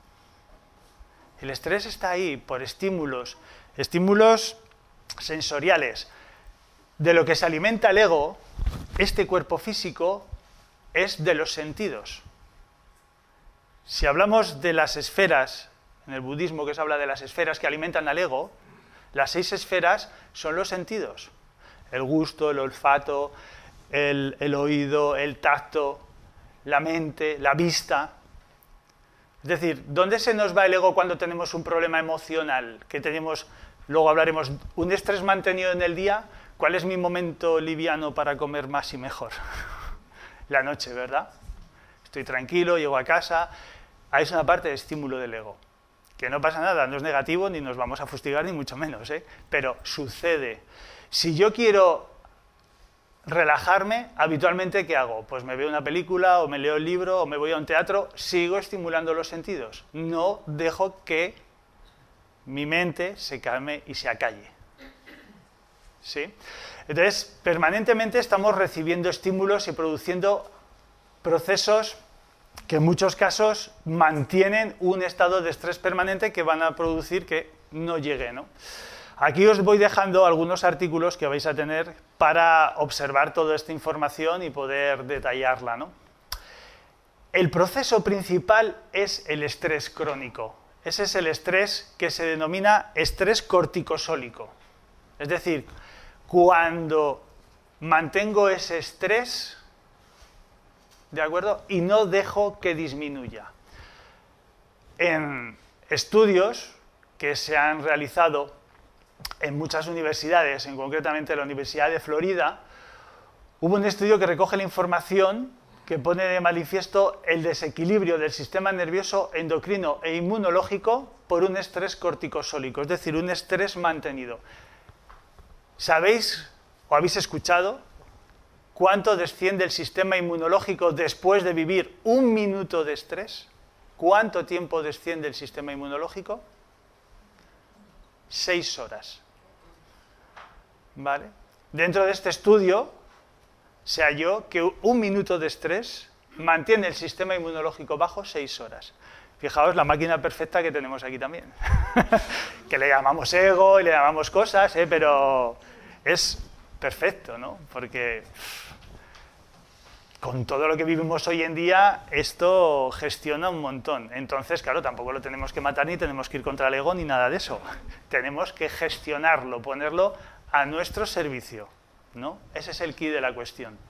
El estrés está ahí por estímulos, estímulos sensoriales. De lo que se alimenta el ego, este cuerpo físico, es de los sentidos. Si hablamos de las esferas, en el budismo que se habla de las esferas que alimentan al ego, las seis esferas son los sentidos. El gusto, el olfato, el, el oído, el tacto, la mente, la vista. Es decir, ¿dónde se nos va el ego cuando tenemos un problema emocional? Que tenemos, luego hablaremos, un estrés mantenido en el día. ¿Cuál es mi momento liviano para comer más y mejor? La noche, ¿verdad? Estoy tranquilo, llego a casa. Ahí es una parte de estímulo del ego. Que no pasa nada, no es negativo, ni nos vamos a fustigar, ni mucho menos, ¿eh? Pero sucede. Si yo quiero relajarme, habitualmente, ¿qué hago? Pues me veo una película, o me leo el libro, o me voy a un teatro, sigo estimulando los sentidos. No dejo que mi mente se calme y se acalle. ¿Sí? Entonces, permanentemente estamos recibiendo estímulos y produciendo procesos que en muchos casos mantienen un estado de estrés permanente que van a producir que no llegue, ¿no? Aquí os voy dejando algunos artículos que vais a tener para observar toda esta información y poder detallarla, ¿no? El proceso principal es el estrés crónico. Ese es el estrés que se denomina estrés corticosólico. Es decir, cuando mantengo ese estrés, ¿de acuerdo? Y no dejo que disminuya. En estudios que se han realizado en muchas universidades, en concretamente la Universidad de Florida, hubo un estudio que recoge la información que pone de manifiesto el desequilibrio del sistema nervioso endocrino e inmunológico por un estrés corticosólico, es decir, un estrés mantenido. ¿Sabéis o habéis escuchado cuánto desciende el sistema inmunológico después de vivir un minuto de estrés? ¿Cuánto tiempo desciende el sistema inmunológico? Seis horas. ¿Vale? Dentro de este estudio se halló que un minuto de estrés mantiene el sistema inmunológico bajo seis horas. Fijaos la máquina perfecta que tenemos aquí también. Que le llamamos ego y le llamamos cosas, ¿eh? Pero es perfecto, ¿no? Porque con todo lo que vivimos hoy en día, esto gestiona un montón. Entonces, claro, tampoco lo tenemos que matar ni tenemos que ir contra el ego ni nada de eso. Tenemos que gestionarlo, ponerlo a nuestro servicio, ¿no? Ese es el quid de la cuestión.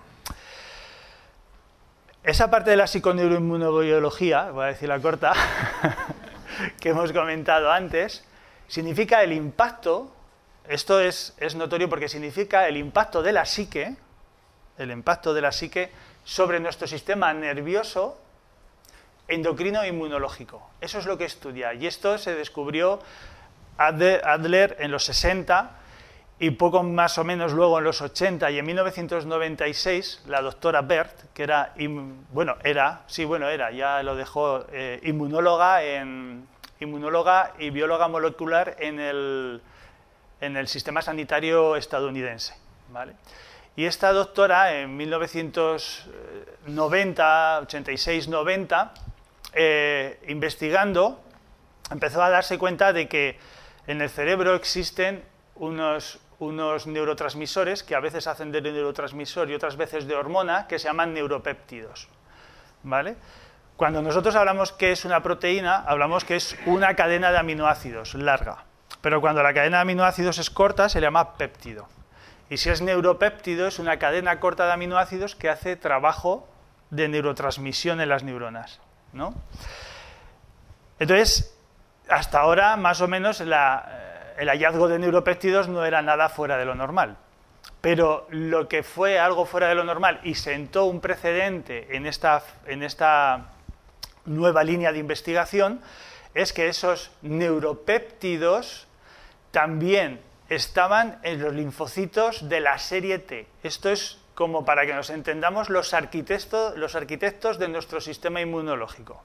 Esa parte de la psiconeuroinmunobiología, voy a decir la corta, que hemos comentado antes, significa el impacto, esto es, es notorio porque significa el impacto de la psique, el impacto de la psique sobre nuestro sistema nervioso, endocrino e inmunológico. Eso es lo que estudia. Y esto se descubrió Adler en los sesenta y poco más o menos luego en los ochenta, y en mil novecientos noventa y seis la doctora Bert, que era, bueno, era, sí, bueno, era, ya lo dejó, eh, inmunóloga, en, inmunóloga y bióloga molecular en el, en el sistema sanitario estadounidense, ¿vale? Y esta doctora en mil novecientos noventa, ochenta y seis, noventa, eh, investigando, empezó a darse cuenta de que en el cerebro existen unos, unos neurotransmisores que a veces hacen de neurotransmisor y otras veces de hormona, que se llaman neuropéptidos, ¿vale? Cuando nosotros hablamos que es una proteína, hablamos que es una cadena de aminoácidos larga, pero cuando la cadena de aminoácidos es corta se le llama péptido. Y si es neuropéptido, es una cadena corta de aminoácidos que hace trabajo de neurotransmisión en las neuronas, ¿no? Entonces, hasta ahora, más o menos, la, el hallazgo de neuropéptidos no era nada fuera de lo normal. Pero lo que fue algo fuera de lo normal y sentó un precedente en esta, en esta nueva línea de investigación es que esos neuropéptidos también estaban en los linfocitos de la serie T. Esto es como para que nos entendamos los arquitectos, los arquitectos de nuestro sistema inmunológico.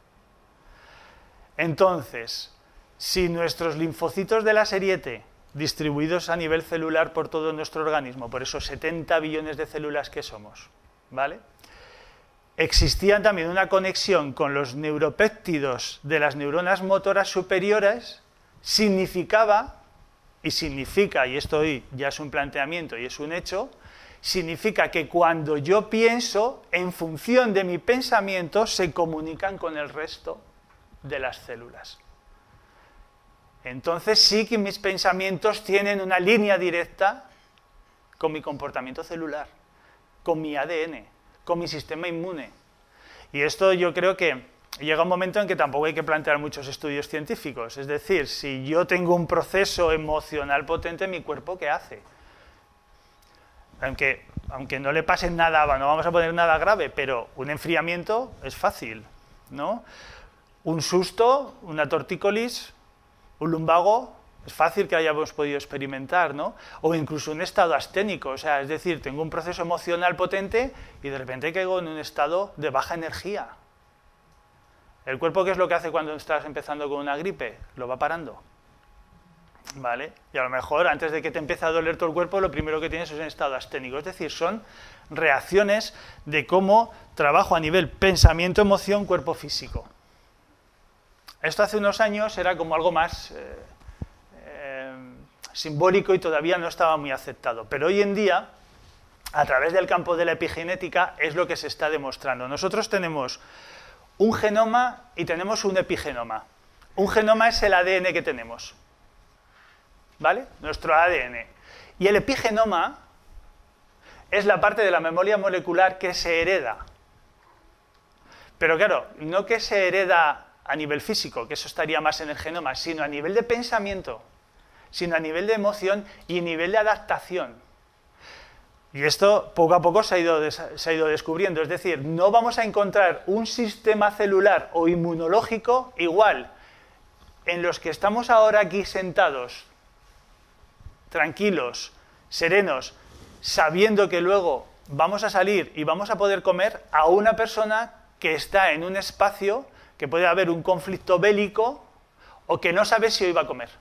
Entonces, si nuestros linfocitos de la serie T, distribuidos a nivel celular por todo nuestro organismo, por esos setenta billones de células que somos, ¿vale?, existían también una conexión con los neuropéptidos de las neuronas motoras superiores, significaba, y significa, y esto hoy ya es un planteamiento y es un hecho, significa que cuando yo pienso, en función de mi pensamiento, se comunican con el resto de las células. Entonces sí que mis pensamientos tienen una línea directa con mi comportamiento celular, con mi A D N, con mi sistema inmune. Y esto yo creo que llega un momento en que tampoco hay que plantear muchos estudios científicos. Es decir, si yo tengo un proceso emocional potente, ¿mi cuerpo qué hace? Aunque, aunque no le pase nada, no vamos a poner nada grave, pero un enfriamiento es fácil, ¿no? Un susto, una tortícolis, un lumbago, es fácil que hayamos podido experimentar, ¿no? O incluso un estado asténico, o sea, es decir, tengo un proceso emocional potente y de repente caigo en un estado de baja energía. ¿El cuerpo qué es lo que hace cuando estás empezando con una gripe? Lo va parando, ¿vale? Y a lo mejor antes de que te empiece a doler todo el cuerpo, lo primero que tienes es un estado asténico. Es decir, son reacciones de cómo trabajo a nivel pensamiento, emoción, cuerpo físico. Esto hace unos años era como algo más eh, eh, simbólico y todavía no estaba muy aceptado. Pero hoy en día, a través del campo de la epigenética, es lo que se está demostrando. Nosotros tenemos un genoma y tenemos un epigenoma. Un genoma es el A D N que tenemos, ¿vale? Nuestro A D N. Y el epigenoma es la parte de la memoria molecular que se hereda. Pero claro, no que se hereda a nivel físico, que eso estaría más en el genoma, sino a nivel de pensamiento, sino a nivel de emoción y a nivel de adaptación. Y esto poco a poco se ha, ido, se ha ido descubriendo. Es decir, no vamos a encontrar un sistema celular o inmunológico igual en los que estamos ahora aquí sentados, tranquilos, serenos, sabiendo que luego vamos a salir y vamos a poder comer, a una persona que está en un espacio que puede haber un conflicto bélico o que no sabe si hoy va a comer.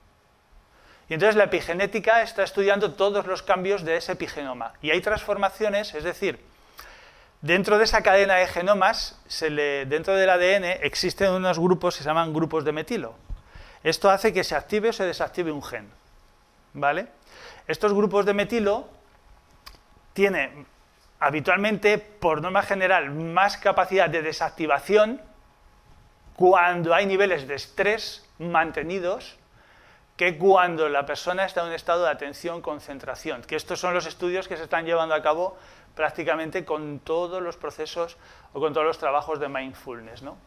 Y entonces la epigenética está estudiando todos los cambios de ese epigenoma. Y hay transformaciones, es decir, dentro de esa cadena de genomas, se le, dentro del A D N, existen unos grupos que se llaman grupos de metilo. Esto hace que se active o se desactive un gen, ¿vale? Estos grupos de metilo tienen habitualmente, por norma general, más capacidad de desactivación cuando hay niveles de estrés mantenidos que cuando la persona está en un estado de atención, concentración, que estos son los estudios que se están llevando a cabo prácticamente con todos los procesos o con todos los trabajos de mindfulness, ¿no?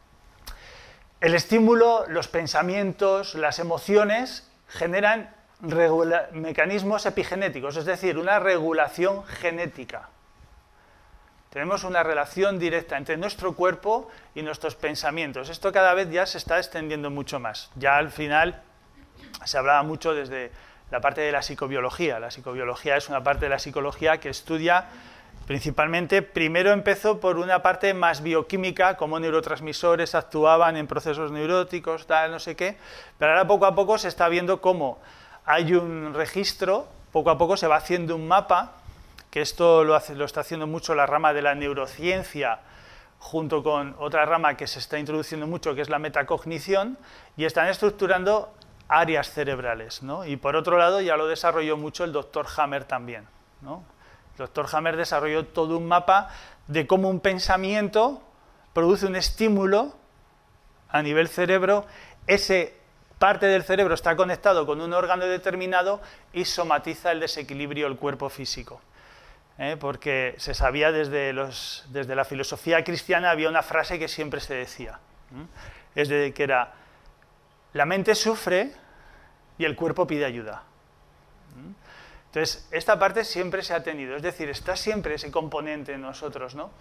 El estímulo, los pensamientos, las emociones generan mecanismos epigenéticos, es decir, una regulación genética. Tenemos una relación directa entre nuestro cuerpo y nuestros pensamientos. Esto cada vez ya se está extendiendo mucho más. Ya al final se hablaba mucho desde la parte de la psicobiología. La psicobiología es una parte de la psicología que estudia principalmente, primero empezó por una parte más bioquímica, cómo neurotransmisores actuaban en procesos neuróticos, tal, no sé qué, pero ahora poco a poco se está viendo cómo hay un registro, poco a poco se va haciendo un mapa, que esto lo, hace, lo está haciendo mucho la rama de la neurociencia, junto con otra rama que se está introduciendo mucho, que es la metacognición, y están estructurando áreas cerebrales, ¿no? Y por otro lado ya lo desarrolló mucho el doctor Hammer también, ¿no? El doctor Hammer desarrolló todo un mapa de cómo un pensamiento produce un estímulo a nivel cerebro, ese parte del cerebro está conectado con un órgano determinado y somatiza el desequilibrio del cuerpo físico. ¿Eh? Porque se sabía desde, los, desde la filosofía cristiana, había una frase que siempre se decía, ¿eh? Es de que era, la mente sufre y el cuerpo pide ayuda. ¿Eh? Entonces, esta parte siempre se ha tenido, es decir, está siempre ese componente en nosotros, ¿no?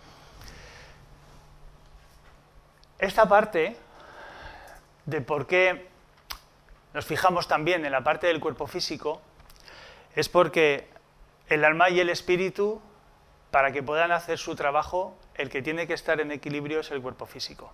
Esta parte de por qué nos fijamos también en la parte del cuerpo físico es porque el alma y el espíritu, para que puedan hacer su trabajo, el que tiene que estar en equilibrio es el cuerpo físico.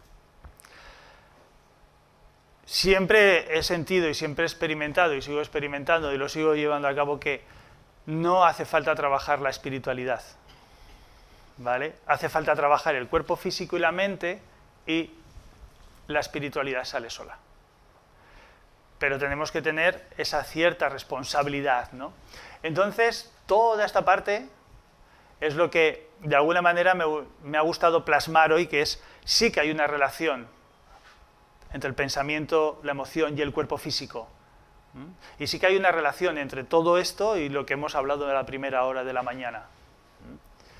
Siempre he sentido y siempre he experimentado y sigo experimentando y lo sigo llevando a cabo que no hace falta trabajar la espiritualidad, ¿vale? Hace falta trabajar el cuerpo físico y la mente y la espiritualidad sale sola. Pero tenemos que tener esa cierta responsabilidad, ¿no? Entonces, toda esta parte es lo que de alguna manera me, me ha gustado plasmar hoy, que es sí que hay una relación entre el pensamiento, la emoción y el cuerpo físico. ¿Mm? Y sí que hay una relación entre todo esto y lo que hemos hablado de la primera hora de la mañana. ¿Mm?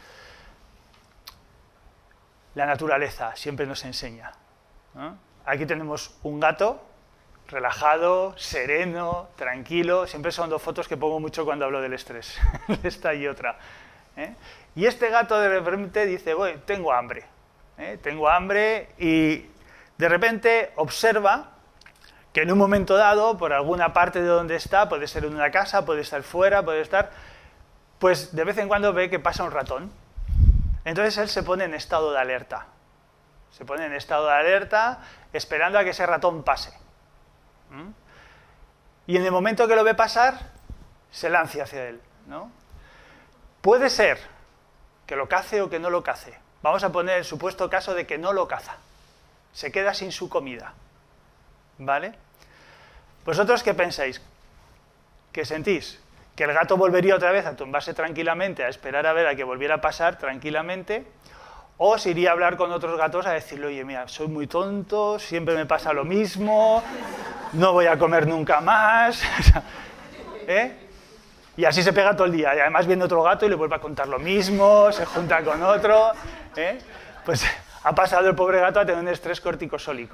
La naturaleza siempre nos enseña. ¿No? Aquí tenemos un gato relajado, sereno, tranquilo. Siempre son dos fotos que pongo mucho cuando hablo del estrés. Esta y otra. ¿Eh? Y este gato de repente dice, bueno, tengo hambre. ¿Eh? Tengo hambre y de repente observa que en un momento dado, por alguna parte de donde está, puede ser en una casa, puede estar fuera, puede estar, pues de vez en cuando ve que pasa un ratón. Entonces él se pone en estado de alerta. Se pone en estado de alerta esperando a que ese ratón pase. ¿Mm? Y en el momento que lo ve pasar, se lanza hacia él, ¿no? Puede ser que lo cace o que no lo cace. Vamos a poner el supuesto caso de que no lo caza. Se queda sin su comida. ¿Vale? ¿Vosotros qué pensáis? ¿Qué sentís? ¿Que el gato volvería otra vez a tumbarse tranquilamente, a esperar a ver a que volviera a pasar tranquilamente? ¿O se iría a hablar con otros gatos a decirle, oye, mira, soy muy tonto, siempre me pasa lo mismo, no voy a comer nunca más? ¿Eh? Y así se pega todo el día. Y además viene otro gato y le vuelve a contar lo mismo, se junta con otro. ¿Eh? Pues ha pasado el pobre gato a tener un estrés corticosólico.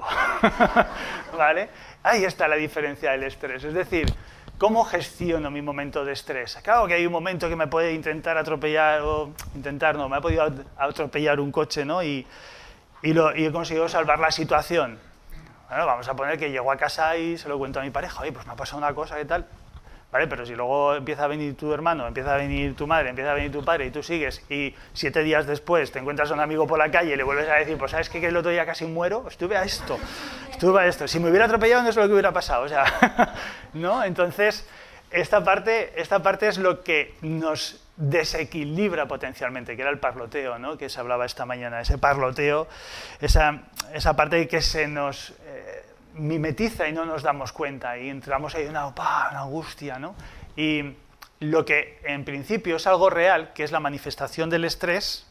¿Vale? Ahí está la diferencia del estrés. Es decir, ¿cómo gestiono mi momento de estrés? Claro que hay un momento que me puede intentar atropellar, o intentar no, me ha podido atropellar un coche, ¿no? Y, y, lo, y he conseguido salvar la situación. Bueno, vamos a poner que llego a casa y se lo cuento a mi pareja, oye, pues me ha pasado una cosa, ¿qué tal? ¿Vale? Pero si luego empieza a venir tu hermano, empieza a venir tu madre, empieza a venir tu padre y tú sigues y siete días después te encuentras a un amigo por la calle y le vuelves a decir, pues ¿sabes qué? Que el otro día casi muero, estuve a esto, estuve a esto. Si me hubiera atropellado no es lo que hubiera pasado, o sea, ¿no? Entonces, esta parte, esta parte es lo que nos desequilibra potencialmente, que era el parloteo, ¿no? Que se hablaba esta mañana, ese parloteo, esa, esa parte que se nos eh, mimetiza y no nos damos cuenta y entramos ahí en una, opa, una angustia, ¿no? Y lo que en principio es algo real, que es la manifestación del estrés,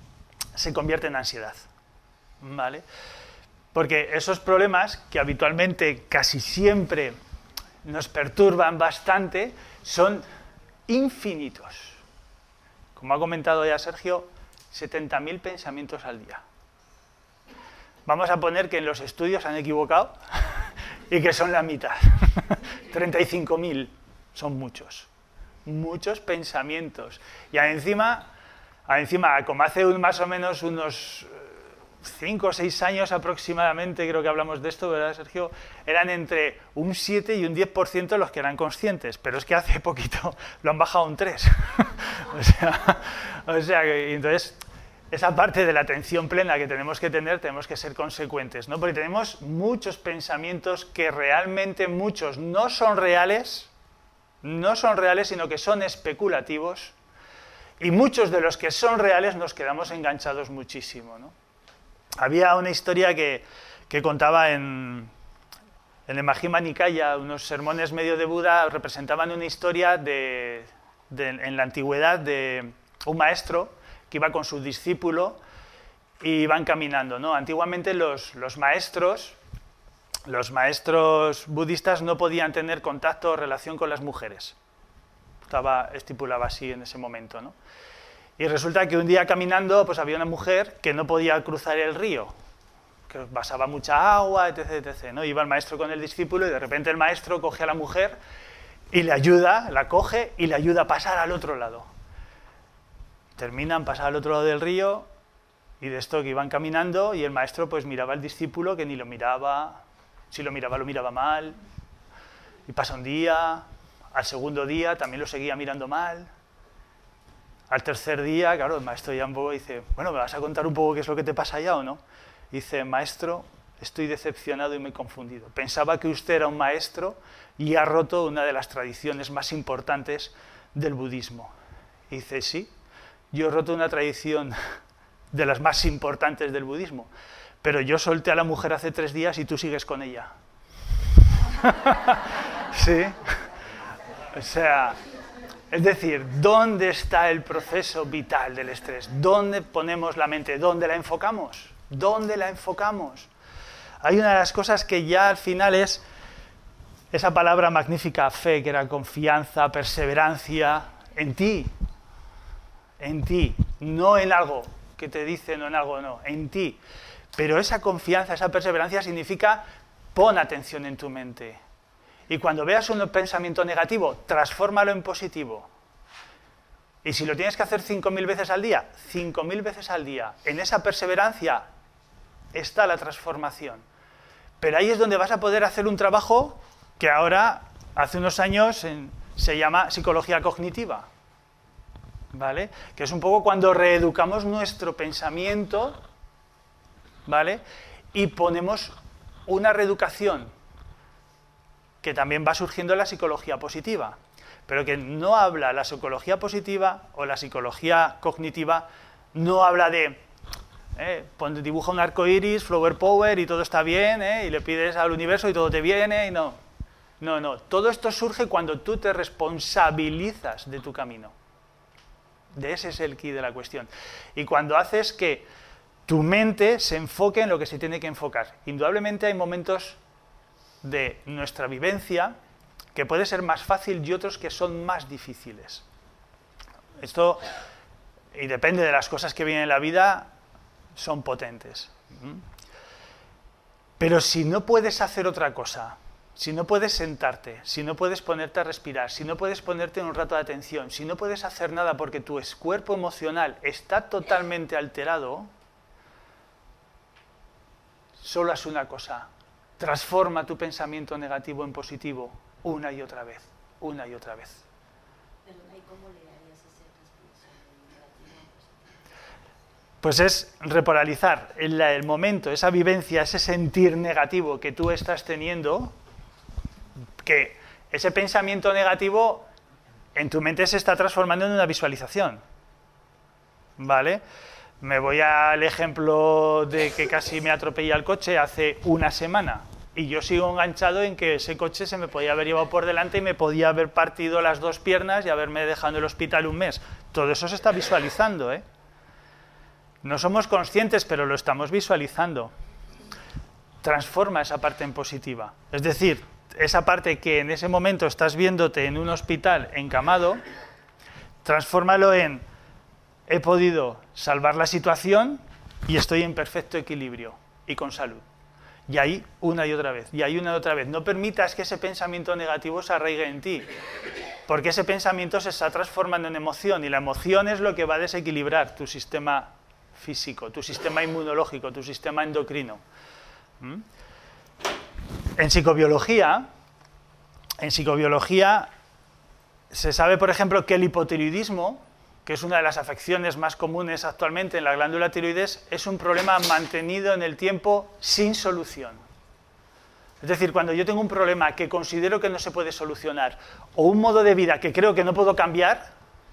se convierte en ansiedad, ¿vale? Porque esos problemas que habitualmente casi siempre nos perturban bastante son infinitos. Como ha comentado ya Sergio, setenta mil pensamientos al día. Vamos a poner que en los estudios han equivocado y que son la mitad. treinta y cinco mil son muchos. Muchos pensamientos. Y encima, encima como hace un, más o menos unos cinco o seis años aproximadamente, creo que hablamos de esto, ¿verdad, Sergio? Eran entre un siete y un diez por ciento los que eran conscientes, pero es que hace poquito lo han bajado a un tres. o sea, o sea que, entonces, esa parte de la atención plena que tenemos que tener, tenemos que ser consecuentes, ¿no? Porque tenemos muchos pensamientos que realmente muchos no son reales, no son reales, sino que son especulativos, y muchos de los que son reales nos quedamos enganchados muchísimo, ¿no? Había una historia que, que contaba en, en el Majjhima Nikaya, unos sermones medio de Buda representaban una historia de, de, en la antigüedad de un maestro que iba con su discípulo y iban caminando, ¿no? Antiguamente los, los maestros, los maestros budistas no podían tener contacto o relación con las mujeres. Estaba estipulado así en ese momento, ¿no? Y resulta que un día caminando pues había una mujer que no podía cruzar el río, que pasaba mucha agua, etc, etcétera, ¿no? Iba el maestro con el discípulo y de repente el maestro coge a la mujer y le ayuda, la coge y le ayuda a pasar al otro lado. Terminan, pasan al otro lado del río y de esto que iban caminando y el maestro pues miraba al discípulo que ni lo miraba, si lo miraba lo miraba mal, y pasa un día, al segundo día también lo seguía mirando mal. Al tercer día, claro, el maestro ya un poco dice, bueno, ¿me vas a contar un poco qué es lo que te pasa ya o no? Y dice, maestro, estoy decepcionado y muy confundido. Pensaba que usted era un maestro y ha roto una de las tradiciones más importantes del budismo. Y dice, sí, yo he roto una tradición de las más importantes del budismo, pero yo solté a la mujer hace tres días y tú sigues con ella. Sí, o sea... Es decir, ¿dónde está el proceso vital del estrés? ¿Dónde ponemos la mente? ¿Dónde la enfocamos? ¿Dónde la enfocamos? Hay una de las cosas que ya al final es esa palabra magnífica, fe, que era confianza, perseverancia, en ti. En ti, no en algo que te dicen o en algo no, en ti. Pero esa confianza, esa perseverancia significa pon atención en tu mente. Y cuando veas un pensamiento negativo, transfórmalo en positivo. Y si lo tienes que hacer cinco mil veces al día, cinco mil veces al día. En esa perseverancia está la transformación. Pero ahí es donde vas a poder hacer un trabajo que ahora, hace unos años, en, se llama psicología cognitiva. ¿Vale? Que es un poco cuando reeducamos nuestro pensamiento, ¿vale? Y ponemos una reeducación que también va surgiendo en la psicología positiva, pero que no habla, la psicología positiva o la psicología cognitiva no habla de, eh, pon, dibuja un arco iris, flower power y todo está bien, eh, y le pides al universo y todo te viene, y no. No, no, todo esto surge cuando tú te responsabilizas de tu camino. De ese es el quid de la cuestión. Y cuando haces que tu mente se enfoque en lo que se tiene que enfocar. Indudablemente hay momentos de nuestra vivencia que puede ser más fácil y otros que son más difíciles. Esto, y depende de las cosas que vienen en la vida, son potentes. Pero si no puedes hacer otra cosa, si no puedes sentarte, si no puedes ponerte a respirar, si no puedes ponerte un rato de atención, si no puedes hacer nada porque tu cuerpo emocional está totalmente alterado, solo haz una cosa. Transforma tu pensamiento negativo en positivo una y otra vez, una y otra vez. Perdona, ¿y cómo le harías ese transformación negativo en positivo? Pues es repolarizar el, el momento, esa vivencia, ese sentir negativo que tú estás teniendo, que ese pensamiento negativo en tu mente se está transformando en una visualización, ¿vale? Me voy al ejemplo de que casi me atropella el coche hace una semana y yo sigo enganchado en que ese coche se me podía haber llevado por delante y me podía haber partido las dos piernas y haberme dejado en el hospital un mes. Todo eso se está visualizando, ¿eh? No somos conscientes, pero lo estamos visualizando. Transforma esa parte en positiva. Es decir, esa parte que en ese momento estás viéndote en un hospital encamado, transfórmalo en he podido salvar la situación y estoy en perfecto equilibrio y con salud. Y ahí una y otra vez, y ahí una y otra vez. No permitas que ese pensamiento negativo se arraigue en ti, porque ese pensamiento se está transformando en emoción y la emoción es lo que va a desequilibrar tu sistema físico, tu sistema inmunológico, tu sistema endocrino. ¿Mm? En psicobiología, en psicobiología se sabe, por ejemplo, que el hipotiroidismo, que es una de las afecciones más comunes actualmente en la glándula tiroides, es un problema mantenido en el tiempo sin solución. Es decir, cuando yo tengo un problema que considero que no se puede solucionar, o un modo de vida que creo que no puedo cambiar,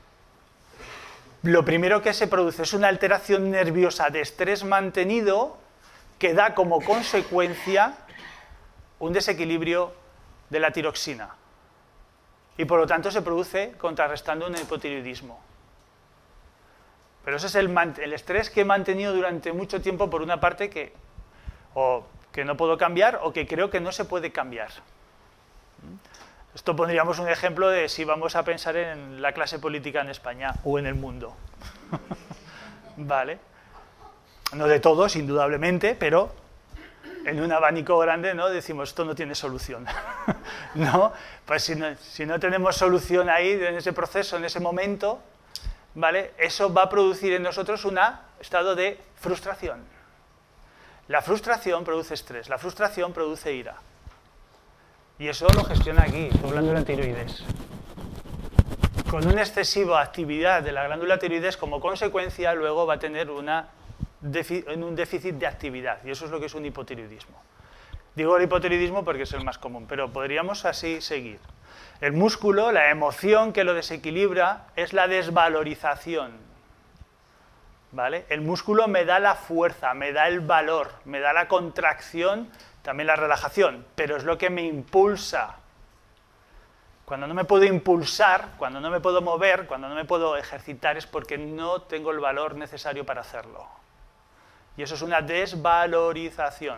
lo primero que se produce es una alteración nerviosa de estrés mantenido que da como consecuencia un desequilibrio de la tiroxina. Y por lo tanto se produce contrarrestando un hipotiroidismo. Pero ese es el, el estrés que he mantenido durante mucho tiempo por una parte que o que no puedo cambiar o que creo que no se puede cambiar. Esto pondríamos un ejemplo de si vamos a pensar en la clase política en España o en el mundo. ¿Vale? No de todos, indudablemente, pero en un abanico grande, ¿no? Decimos, esto no tiene solución. ¿No? Pues si no, si no tenemos solución ahí, en ese proceso, en ese momento, ¿vale? Eso va a producir en nosotros un estado de frustración. La frustración produce estrés, la frustración produce ira. Y eso lo gestiona aquí, la glándula tiroides. Con una excesiva actividad de la glándula tiroides, como consecuencia, luego va a tener una un déficit de actividad. Y eso es lo que es un hipotiroidismo. Digo el hipotiroidismo porque es el más común, pero podríamos así seguir. El músculo, la emoción que lo desequilibra, es la desvalorización. ¿Vale? El músculo me da la fuerza, me da el valor, me da la contracción, también la relajación, pero es lo que me impulsa. Cuando no me puedo impulsar, cuando no me puedo mover, cuando no me puedo ejercitar, es porque no tengo el valor necesario para hacerlo. Y eso es una desvalorización.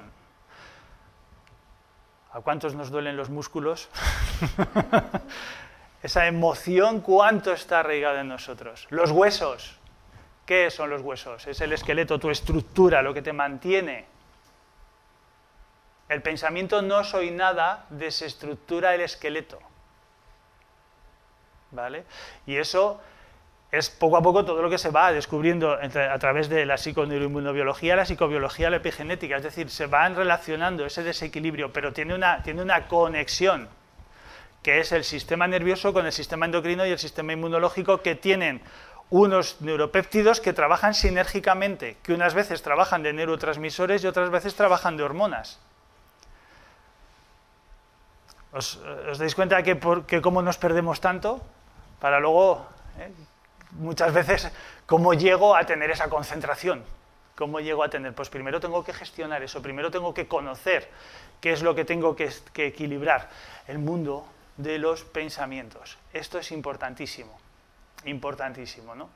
¿A cuántos nos duelen los músculos? Esa emoción, ¿cuánto está arraigada en nosotros? Los huesos. ¿Qué son los huesos? Es el esqueleto, tu estructura, lo que te mantiene. El pensamiento no soy nada desestructura el esqueleto. ¿Vale? Y eso es poco a poco todo lo que se va descubriendo entre, a través de la psiconeuroinmunobiología, la psicobiología, la epigenética. Es decir, se van relacionando ese desequilibrio, pero tiene una, tiene una conexión, que es el sistema nervioso con el sistema endocrino y el sistema inmunológico, que tienen unos neuropéptidos que trabajan sinérgicamente, que unas veces trabajan de neurotransmisores y otras veces trabajan de hormonas. ¿Os, os dais cuenta que, por, que cómo nos perdemos tanto? Para luego, ¿eh? muchas veces, ¿cómo llego a tener esa concentración? ¿Cómo llego a tener? Pues primero tengo que gestionar eso, primero tengo que conocer qué es lo que tengo que, que equilibrar. El mundo de los pensamientos. Esto es importantísimo. Importantísimo, ¿no?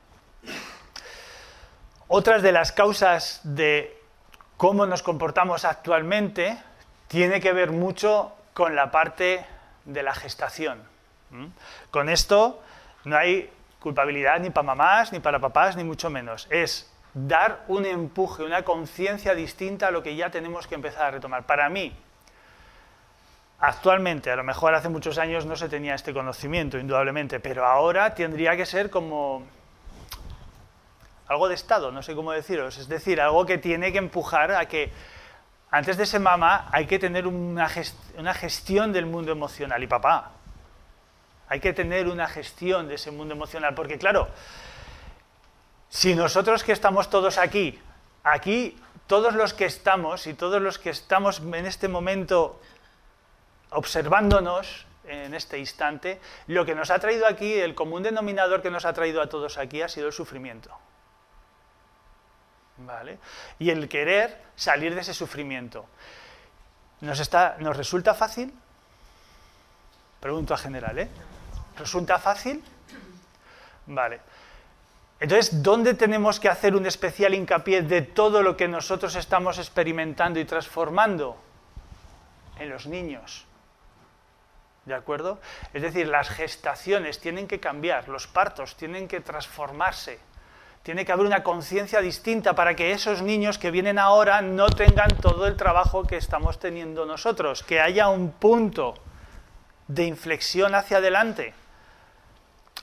Otras de las causas de cómo nos comportamos actualmente tiene que ver mucho con la parte de la gestación. ¿Mm? Con esto no hay culpabilidad ni para mamás, ni para papás, ni mucho menos. Es dar un empuje, una conciencia distinta a lo que ya tenemos que empezar a retomar. Para mí, actualmente, a lo mejor hace muchos años no se tenía este conocimiento, indudablemente, pero ahora tendría que ser como algo de Estado, no sé cómo deciros, es decir, algo que tiene que empujar a que antes de ser mamá hay que tener una, gest una gestión del mundo emocional, y papá, hay que tener una gestión de ese mundo emocional, porque claro, si nosotros que estamos todos aquí, aquí todos los que estamos y todos los que estamos en este momento observándonos en este instante, lo que nos ha traído aquí, el común denominador que nos ha traído a todos aquí ha sido el sufrimiento. ¿Vale? Y el querer salir de ese sufrimiento. ¿Nos, está, ¿Nos resulta fácil? Pregunto a general, ¿eh? ¿Resulta fácil? Vale. Entonces, ¿dónde tenemos que hacer un especial hincapié de todo lo que nosotros estamos experimentando y transformando? En los niños. ¿De acuerdo? Es decir, las gestaciones tienen que cambiar, los partos tienen que transformarse. Tiene que haber una conciencia distinta para que esos niños que vienen ahora no tengan todo el trabajo que estamos teniendo nosotros, que haya un punto de inflexión hacia adelante.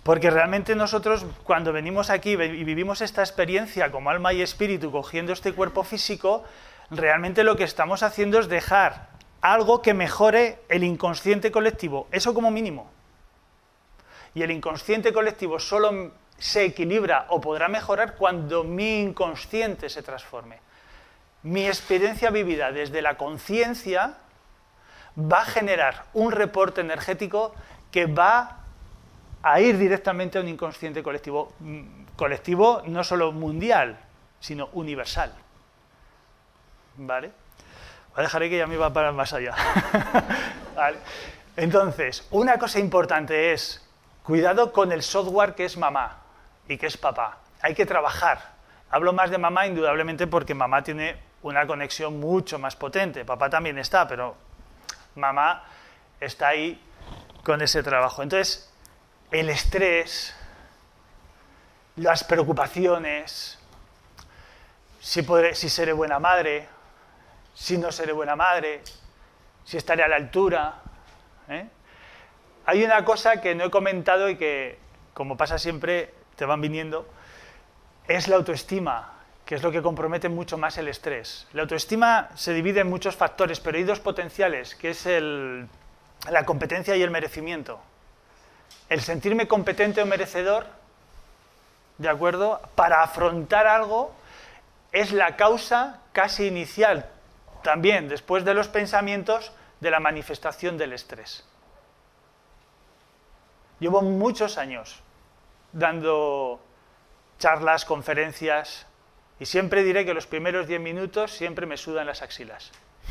Porque realmente nosotros, cuando venimos aquí y vivimos esta experiencia como alma y espíritu, cogiendo este cuerpo físico, realmente lo que estamos haciendo es dejar algo que mejore el inconsciente colectivo, eso como mínimo. Y el inconsciente colectivo solo se equilibra o podrá mejorar cuando mi inconsciente se transforme. Mi experiencia vivida desde la conciencia va a generar un reporte energético que va a ir directamente a un inconsciente colectivo, colectivo no solo mundial, sino universal. ¿Vale? Voy a dejar que ya me va para más allá. ¿Vale? Entonces, una cosa importante es, cuidado con el software que es mamá y que es papá. Hay que trabajar. Hablo más de mamá indudablemente porque mamá tiene una conexión mucho más potente. Papá también está, pero mamá está ahí con ese trabajo. Entonces, el estrés, las preocupaciones, si, podré, si seré buena madre, si no seré buena madre, si estaré a la altura. ¿eh? Hay una cosa que no he comentado y que, como pasa siempre, te van viniendo, es la autoestima, que es lo que compromete mucho más el estrés. La autoestima se divide en muchos factores, pero hay dos potenciales, que es el, la competencia y el merecimiento. El sentirme competente o merecedor, ¿de acuerdo?, para afrontar algo, es la causa casi inicial, también después de los pensamientos, de la manifestación del estrés. Llevo muchos años dando charlas, conferencias, y siempre diré que los primeros diez minutos siempre me sudan las axilas.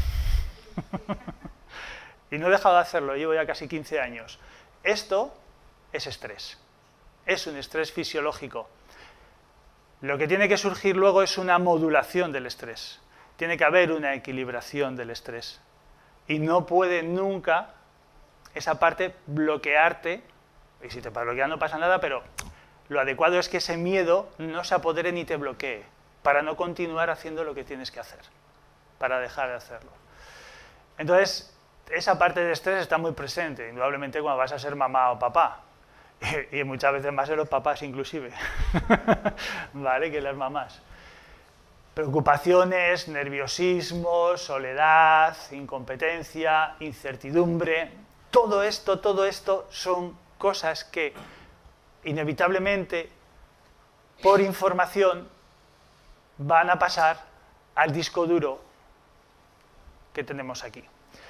Y no he dejado de hacerlo, llevo ya casi quince años. Esto es estrés, es un estrés fisiológico. Lo que tiene que surgir luego es una modulación del estrés. Tiene que haber una equilibración del estrés. Y no puede nunca esa parte bloquearte, y si te bloquea no pasa nada, pero lo adecuado es que ese miedo no se apodere ni te bloquee, para no continuar haciendo lo que tienes que hacer, para dejar de hacerlo. Entonces, esa parte de estrés está muy presente, indudablemente cuando vas a ser mamá o papá. Y muchas veces más en los papás inclusive, ¿vale?, que las mamás. Preocupaciones, nerviosismo, soledad, incompetencia, incertidumbre, todo esto, todo esto son cosas que inevitablemente, por información, van a pasar al disco duro que tenemos aquí.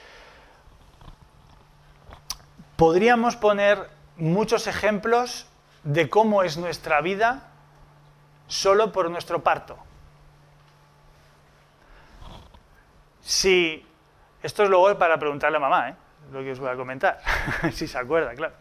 Podríamos poner muchos ejemplos de cómo es nuestra vida solo por nuestro parto. Si, esto es luego para preguntarle a mamá, ¿eh? Lo que os voy a comentar, si se acuerda, claro.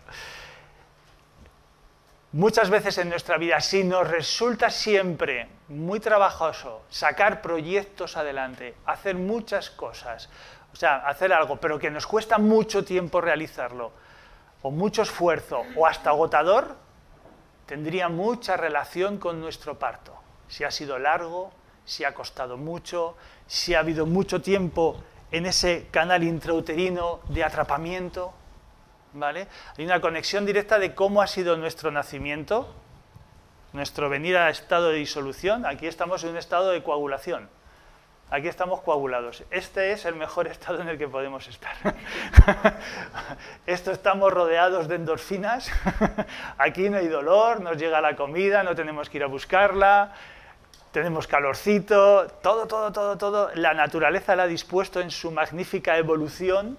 Muchas veces en nuestra vida, si nos resulta siempre muy trabajoso sacar proyectos adelante, hacer muchas cosas, o sea, hacer algo, pero que nos cuesta mucho tiempo realizarlo, o mucho esfuerzo, o hasta agotador, tendría mucha relación con nuestro parto. Si ha sido largo, si ha costado mucho, si ha habido mucho tiempo en ese canal intrauterino de atrapamiento, ¿vale? Hay una conexión directa de cómo ha sido nuestro nacimiento, nuestro venir a estado de disolución. Aquí estamos en un estado de coagulación. Aquí estamos coagulados. Este es el mejor estado en el que podemos estar. Esto, estamos rodeados de endorfinas. Aquí no hay dolor, nos llega la comida, no tenemos que ir a buscarla, tenemos calorcito, todo, todo, todo, todo. La naturaleza la ha dispuesto en su magnífica evolución,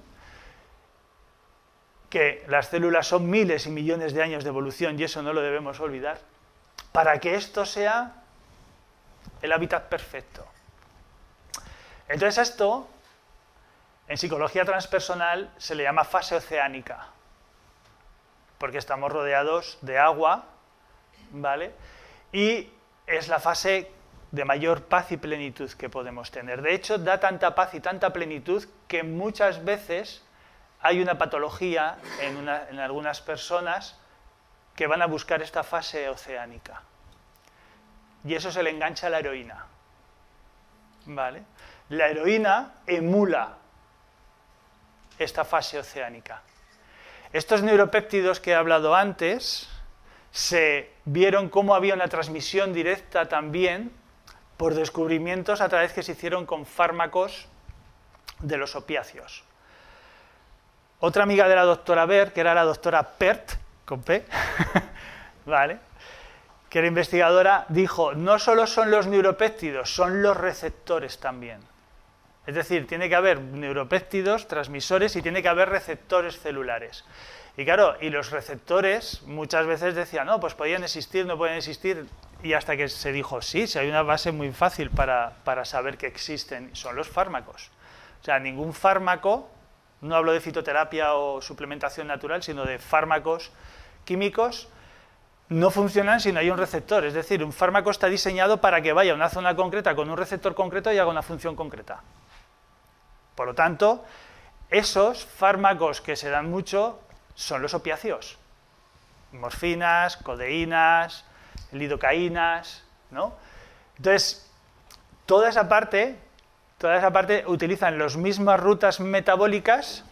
que las células son miles y millones de años de evolución, y eso no lo debemos olvidar, para que esto sea el hábitat perfecto. Entonces esto, en psicología transpersonal, se le llama fase oceánica, porque estamos rodeados de agua, ¿vale? Y es la fase de mayor paz y plenitud que podemos tener. De hecho, da tanta paz y tanta plenitud que muchas veces hay una patología en, una, en algunas personas que van a buscar esta fase oceánica. Y eso se le engancha a la heroína, ¿vale? La heroína emula esta fase oceánica. Estos neuropéptidos que he hablado antes se vieron cómo había una transmisión directa también por descubrimientos a través que se hicieron con fármacos de los opiáceos. Otra amiga de la doctora Baer, que era la doctora Pert, con P, ¿vale?, que era investigadora, dijo, no solo son los neuropéptidos, son los receptores también. Es decir, tiene que haber neuropéptidos, transmisores, y tiene que haber receptores celulares. Y claro, y los receptores muchas veces decían, no, pues podían existir, no pueden existir, y hasta que se dijo, sí, sí hay una base muy fácil para, para saber que existen, son los fármacos. O sea, ningún fármaco, no hablo de fitoterapia o suplementación natural, sino de fármacos químicos, no funcionan si no hay un receptor. Es decir, un fármaco está diseñado para que vaya a una zona concreta con un receptor concreto y haga una función concreta. Por lo tanto, esos fármacos que se dan mucho son los opiáceos. Morfinas, codeínas, lidocaínas, ¿no? Entonces, toda esa parte, toda esa parte utilizan las mismas rutas metabólicas,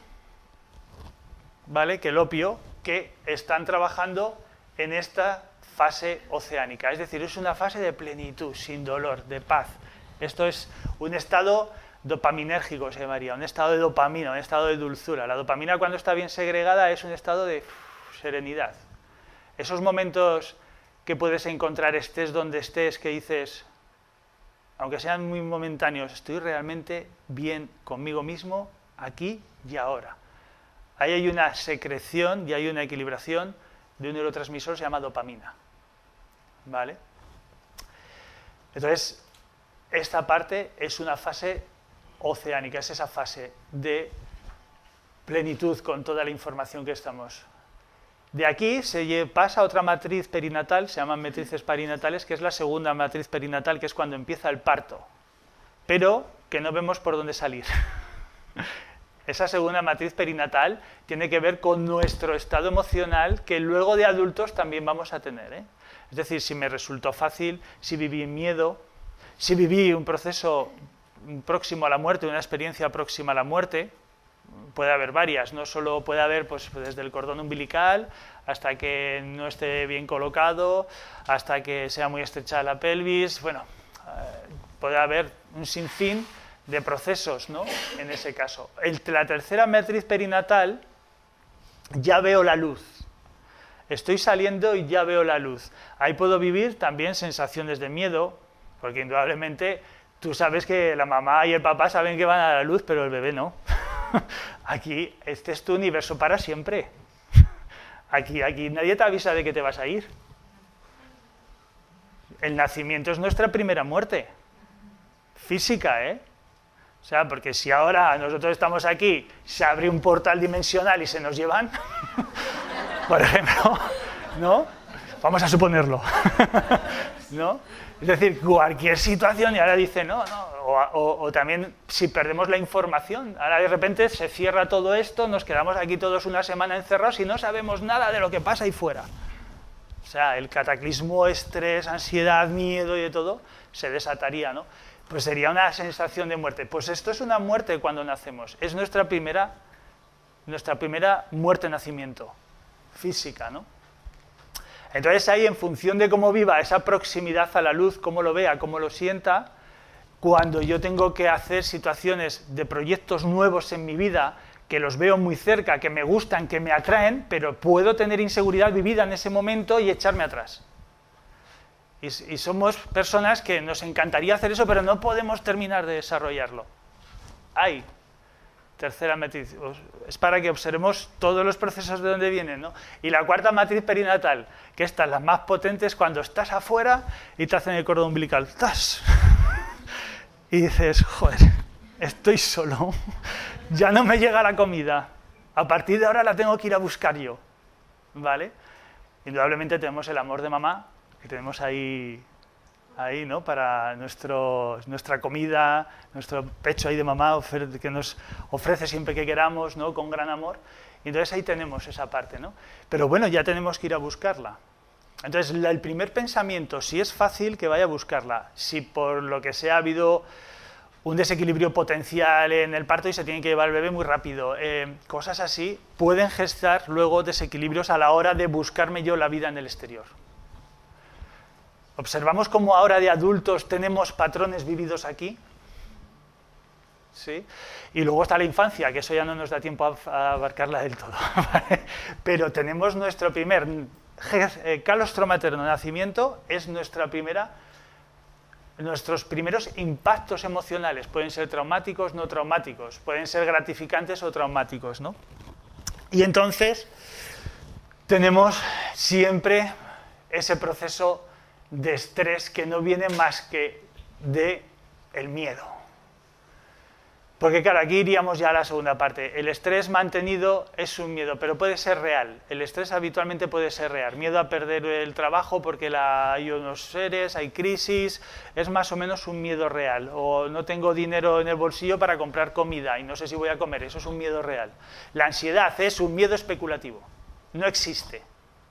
¿vale?, que el opio, que están trabajando en esta fase oceánica. Es decir, es una fase de plenitud, sin dolor, de paz. Esto es un estado dopaminérgico, se llamaría, un estado de dopamina, un estado de dulzura. La dopamina, cuando está bien segregada, es un estado de uf, serenidad. Esos momentos que puedes encontrar, estés donde estés, que dices, aunque sean muy momentáneos, estoy realmente bien conmigo mismo, aquí y ahora. Ahí hay una secreción y hay una equilibración de un neurotransmisor que se llama dopamina, ¿vale? Entonces, esta parte es una fase oceánica, es esa fase de plenitud con toda la información que estamos. De aquí se pasa a otra matriz perinatal, se llaman matrices perinatales, que es la segunda matriz perinatal, que es cuando empieza el parto, pero que no vemos por dónde salir. Esa segunda matriz perinatal tiene que ver con nuestro estado emocional, que luego de adultos también vamos a tener, ¿eh? Es decir, si me resultó fácil, si viví miedo, si viví un proceso próximo a la muerte, una experiencia próxima a la muerte, puede haber varias, no solo puede haber pues, desde el cordón umbilical hasta que no esté bien colocado, hasta que sea muy estrecha la pelvis, bueno, eh, puede haber un sinfín de procesos, ¿no?, en ese caso. En la tercera matriz perinatal ya veo la luz. Estoy saliendo y ya veo la luz. Ahí puedo vivir también sensaciones de miedo, porque indudablemente tú sabes que la mamá y el papá saben que van a la luz, pero el bebé no. Aquí, este es tu universo para siempre. Aquí, aquí nadie te avisa de que te vas a ir. El nacimiento es nuestra primera muerte. Física, ¿eh? O sea, porque si ahora nosotros estamos aquí, se abre un portal dimensional y se nos llevan, por ejemplo, ¿no? Vamos a suponerlo, ¿no? Es decir, cualquier situación, y ahora dice, no, no, o, o, o también si perdemos la información, ahora de repente se cierra todo esto, nos quedamos aquí todos una semana encerrados y no sabemos nada de lo que pasa ahí fuera. O sea, el cataclismo, estrés, ansiedad, miedo y de todo, se desataría, ¿no? Pues sería una sensación de muerte. Pues esto es una muerte cuando nacemos. Es nuestra primera, nuestra primera muerte-nacimiento física, ¿no? Entonces ahí, en función de cómo viva esa proximidad a la luz, cómo lo vea, cómo lo sienta, cuando yo tengo que hacer situaciones de proyectos nuevos en mi vida, que los veo muy cerca, que me gustan, que me atraen, pero puedo tener inseguridad vivida en ese momento y echarme atrás. Y, y somos personas que nos encantaría hacer eso, pero no podemos terminar de desarrollarlo. Hay tercera matriz, es para que observemos todos los procesos de dónde vienen, ¿no? Y la cuarta matriz perinatal, que esta es la más potente, es cuando estás afuera y te hacen el cordón umbilical. ¡Tas! Y dices, joder, estoy solo, ya no me llega la comida, a partir de ahora la tengo que ir a buscar yo, ¿vale? Indudablemente tenemos el amor de mamá, que tenemos ahí, ahí, ¿no? Para nuestro, nuestra comida, nuestro pecho ahí de mamá que nos ofrece siempre que queramos, ¿no? Con gran amor. Y entonces ahí tenemos esa parte, ¿no? Pero bueno, ya tenemos que ir a buscarla. Entonces, el primer pensamiento, si es fácil, que vaya a buscarla. Si por lo que sea ha habido un desequilibrio potencial en el parto y se tiene que llevar el bebé muy rápido. Eh, cosas así pueden gestar luego desequilibrios a la hora de buscarme yo la vida en el exterior. Observamos cómo ahora de adultos tenemos patrones vividos aquí. ¿Sí? Y luego está la infancia, que eso ya no nos da tiempo a, a abarcarla del todo. ¿Vale? Pero tenemos nuestro primer eh, calostro materno nacimiento, es nuestra primera, nuestros primeros impactos emocionales. Pueden ser traumáticos, no traumáticos, pueden ser gratificantes o traumáticos, ¿no? Y entonces tenemos siempre ese proceso de estrés que no viene más que de el miedo. Porque claro, aquí iríamos ya a la segunda parte. El estrés mantenido es un miedo, pero puede ser real. El estrés habitualmente puede ser real. Miedo a perder el trabajo porque la, hay unos seres, hay crisis, es más o menos un miedo real. O no tengo dinero en el bolsillo para comprar comida y no sé si voy a comer, eso es un miedo real. La ansiedad es un miedo especulativo, no existe.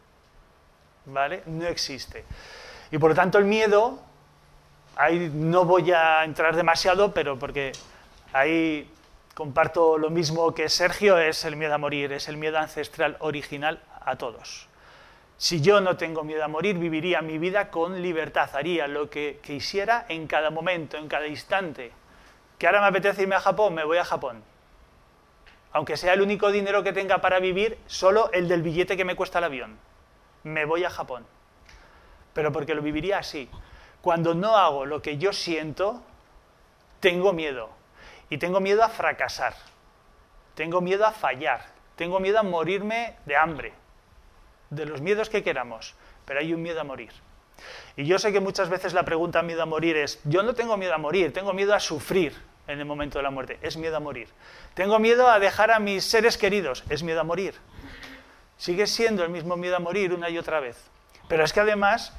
¿Vale? No existe. Y por lo tanto el miedo, ahí no voy a entrar demasiado, pero porque ahí comparto lo mismo que Sergio, es el miedo a morir, es el miedo ancestral original a todos. Si yo no tengo miedo a morir, viviría mi vida con libertad, haría lo que quisiera en cada momento, en cada instante. Que ahora me apetece irme a Japón, me voy a Japón. Aunque sea el único dinero que tenga para vivir, solo el del billete que me cuesta el avión. Me voy a Japón. Pero porque lo viviría así. Cuando no hago lo que yo siento, tengo miedo. Y tengo miedo a fracasar. Tengo miedo a fallar. Tengo miedo a morirme de hambre. De los miedos que queramos. Pero hay un miedo a morir. Y yo sé que muchas veces la pregunta miedo a morir es, yo no tengo miedo a morir, tengo miedo a sufrir en el momento de la muerte. Es miedo a morir. Tengo miedo a dejar a mis seres queridos. Es miedo a morir. Sigue siendo el mismo miedo a morir una y otra vez. Pero es que además,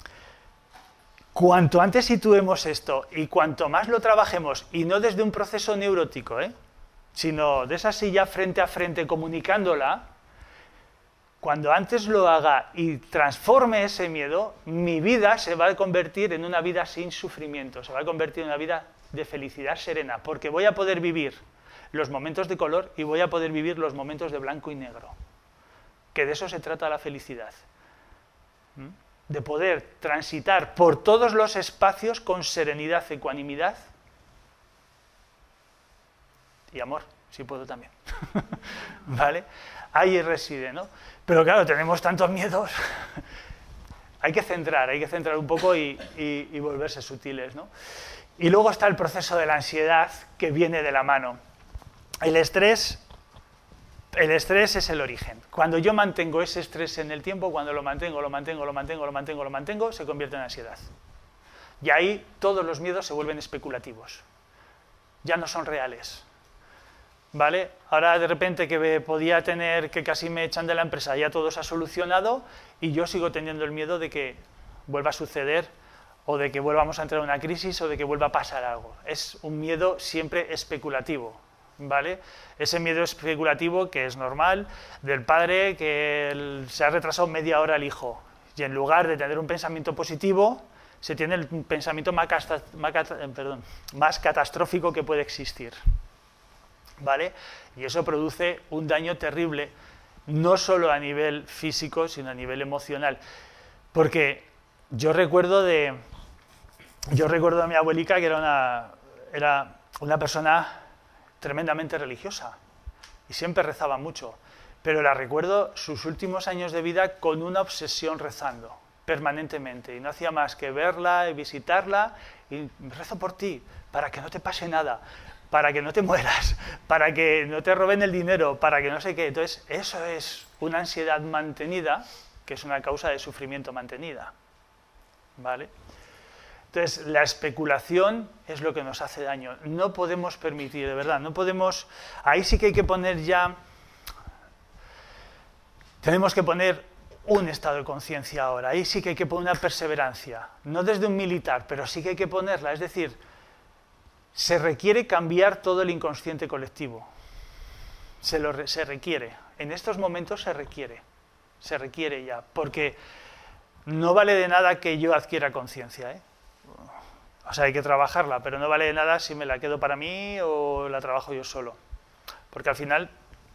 cuanto antes situemos esto y cuanto más lo trabajemos, y no desde un proceso neurótico, ¿eh? sino de esa silla frente a frente comunicándola, cuando antes lo haga y transforme ese miedo, mi vida se va a convertir en una vida sin sufrimiento, se va a convertir en una vida de felicidad serena, porque voy a poder vivir los momentos de color y voy a poder vivir los momentos de blanco y negro. Que de eso se trata la felicidad. De poder transitar por todos los espacios con serenidad, ecuanimidad y amor, si puedo también. ¿Vale? Ahí reside, ¿no? Pero claro, tenemos tantos miedos. Hay que centrar, hay que centrar un poco y, y, y volverse sutiles, ¿no? Y luego está el proceso de la ansiedad que viene de la mano. El estrés... El estrés es el origen. Cuando yo mantengo ese estrés en el tiempo, cuando lo mantengo, lo mantengo, lo mantengo, lo mantengo, lo mantengo, se convierte en ansiedad. Y ahí todos los miedos se vuelven especulativos. Ya no son reales. ¿Vale? Ahora de repente que podía tener, que casi me echan de la empresa, ya todo se ha solucionado y yo sigo teniendo el miedo de que vuelva a suceder o de que volvamos a entrar en una crisis o de que vuelva a pasar algo. Es un miedo siempre especulativo. ¿Vale? Ese miedo especulativo que es normal del padre que el, se ha retrasado media hora el hijo y en lugar de tener un pensamiento positivo se tiene el pensamiento más, más, perdón, más catastrófico que puede existir, ¿vale? Y eso produce un daño terrible no solo a nivel físico sino a nivel emocional, porque yo recuerdo de yo recuerdo a mi abuelica que era una, era una persona tremendamente religiosa y siempre rezaba mucho, pero la recuerdo sus últimos años de vida con una obsesión rezando permanentemente y no hacía más que verla y visitarla y rezo por ti, para que no te pase nada, para que no te mueras, para que no te roben el dinero, para que no sé qué. Entonces eso es una ansiedad mantenida que es una causa de sufrimiento mantenida, ¿vale? Entonces, la especulación es lo que nos hace daño. No podemos permitir, de verdad, no podemos... Ahí sí que hay que poner ya... Tenemos que poner un estado de conciencia ahora. Ahí sí que hay que poner una perseverancia. No desde un militar, pero sí que hay que ponerla. Es decir, se requiere cambiar todo el inconsciente colectivo. Se, lo, se requiere. En estos momentos se requiere. Se requiere ya. Porque no vale de nada que yo adquiera conciencia, ¿eh? O sea, hay que trabajarla, pero no vale de nada si me la quedo para mí o la trabajo yo solo. Porque al final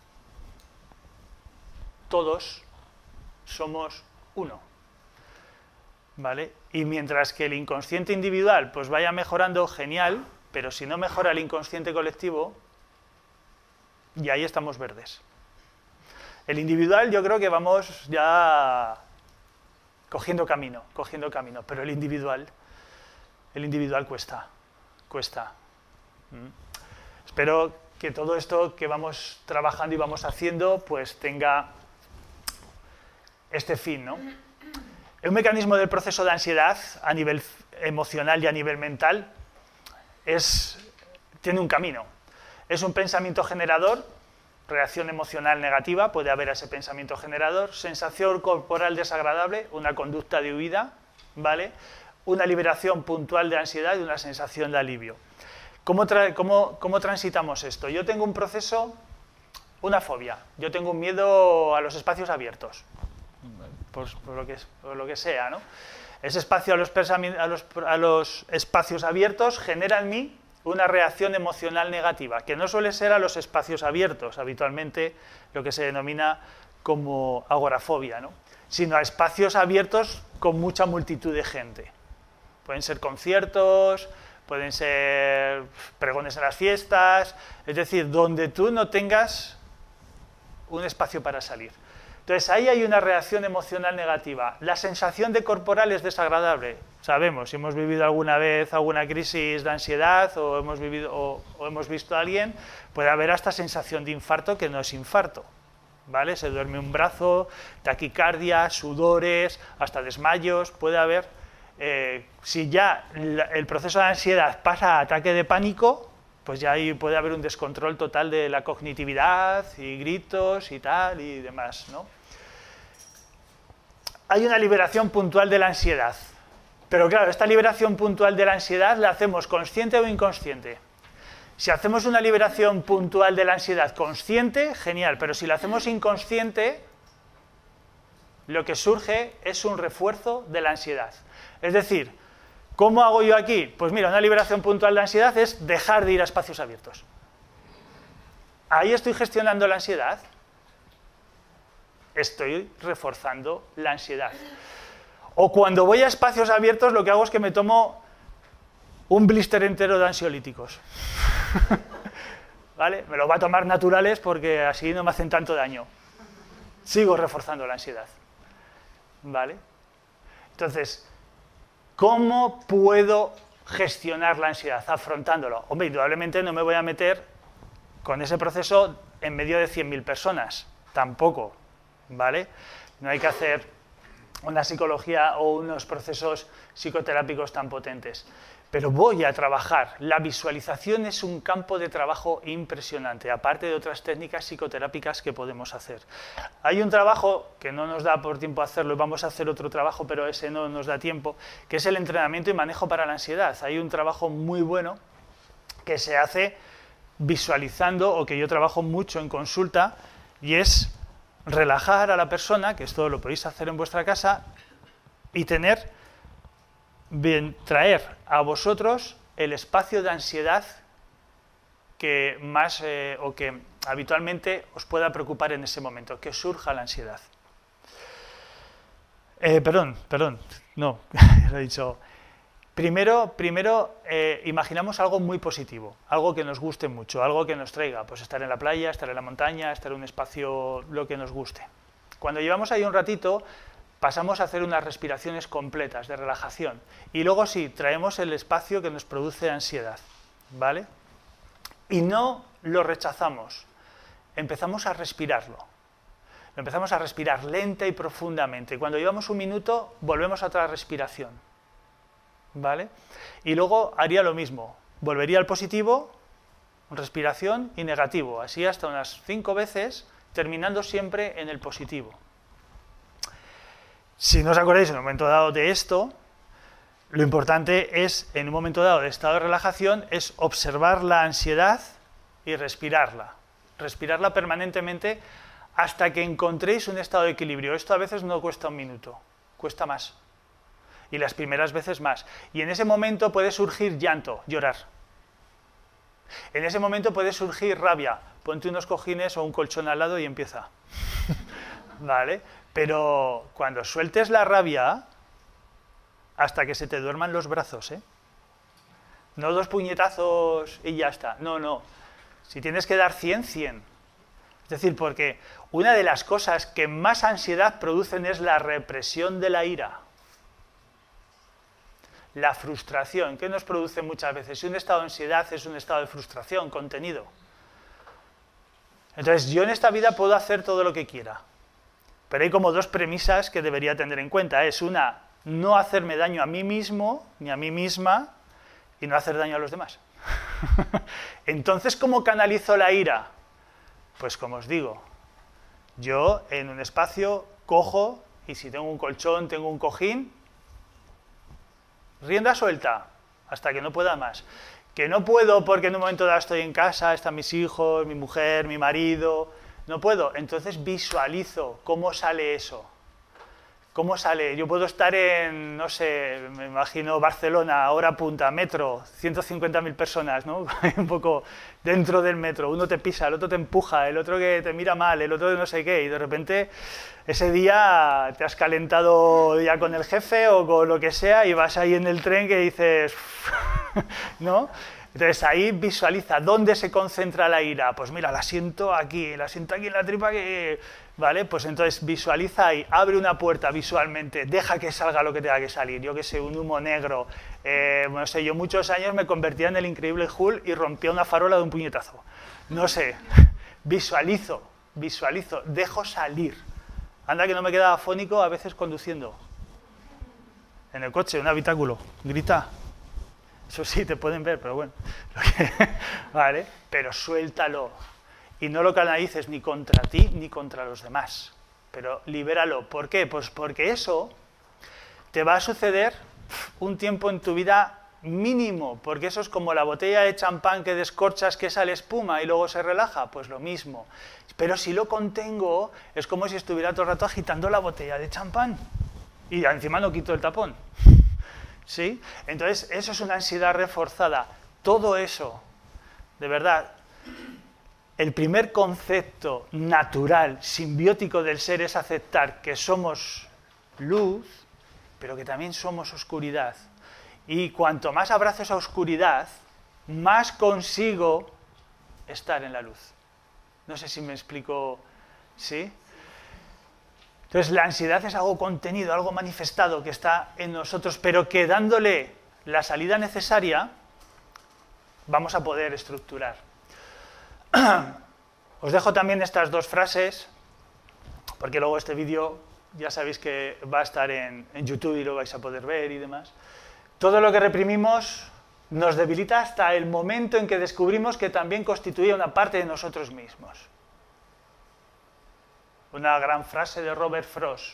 todos somos uno, ¿vale? Y mientras que el inconsciente individual pues vaya mejorando, genial, pero si no mejora el inconsciente colectivo, y ahí estamos verdes. El individual yo creo que vamos ya cogiendo camino, cogiendo camino, pero el individual, el individual cuesta, cuesta. ¿Mm? Espero que todo esto que vamos trabajando y vamos haciendo pues tenga este fin, ¿no? Un mecanismo del proceso de ansiedad a nivel emocional y a nivel mental es, tiene un camino. Es un pensamiento generador, reacción emocional negativa, puede haber ese pensamiento generador, sensación corporal desagradable, una conducta de huida, ¿vale? Una liberación puntual de ansiedad y una sensación de alivio. ¿Cómo, tra cómo, cómo transitamos esto? Yo tengo un proceso, una fobia, yo tengo un miedo a los espacios abiertos. Por, por, lo que, por lo que sea, ¿no? Ese espacio a los, a, los, a los espacios abiertos genera en mí una reacción emocional negativa, que no suele ser a los espacios abiertos, habitualmente lo que se denomina como agorafobia, ¿no? Sino a espacios abiertos con mucha multitud de gente. Pueden ser conciertos, pueden ser pregones en las fiestas, es decir, donde tú no tengas un espacio para salir. Entonces, ahí hay una reacción emocional negativa. La sensación de corporal es desagradable. Sabemos, si hemos vivido alguna vez alguna crisis de ansiedad o hemos, vivido, o, o hemos visto a alguien, puede haber hasta sensación de infarto que no es infarto, ¿vale? Se duerme un brazo, taquicardia, sudores, hasta desmayos, puede haber. Eh, si ya el proceso de ansiedad pasa a ataque de pánico, pues ya ahí puede haber un descontrol total de la cognitividad y gritos y tal y demás, ¿no? Hay una liberación puntual de la ansiedad. Pero claro, esta liberación puntual de la ansiedad la hacemos consciente o inconsciente. Si hacemos una liberación puntual de la ansiedad consciente, genial, pero si la hacemos inconsciente, lo que surge es un refuerzo de la ansiedad. Es decir, ¿cómo hago yo aquí? Pues mira, una liberación puntual de ansiedad es dejar de ir a espacios abiertos. Ahí estoy gestionando la ansiedad. Estoy reforzando la ansiedad. O cuando voy a espacios abiertos, lo que hago es que me tomo un blister entero de ansiolíticos. ¿Vale? Me los voy a tomar naturales porque así no me hacen tanto daño. Sigo reforzando la ansiedad. ¿Vale? Entonces, ¿cómo puedo gestionar la ansiedad? Afrontándolo. Hombre, indudablemente no me voy a meter con ese proceso en medio de cien mil personas. Tampoco. ¿Vale? No hay que hacer una psicología o unos procesos psicoterápicos tan potentes. Pero voy a trabajar. La visualización es un campo de trabajo impresionante, aparte de otras técnicas psicoterápicas que podemos hacer. Hay un trabajo que no nos da por tiempo hacerlo, vamos a hacer otro trabajo, pero ese no nos da tiempo, que es el entrenamiento y manejo para la ansiedad. Hay un trabajo muy bueno que se hace visualizando, o que yo trabajo mucho en consulta, y es relajar a la persona, que esto lo podéis hacer en vuestra casa, y tener, bien, traer a vosotros el espacio de ansiedad que más eh, o que habitualmente os pueda preocupar en ese momento, que surja la ansiedad. Eh, perdón, perdón, no, lo he dicho. Primero, primero eh, imaginamos algo muy positivo, algo que nos guste mucho, algo que nos traiga, pues estar en la playa, estar en la montaña, estar en un espacio, lo que nos guste. Cuando llevamos ahí un ratito, pasamos a hacer unas respiraciones completas de relajación y luego sí, traemos el espacio que nos produce ansiedad, ¿vale? Y no lo rechazamos, empezamos a respirarlo. Lo empezamos a respirar lenta y profundamente. Cuando llevamos un minuto, volvemos a otra respiración, ¿vale? Y luego haría lo mismo, volvería al positivo, respiración y negativo, así hasta unas cinco veces, terminando siempre en el positivo. Si no os acordáis en un momento dado de esto, lo importante es, en un momento dado de estado de relajación, es observar la ansiedad y respirarla. Respirarla permanentemente hasta que encontréis un estado de equilibrio. Esto a veces no cuesta un minuto, cuesta más. y las primeras veces más. Y en ese momento puede surgir llanto, llorar. En ese momento puede surgir rabia, ponte unos cojines o un colchón al lado y empieza. ¿Vale? Pero cuando sueltes la rabia, hasta que se te duerman los brazos, ¿eh? No dos puñetazos y ya está. No, no. Si tienes que dar cien, cien. Es decir, porque una de las cosas que más ansiedad producen es la represión de la ira. La frustración. ¿Qué nos produce muchas veces? Si un estado de ansiedad es un estado de frustración, contenido. Entonces, yo en esta vida puedo hacer todo lo que quiera. Pero hay como dos premisas que debería tener en cuenta. Es una, no hacerme daño a mí mismo, ni a mí misma, y no hacer daño a los demás. Entonces, ¿cómo canalizo la ira? Pues como os digo, yo en un espacio cojo, y si tengo un colchón, tengo un cojín, rienda suelta, hasta que no pueda más. Que no puedo porque en un momento dado estoy en casa, están mis hijos, mi mujer, mi marido, no puedo. Entonces visualizo cómo sale eso. ¿Cómo sale? Yo puedo estar en, no sé, me imagino Barcelona, hora punta, metro, ciento cincuenta mil personas, ¿no? Un poco dentro del metro. Uno te pisa, el otro te empuja, el otro que te mira mal, el otro de no sé qué, y de repente ese día te has calentado ya con el jefe o con lo que sea y vas ahí en el tren que dices, ¿no? Entonces ahí visualiza dónde se concentra la ira. Pues mira, la siento aquí, la siento aquí en la tripa, que... ¿vale? Pues entonces visualiza ahí, abre una puerta visualmente, deja que salga lo que tenga que salir. Yo que sé, un humo negro. Eh, no sé, yo muchos años me convertía en el increíble Hulk y rompía una farola de un puñetazo. No sé, visualizo, visualizo, dejo salir. Anda que no me quedaba afónico a veces conduciendo. En el coche, un habitáculo, grita. Eso sí, te pueden ver, pero bueno. ¿Vale? Pero suéltalo. Y no lo canalices ni contra ti ni contra los demás. Pero libéralo. ¿Por qué? Pues porque eso te va a suceder un tiempo en tu vida mínimo. Porque eso es como la botella de champán que descorchas, que sale espuma y luego se relaja. Pues lo mismo. Pero si lo contengo, es como si estuviera todo el rato agitando la botella de champán. Y encima no quito el tapón. ¿Sí? Entonces, eso es una ansiedad reforzada. Todo eso, de verdad, el primer concepto natural, simbiótico del ser es aceptar que somos luz, pero que también somos oscuridad. Y cuanto más abrazo esa oscuridad, más consigo estar en la luz. No sé si me explico, ¿sí? Entonces, la ansiedad es algo contenido, algo manifestado que está en nosotros, pero que dándole la salida necesaria, vamos a poder estructurar. Os dejo también estas dos frases, porque luego este vídeo ya sabéis que va a estar en, en YouTube y lo vais a poder ver y demás. Todo lo que reprimimos nos debilita hasta el momento en que descubrimos que también constituye una parte de nosotros mismos. Una gran frase de Robert Frost.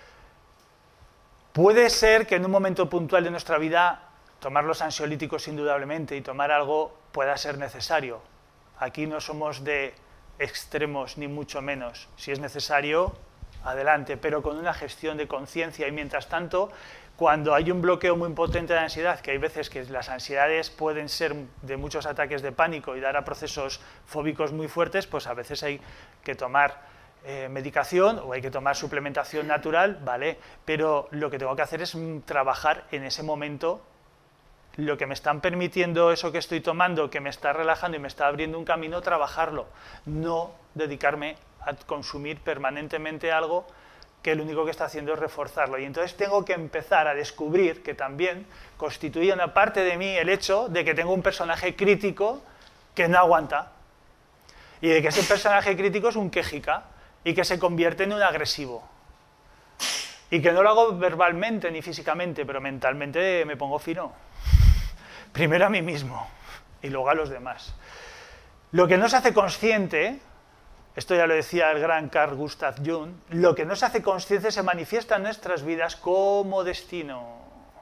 Puede ser que en un momento puntual de nuestra vida tomar los ansiolíticos indudablemente y tomar algo pueda ser necesario. Aquí no somos de extremos ni mucho menos. Si es necesario, adelante, pero con una gestión de conciencia. Y mientras tanto, cuando hay un bloqueo muy potente de ansiedad, que hay veces que las ansiedades pueden ser de muchos ataques de pánico y dar a procesos fóbicos muy fuertes, pues a veces hay que tomar Eh, medicación o hay que tomar suplementación natural, vale, pero lo que tengo que hacer es mm, trabajar en ese momento lo que me están permitiendo, eso que estoy tomando, que me está relajando y me está abriendo un camino, trabajarlo, no dedicarme a consumir permanentemente algo que lo único que está haciendo es reforzarlo. Y entonces tengo que empezar a descubrir que también constituye una parte de mí el hecho de que tengo un personaje crítico que no aguanta y de que ese personaje crítico es un quejica y que se convierte en un agresivo. Y que no lo hago verbalmente ni físicamente, pero mentalmente me pongo fino. Primero a mí mismo y luego a los demás. Lo que no se hace consciente, esto ya lo decía el gran Carl Gustav Jung, lo que no se hace consciente se manifiesta en nuestras vidas como destino.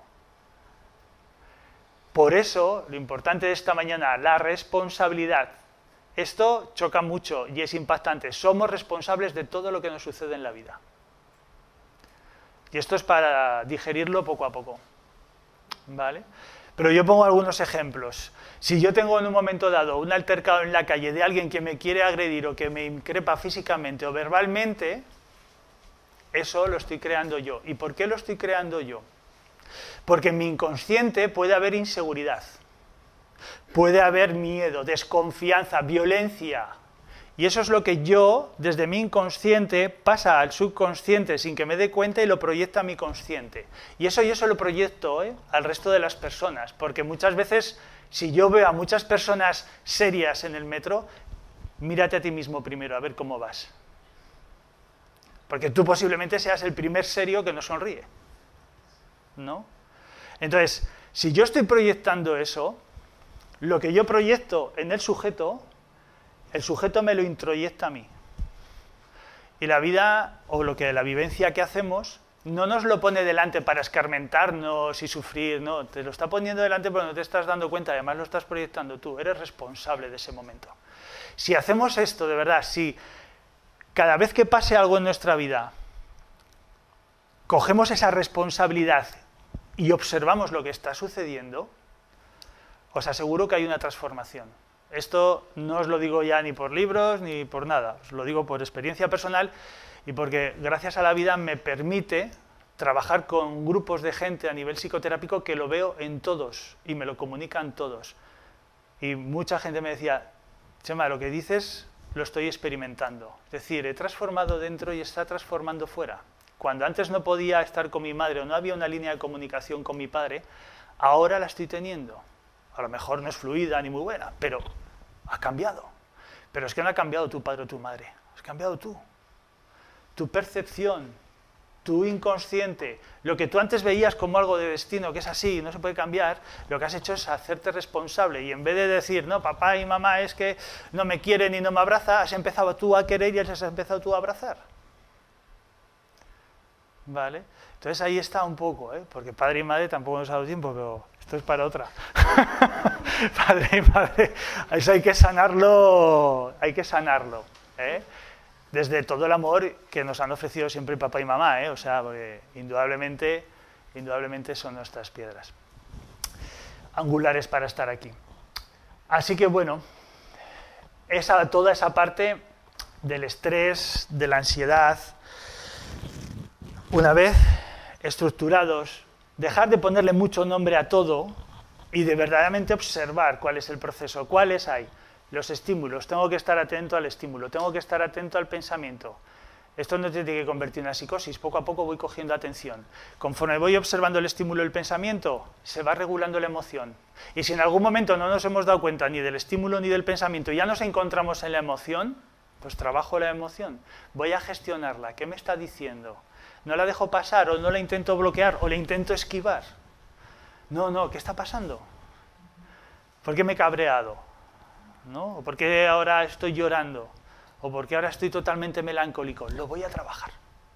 Por eso, lo importante de esta mañana, la responsabilidad. Esto choca mucho y es impactante. Somos responsables de todo lo que nos sucede en la vida. Y esto es para digerirlo poco a poco, ¿vale? Pero yo pongo algunos ejemplos. Si yo tengo en un momento dado un altercado en la calle de alguien que me quiere agredir o que me increpa físicamente o verbalmente, eso lo estoy creando yo. ¿Y por qué lo estoy creando yo? Porque en mi inconsciente puede haber inseguridad, puede haber miedo, desconfianza, violencia. Y eso es lo que yo, desde mi inconsciente, pasa al subconsciente sin que me dé cuenta y lo proyecta a mi consciente. Y eso yo se lo proyecto ¿eh? al resto de las personas, porque muchas veces, si yo veo a muchas personas serias en el metro, mírate a ti mismo primero, a ver cómo vas. Porque tú posiblemente seas el primer serio que no sonríe, ¿no? Entonces, si yo estoy proyectando eso, lo que yo proyecto en el sujeto, el sujeto me lo introyecta a mí. Y la vida, o lo que la vivencia que hacemos, no nos lo pone delante para escarmentarnos y sufrir, no, te lo está poniendo delante porque no te estás dando cuenta, además lo estás proyectando tú, eres responsable de ese momento. Si hacemos esto de verdad, si cada vez que pase algo en nuestra vida, cogemos esa responsabilidad y observamos lo que está sucediendo, os aseguro que hay una transformación. Esto no os lo digo ya ni por libros ni por nada, os lo digo por experiencia personal y porque gracias a la vida me permite trabajar con grupos de gente a nivel psicoterápico que lo veo en todos y me lo comunican todos. Y mucha gente me decía, Chema, lo que dices lo estoy experimentando. Es decir, he transformado dentro y está transformando fuera. Cuando antes no podía estar con mi madre o no había una línea de comunicación con mi padre, ahora la estoy teniendo. A lo mejor no es fluida ni muy buena, pero ha cambiado. Pero es que no ha cambiado tu padre o tu madre, has cambiado tú. Tu percepción, tu inconsciente, lo que tú antes veías como algo de destino, que es así, no se puede cambiar, lo que has hecho es hacerte responsable. Y en vez de decir, no, papá y mamá es que no me quieren y no me abrazan, has empezado tú a querer y has empezado tú a abrazar. ¿Vale? Entonces ahí está un poco, ¿eh? Porque padre y madre tampoco nos ha dado tiempo, pero esto es para otra. Padre y madre, eso hay que sanarlo, hay que sanarlo, ¿eh? Desde todo el amor que nos han ofrecido siempre papá y mamá, ¿eh? O sea, porque indudablemente, indudablemente son nuestras piedras angulares para estar aquí. Así que bueno, esa, toda esa parte del estrés, de la ansiedad, una vez estructurados, dejar de ponerle mucho nombre a todo y de verdaderamente observar cuál es el proceso, cuáles hay, los estímulos, tengo que estar atento al estímulo, tengo que estar atento al pensamiento. Esto no tiene que convertir en una psicosis, poco a poco voy cogiendo atención. Conforme voy observando el estímulo del pensamiento, se va regulando la emoción. Y si en algún momento no nos hemos dado cuenta ni del estímulo ni del pensamiento y ya nos encontramos en la emoción, pues trabajo la emoción, voy a gestionarla, ¿qué me está diciendo? No la dejo pasar, o no la intento bloquear, o la intento esquivar. No, no, ¿qué está pasando? ¿Por qué me he cabreado? ¿No? ¿O por qué ahora estoy llorando? ¿O por qué ahora estoy totalmente melancólico? Lo voy a trabajar.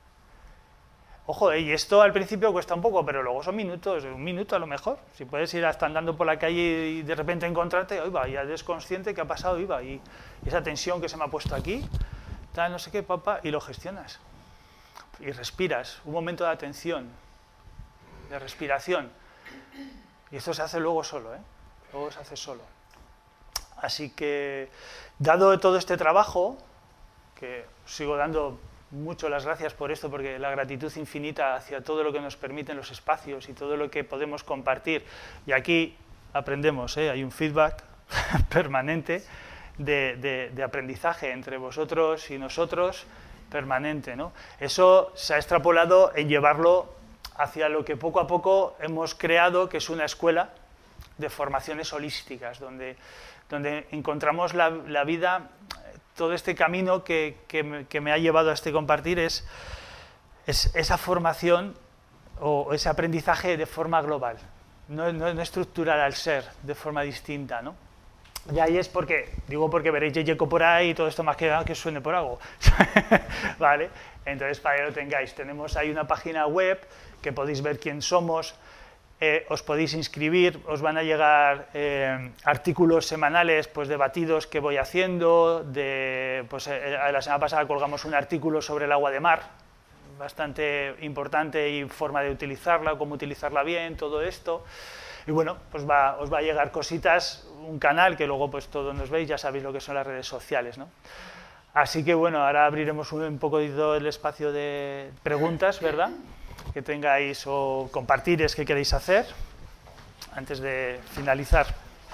Ojo, y esto al principio cuesta un poco, pero luego son minutos, un minuto a lo mejor. Si puedes ir hasta andando por la calle y de repente encontrarte, oiga, ya eres consciente que ha pasado, oiga, y esa tensión que se me ha puesto aquí, tal, no sé qué, papá, y lo gestionas. Y respiras, un momento de atención, de respiración. Y esto se hace luego solo, ¿eh? Luego se hace solo. Así que, dado todo este trabajo, que sigo dando mucho las gracias por esto, porque la gratitud infinita hacia todo lo que nos permiten los espacios y todo lo que podemos compartir. Y aquí aprendemos, ¿eh? Hay un feedback permanente de, de, de aprendizaje entre vosotros y nosotros, permanente, ¿no? Eso se ha extrapolado en llevarlo hacia lo que poco a poco hemos creado, que es una escuela de formaciones holísticas, donde, donde encontramos la, la vida, todo este camino que, que, me, que me ha llevado a este compartir es, es esa formación o ese aprendizaje de forma global, no, no, no estructurar al ser de forma distinta, ¿no? Y ahí es porque, digo porque veréis Yeyeco por ahí y todo esto más que, que suene por algo, ¿vale? Entonces, para que lo tengáis, tenemos ahí una página web que podéis ver quién somos, eh, os podéis inscribir, os van a llegar eh, artículos semanales pues, de batidos que voy haciendo, de, pues, eh, la semana pasada colgamos un artículo sobre el agua de mar, bastante importante y forma de utilizarla, cómo utilizarla bien, todo esto. Y bueno, pues va, os va a llegar cositas, un canal que luego pues todos nos veis, ya sabéis lo que son las redes sociales, ¿no? Así que bueno, ahora abriremos un, un poquito el espacio de preguntas, ¿verdad? Que tengáis o compartires qué queréis hacer antes de finalizar.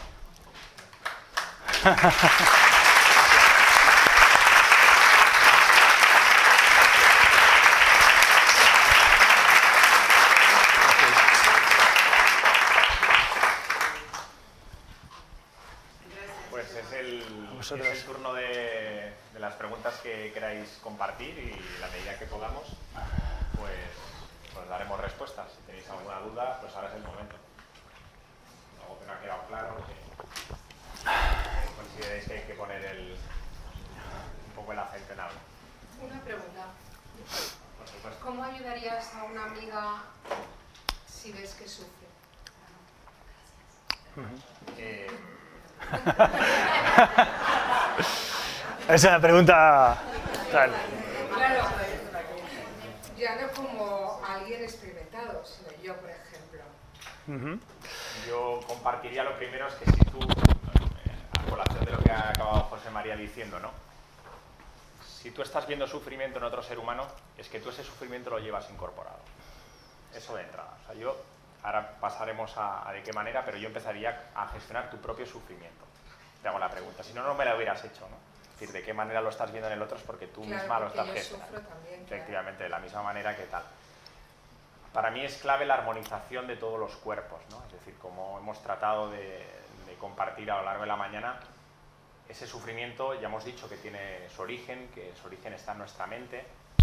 Pues es el, es el turno de, de las preguntas que queráis compartir y a la medida que podamos, pues, pues daremos respuestas. Si tenéis alguna duda, pues ahora es el momento. Algo que no ha quedado claro, que consideréis que hay que poner el, un poco el aceite en algo. Una pregunta. Por supuesto. ¿Cómo ayudarías a una amiga si ves que sufre? Eh, Es una pregunta tal. Claro, ya no como alguien experimentado, sino yo, por ejemplo. Uh-huh. Yo compartiría lo primero es que si tú, eh, a colación de lo que ha acabado José María diciendo, ¿no? Si tú estás viendo sufrimiento en otro ser humano, es que tú ese sufrimiento lo llevas incorporado. Eso de entrada. O sea, yo, ahora pasaremos a, a de qué manera, pero yo empezaría a gestionar tu propio sufrimiento. Te hago la pregunta. Si no, no me la hubieras hecho, ¿no? Es decir, de qué manera lo estás viendo en el otro es porque tú Claro, misma lo porque estás yo gestionando. sufro también, claro. Efectivamente, de la misma manera que tal. Para mí es clave la armonización de todos los cuerpos, ¿no? Es decir, como hemos tratado de, de compartir a lo largo de la mañana, ese sufrimiento ya hemos dicho que tiene su origen, que su origen está en nuestra mente.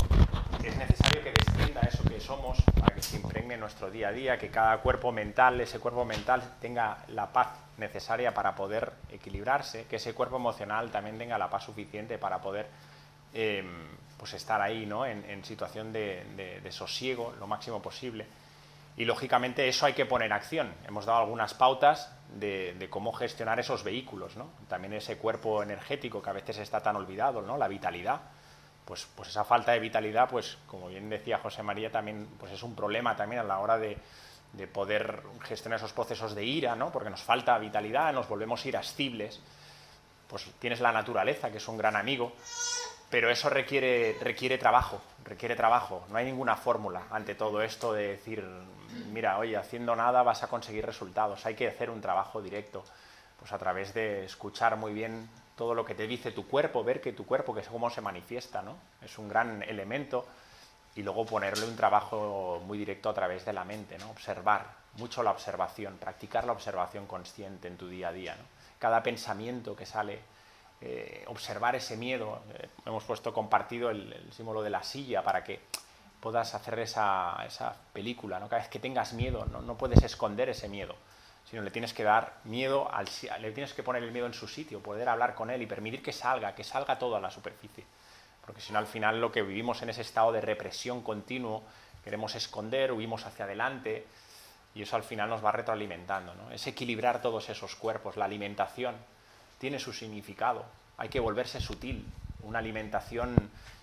Es necesario que descienda eso que somos para que se impregne en nuestro día a día, que cada cuerpo mental, ese cuerpo mental tenga la paz necesaria para poder equilibrarse, que ese cuerpo emocional también tenga la paz suficiente para poder eh, pues estar ahí, ¿no? en, en situación de, de, de sosiego lo máximo posible. Y lógicamente eso hay que poner en acción. Hemos dado algunas pautas de, de cómo gestionar esos vehículos, ¿no? También ese cuerpo energético que a veces está tan olvidado, ¿no? La vitalidad. Pues, pues esa falta de vitalidad, pues como bien decía José María, también pues es un problema también a la hora de, de poder gestionar esos procesos de ira, ¿no? Porque nos falta vitalidad, nos volvemos irascibles. Pues tienes la naturaleza, que es un gran amigo, pero eso requiere, requiere trabajo, requiere trabajo. No hay ninguna fórmula ante todo esto de decir, mira, oye, haciendo nada vas a conseguir resultados. Hay que hacer un trabajo directo, pues a través de escuchar muy bien todo lo que te dice tu cuerpo, ver que tu cuerpo, que es cómo se manifiesta, ¿no? Es un gran elemento, y luego ponerle un trabajo muy directo a través de la mente, ¿no? Observar, mucho la observación, practicar la observación consciente en tu día a día, ¿no? Cada pensamiento que sale, eh, observar ese miedo. Eh, hemos puesto compartido el, el símbolo de la silla para que puedas hacer esa, esa película, ¿no? Cada vez que tengas miedo, no, no puedes esconder ese miedo, sino le tienes que dar miedo, al, le tienes que poner el miedo en su sitio, poder hablar con él y permitir que salga, que salga todo a la superficie. Porque si no, al final lo que vivimos en ese estado de represión continuo, queremos esconder, huimos hacia adelante, y eso al final nos va retroalimentando, ¿no? Es equilibrar todos esos cuerpos. La alimentación tiene su significado, hay que volverse sutil. Una alimentación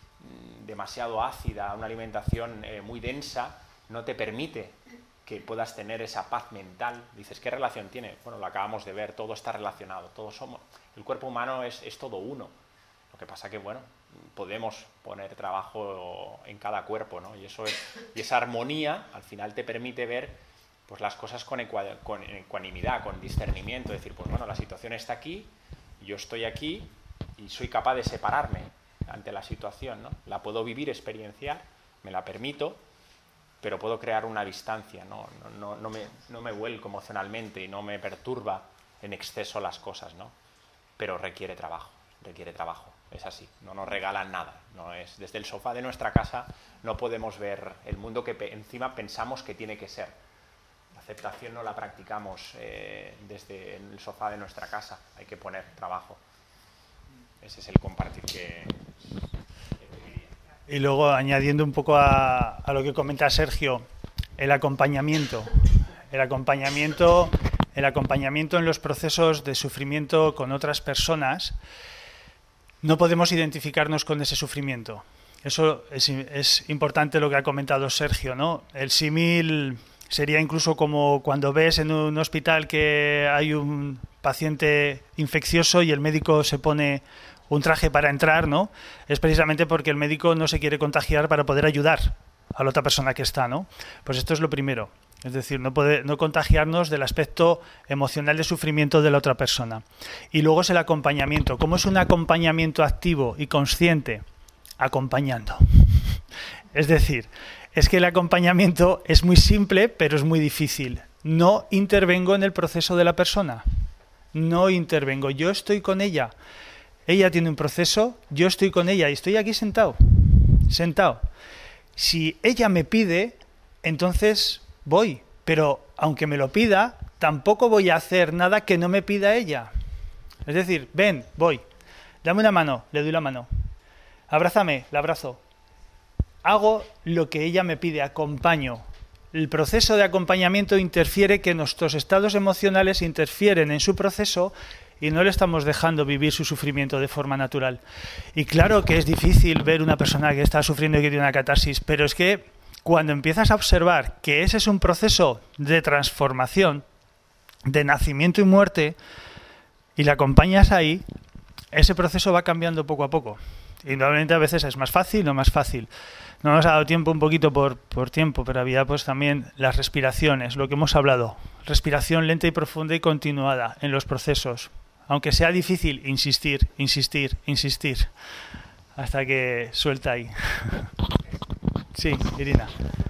demasiado ácida, una alimentación eh, muy densa, no te permite que puedas tener esa paz mental. Dices, ¿qué relación tiene? Bueno, lo acabamos de ver, todo está relacionado, todos somos, el cuerpo humano es, es todo uno. Lo que pasa que, bueno, podemos poner trabajo en cada cuerpo, ¿no? Y, eso es, y esa armonía al final te permite ver pues, las cosas con, ecua, con ecuanimidad, con discernimiento, decir, pues bueno, la situación está aquí, yo estoy aquí y soy capaz de separarme ante la situación, ¿no? La puedo vivir, experienciar, me la permito, pero puedo crear una distancia, ¿no? No, no, no, me, no me vuelco emocionalmente y no me perturba en exceso las cosas, ¿no? Pero requiere trabajo, requiere trabajo, es así, no nos regalan nada, no es, desde el sofá de nuestra casa no podemos ver el mundo que pe encima pensamos que tiene que ser. La aceptación no la practicamos eh, desde el sofá de nuestra casa, hay que poner trabajo. Ese es el compartir que... Y luego, añadiendo un poco a, a lo que comenta Sergio, el acompañamiento. El acompañamiento, el acompañamiento en los procesos de sufrimiento con otras personas. No podemos identificarnos con ese sufrimiento. eso es, es importante lo que ha comentado Sergio, ¿no? El símil sería incluso como cuando ves en un hospital que hay un paciente infeccioso y el médico se pone un traje para entrar, ¿no? Es precisamente porque el médico no se quiere contagiar para poder ayudar a la otra persona que está, ¿no? Pues esto es lo primero. Es decir, no, poder, no contagiarnos del aspecto emocional de sufrimiento de la otra persona. Y luego es el acompañamiento. ¿Cómo es un acompañamiento activo y consciente? Acompañando. Es decir, es que el acompañamiento es muy simple, pero es muy difícil. No intervengo en el proceso de la persona. No intervengo. Yo estoy con ella. Ella tiene un proceso, yo estoy con ella y estoy aquí sentado. Sentado. Si ella me pide, entonces voy. Pero aunque me lo pida, tampoco voy a hacer nada que no me pida ella. Es decir, ven, voy. Dame una mano, le doy la mano. Abrázame, la abrazo. Hago lo que ella me pide, acompaño. El proceso de acompañamiento interfiere que nuestros estados emocionales interfieren en su proceso y no le estamos dejando vivir su sufrimiento de forma natural. Y claro que es difícil ver una persona que está sufriendo y que tiene una catarsis, pero es que cuando empiezas a observar que ese es un proceso de transformación, de nacimiento y muerte, y la acompañas ahí, ese proceso va cambiando poco a poco. Indudablemente a veces es más fácil o más fácil. No nos ha dado tiempo un poquito por, por tiempo, pero había pues también las respiraciones, lo que hemos hablado. Respiración lenta y profunda y continuada en los procesos. Aunque sea difícil, insistir, insistir, insistir, hasta que suelta ahí. Sí, Irina.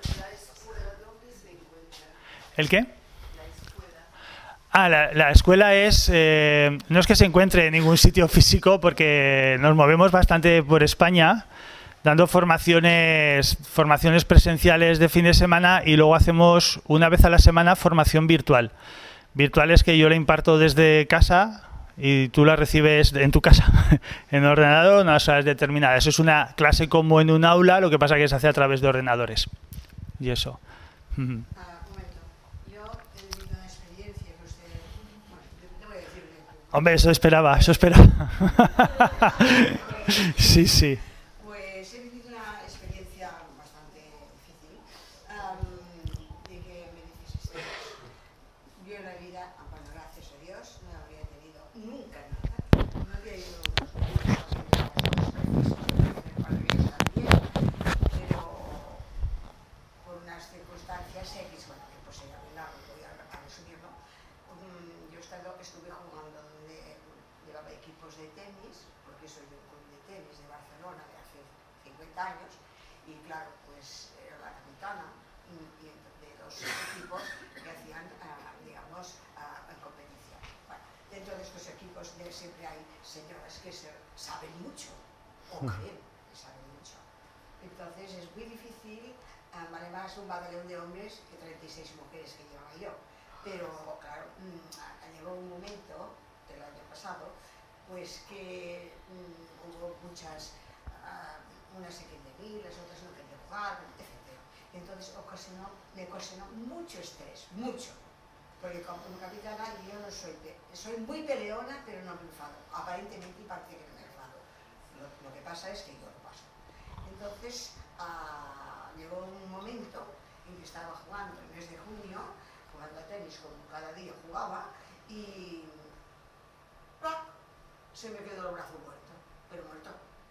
¿El qué? Ah, la, la escuela es, eh, no es que se encuentre en ningún sitio físico porque nos movemos bastante por España dando formaciones, formaciones presenciales de fin de semana y luego hacemos una vez a la semana formación virtual. Virtual es que yo la imparto desde casa y tú la recibes en tu casa, en ordenador, en unas horas determinadas. Eso es una clase como en un aula, lo que pasa que se hace a través de ordenadores. Y eso. Ah, un momento. Yo he vivido una experiencia que usted... Bueno, te voy a decir... Hombre, eso esperaba, eso esperaba. Sí, sí. Pues he vivido una experiencia bastante difícil um, de que me dices, yo en la vida, bueno, gracias a Dios, no había tenido nunca nada. No había ido a los médicos, pero por unas circunstancias X, bueno, que pues era muy largo, voy a, a resumirlo. Um, yo he estado, estuve jugando donde llevaba equipos de tenis, porque soy de un club de tenis de Barcelona de hace cincuenta años, y claro, pues era la capitana y, y de dos equipos que hacían, uh, digamos, uh, en competición. Bueno, dentro de estos equipos de, siempre hay señoras que se, saben mucho, o creen que saben mucho. Entonces es muy difícil, um, vale más un batallón de hombres que treinta y seis mujeres que llevaba yo. Pero claro, mmm, llegó un momento, del año pasado, pues que mmm, hubo muchas, uh, unas se querían ir, las otras no querían jugar, etcétera. Entonces ocasionó, me ocasionó mucho estrés, mucho. Porque como capitana yo no soy, soy muy peleona, pero no me enfado. Aparentemente y parece que no me enfado. Lo, lo que pasa es que yo lo paso. Entonces uh, llegó un momento en que estaba jugando el mes de junio, jugando a tenis como cada día jugaba, y ¡plac! Se me quedó el brazo muerto, pero muerto.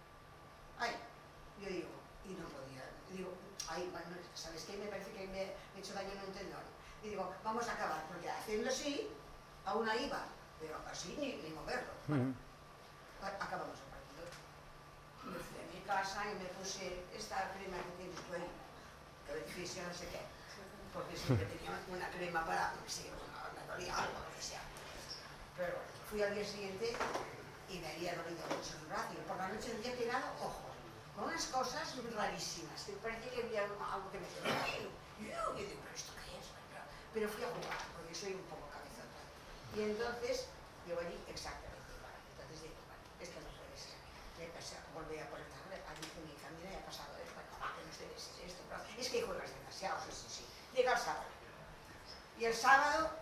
Ay, yo digo, y no podía, digo, ay, bueno, ¿sabes qué? Me parece que me he hecho daño en un tendón. Y digo, vamos a acabar, porque haciendo así, aún ahí va, pero así ni, ni moverlo. Bueno, acabamos el partido. Me fui a mi casa y me puse esta crema que tienes tú ahí, que beneficia no sé qué, porque siempre tenía una crema para, no sé, me dolía algo, lo que sea. Pero fui al día siguiente y me había dolido mucho el brazo, y por la noche había tirado, ojo, con unas cosas rarísimas, que parecía que había algo que me quedaba ahí. Y yo digo, pero ¿esto qué es? Pero fui a jugar, porque soy un poco cabezota. Y entonces, yo allí exactamente igual. Entonces digo, bueno, esto no puede ser. Me pasé, volví a poner allí con mi familia y ha pasado esto, bueno, que no sé si es esto, pero es que juegas demasiado, sí, sí, sí. Llega el sábado. Y el sábado,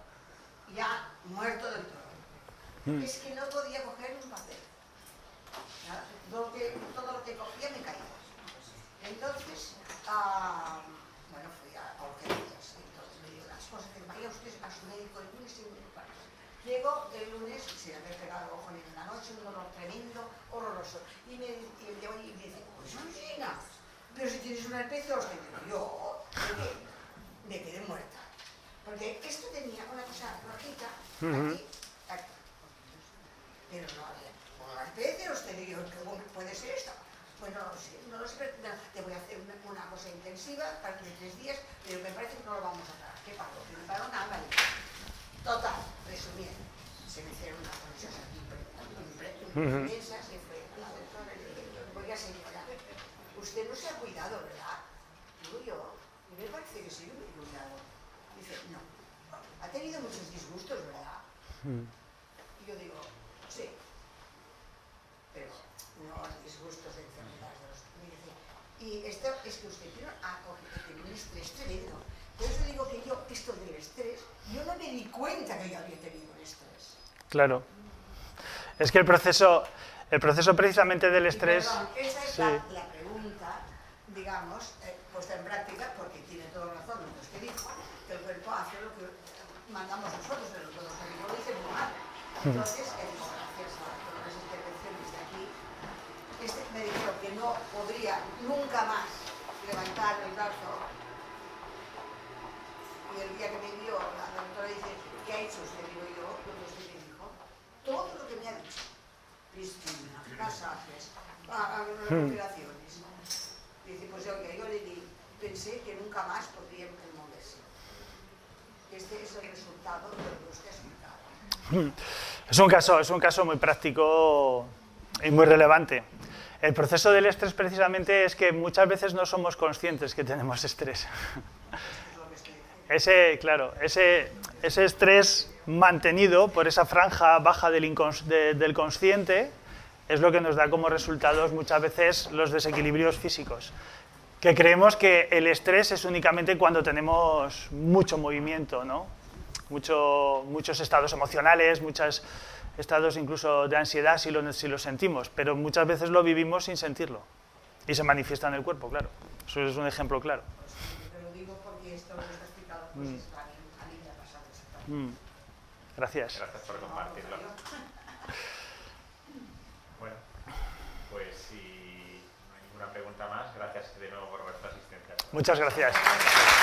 ya muerto del todo. Mm. Es que no podía coger un papel. Todo lo que, todo lo que cogía me caía. Entonces, ah, bueno, fui a, a urgencias. Entonces me dijo las cosas que vaya usted a su médico el lunes y el martes. Llego el lunes sin haber pegado ojo ni en la noche, un dolor tremendo, horroroso. Y me, y me, llevo y me dice, pues Georgina, pero si tienes una herpes zóster. Yo me quedé, me quedé muerta. Porque esto tenía una cosa rojita aquí, aquí. Pero no había. Como la herpes zóster, digo, ¿cómo puede ser esto? Pues no lo sé, no lo sé, pero no, te voy a hacer una, una cosa intensiva para de tres días, pero me parece que no lo vamos a parar. ¿Qué pasó? Que me paró nada, vale. Total, resumiendo, se me hicieron unas cosas aquí inmensas y fue la doctora y le dije, oiga señora, usted no se ha cuidado, ¿verdad? Digo yo, me parece que sí que me he cuidado. Dice, no, ha tenido muchos disgustos, ¿verdad? Y yo digo, sí, pero no disgustos de enfermedades de los... Y dice, y esto es que usted tiene, ha cogido un estrés tremendo. Por eso digo que yo, esto del estrés, yo no me di cuenta que yo había tenido un estrés. Claro. Es que el proceso, el proceso precisamente del estrés... Y perdón, esa es sí. la, la pregunta, digamos, eh, puesta en práctica, porque tiene toda razón lo que usted dijo, que el cuerpo hace lo que mandamos nosotros, pero lo que los médicos dicen muy mal. Entonces, eh, digo, gracias a todas las intervenciones de aquí, este me dijeron que no podría nunca más levantar el brazo. Y el día que me dio, la doctora dice, ¿qué ha hecho usted? Digo yo, lo que usted me dijo, todo lo que me ha dicho. Piscina, masajes, recuperaciones. Dice, pues oiga, yo le di, pensé que nunca más podría moverse. Este es el resultado de lo que usted ha explicado. Es un caso, es un caso muy práctico y muy relevante. El proceso del estrés precisamente es que muchas veces no somos conscientes que tenemos estrés. Ese, claro, ese, ese estrés mantenido por esa franja baja del, incons, de, del consciente es lo que nos da como resultados muchas veces los desequilibrios físicos. Que creemos que el estrés es únicamente cuando tenemos mucho movimiento, ¿no? Mucho, muchos estados emocionales, muchos estados incluso de ansiedad si lo, si lo sentimos, pero muchas veces lo vivimos sin sentirlo y se manifiesta en el cuerpo, claro. Eso es un ejemplo claro. Te lo digo porque esto lo está explicado, pues Mm. está bien, a mí me ha pasado exactamente. Mm. Gracias. Gracias por compartirlo. Bueno, pues si no hay ninguna pregunta más, gracias de nuevo por vuestra asistencia. Muchas gracias.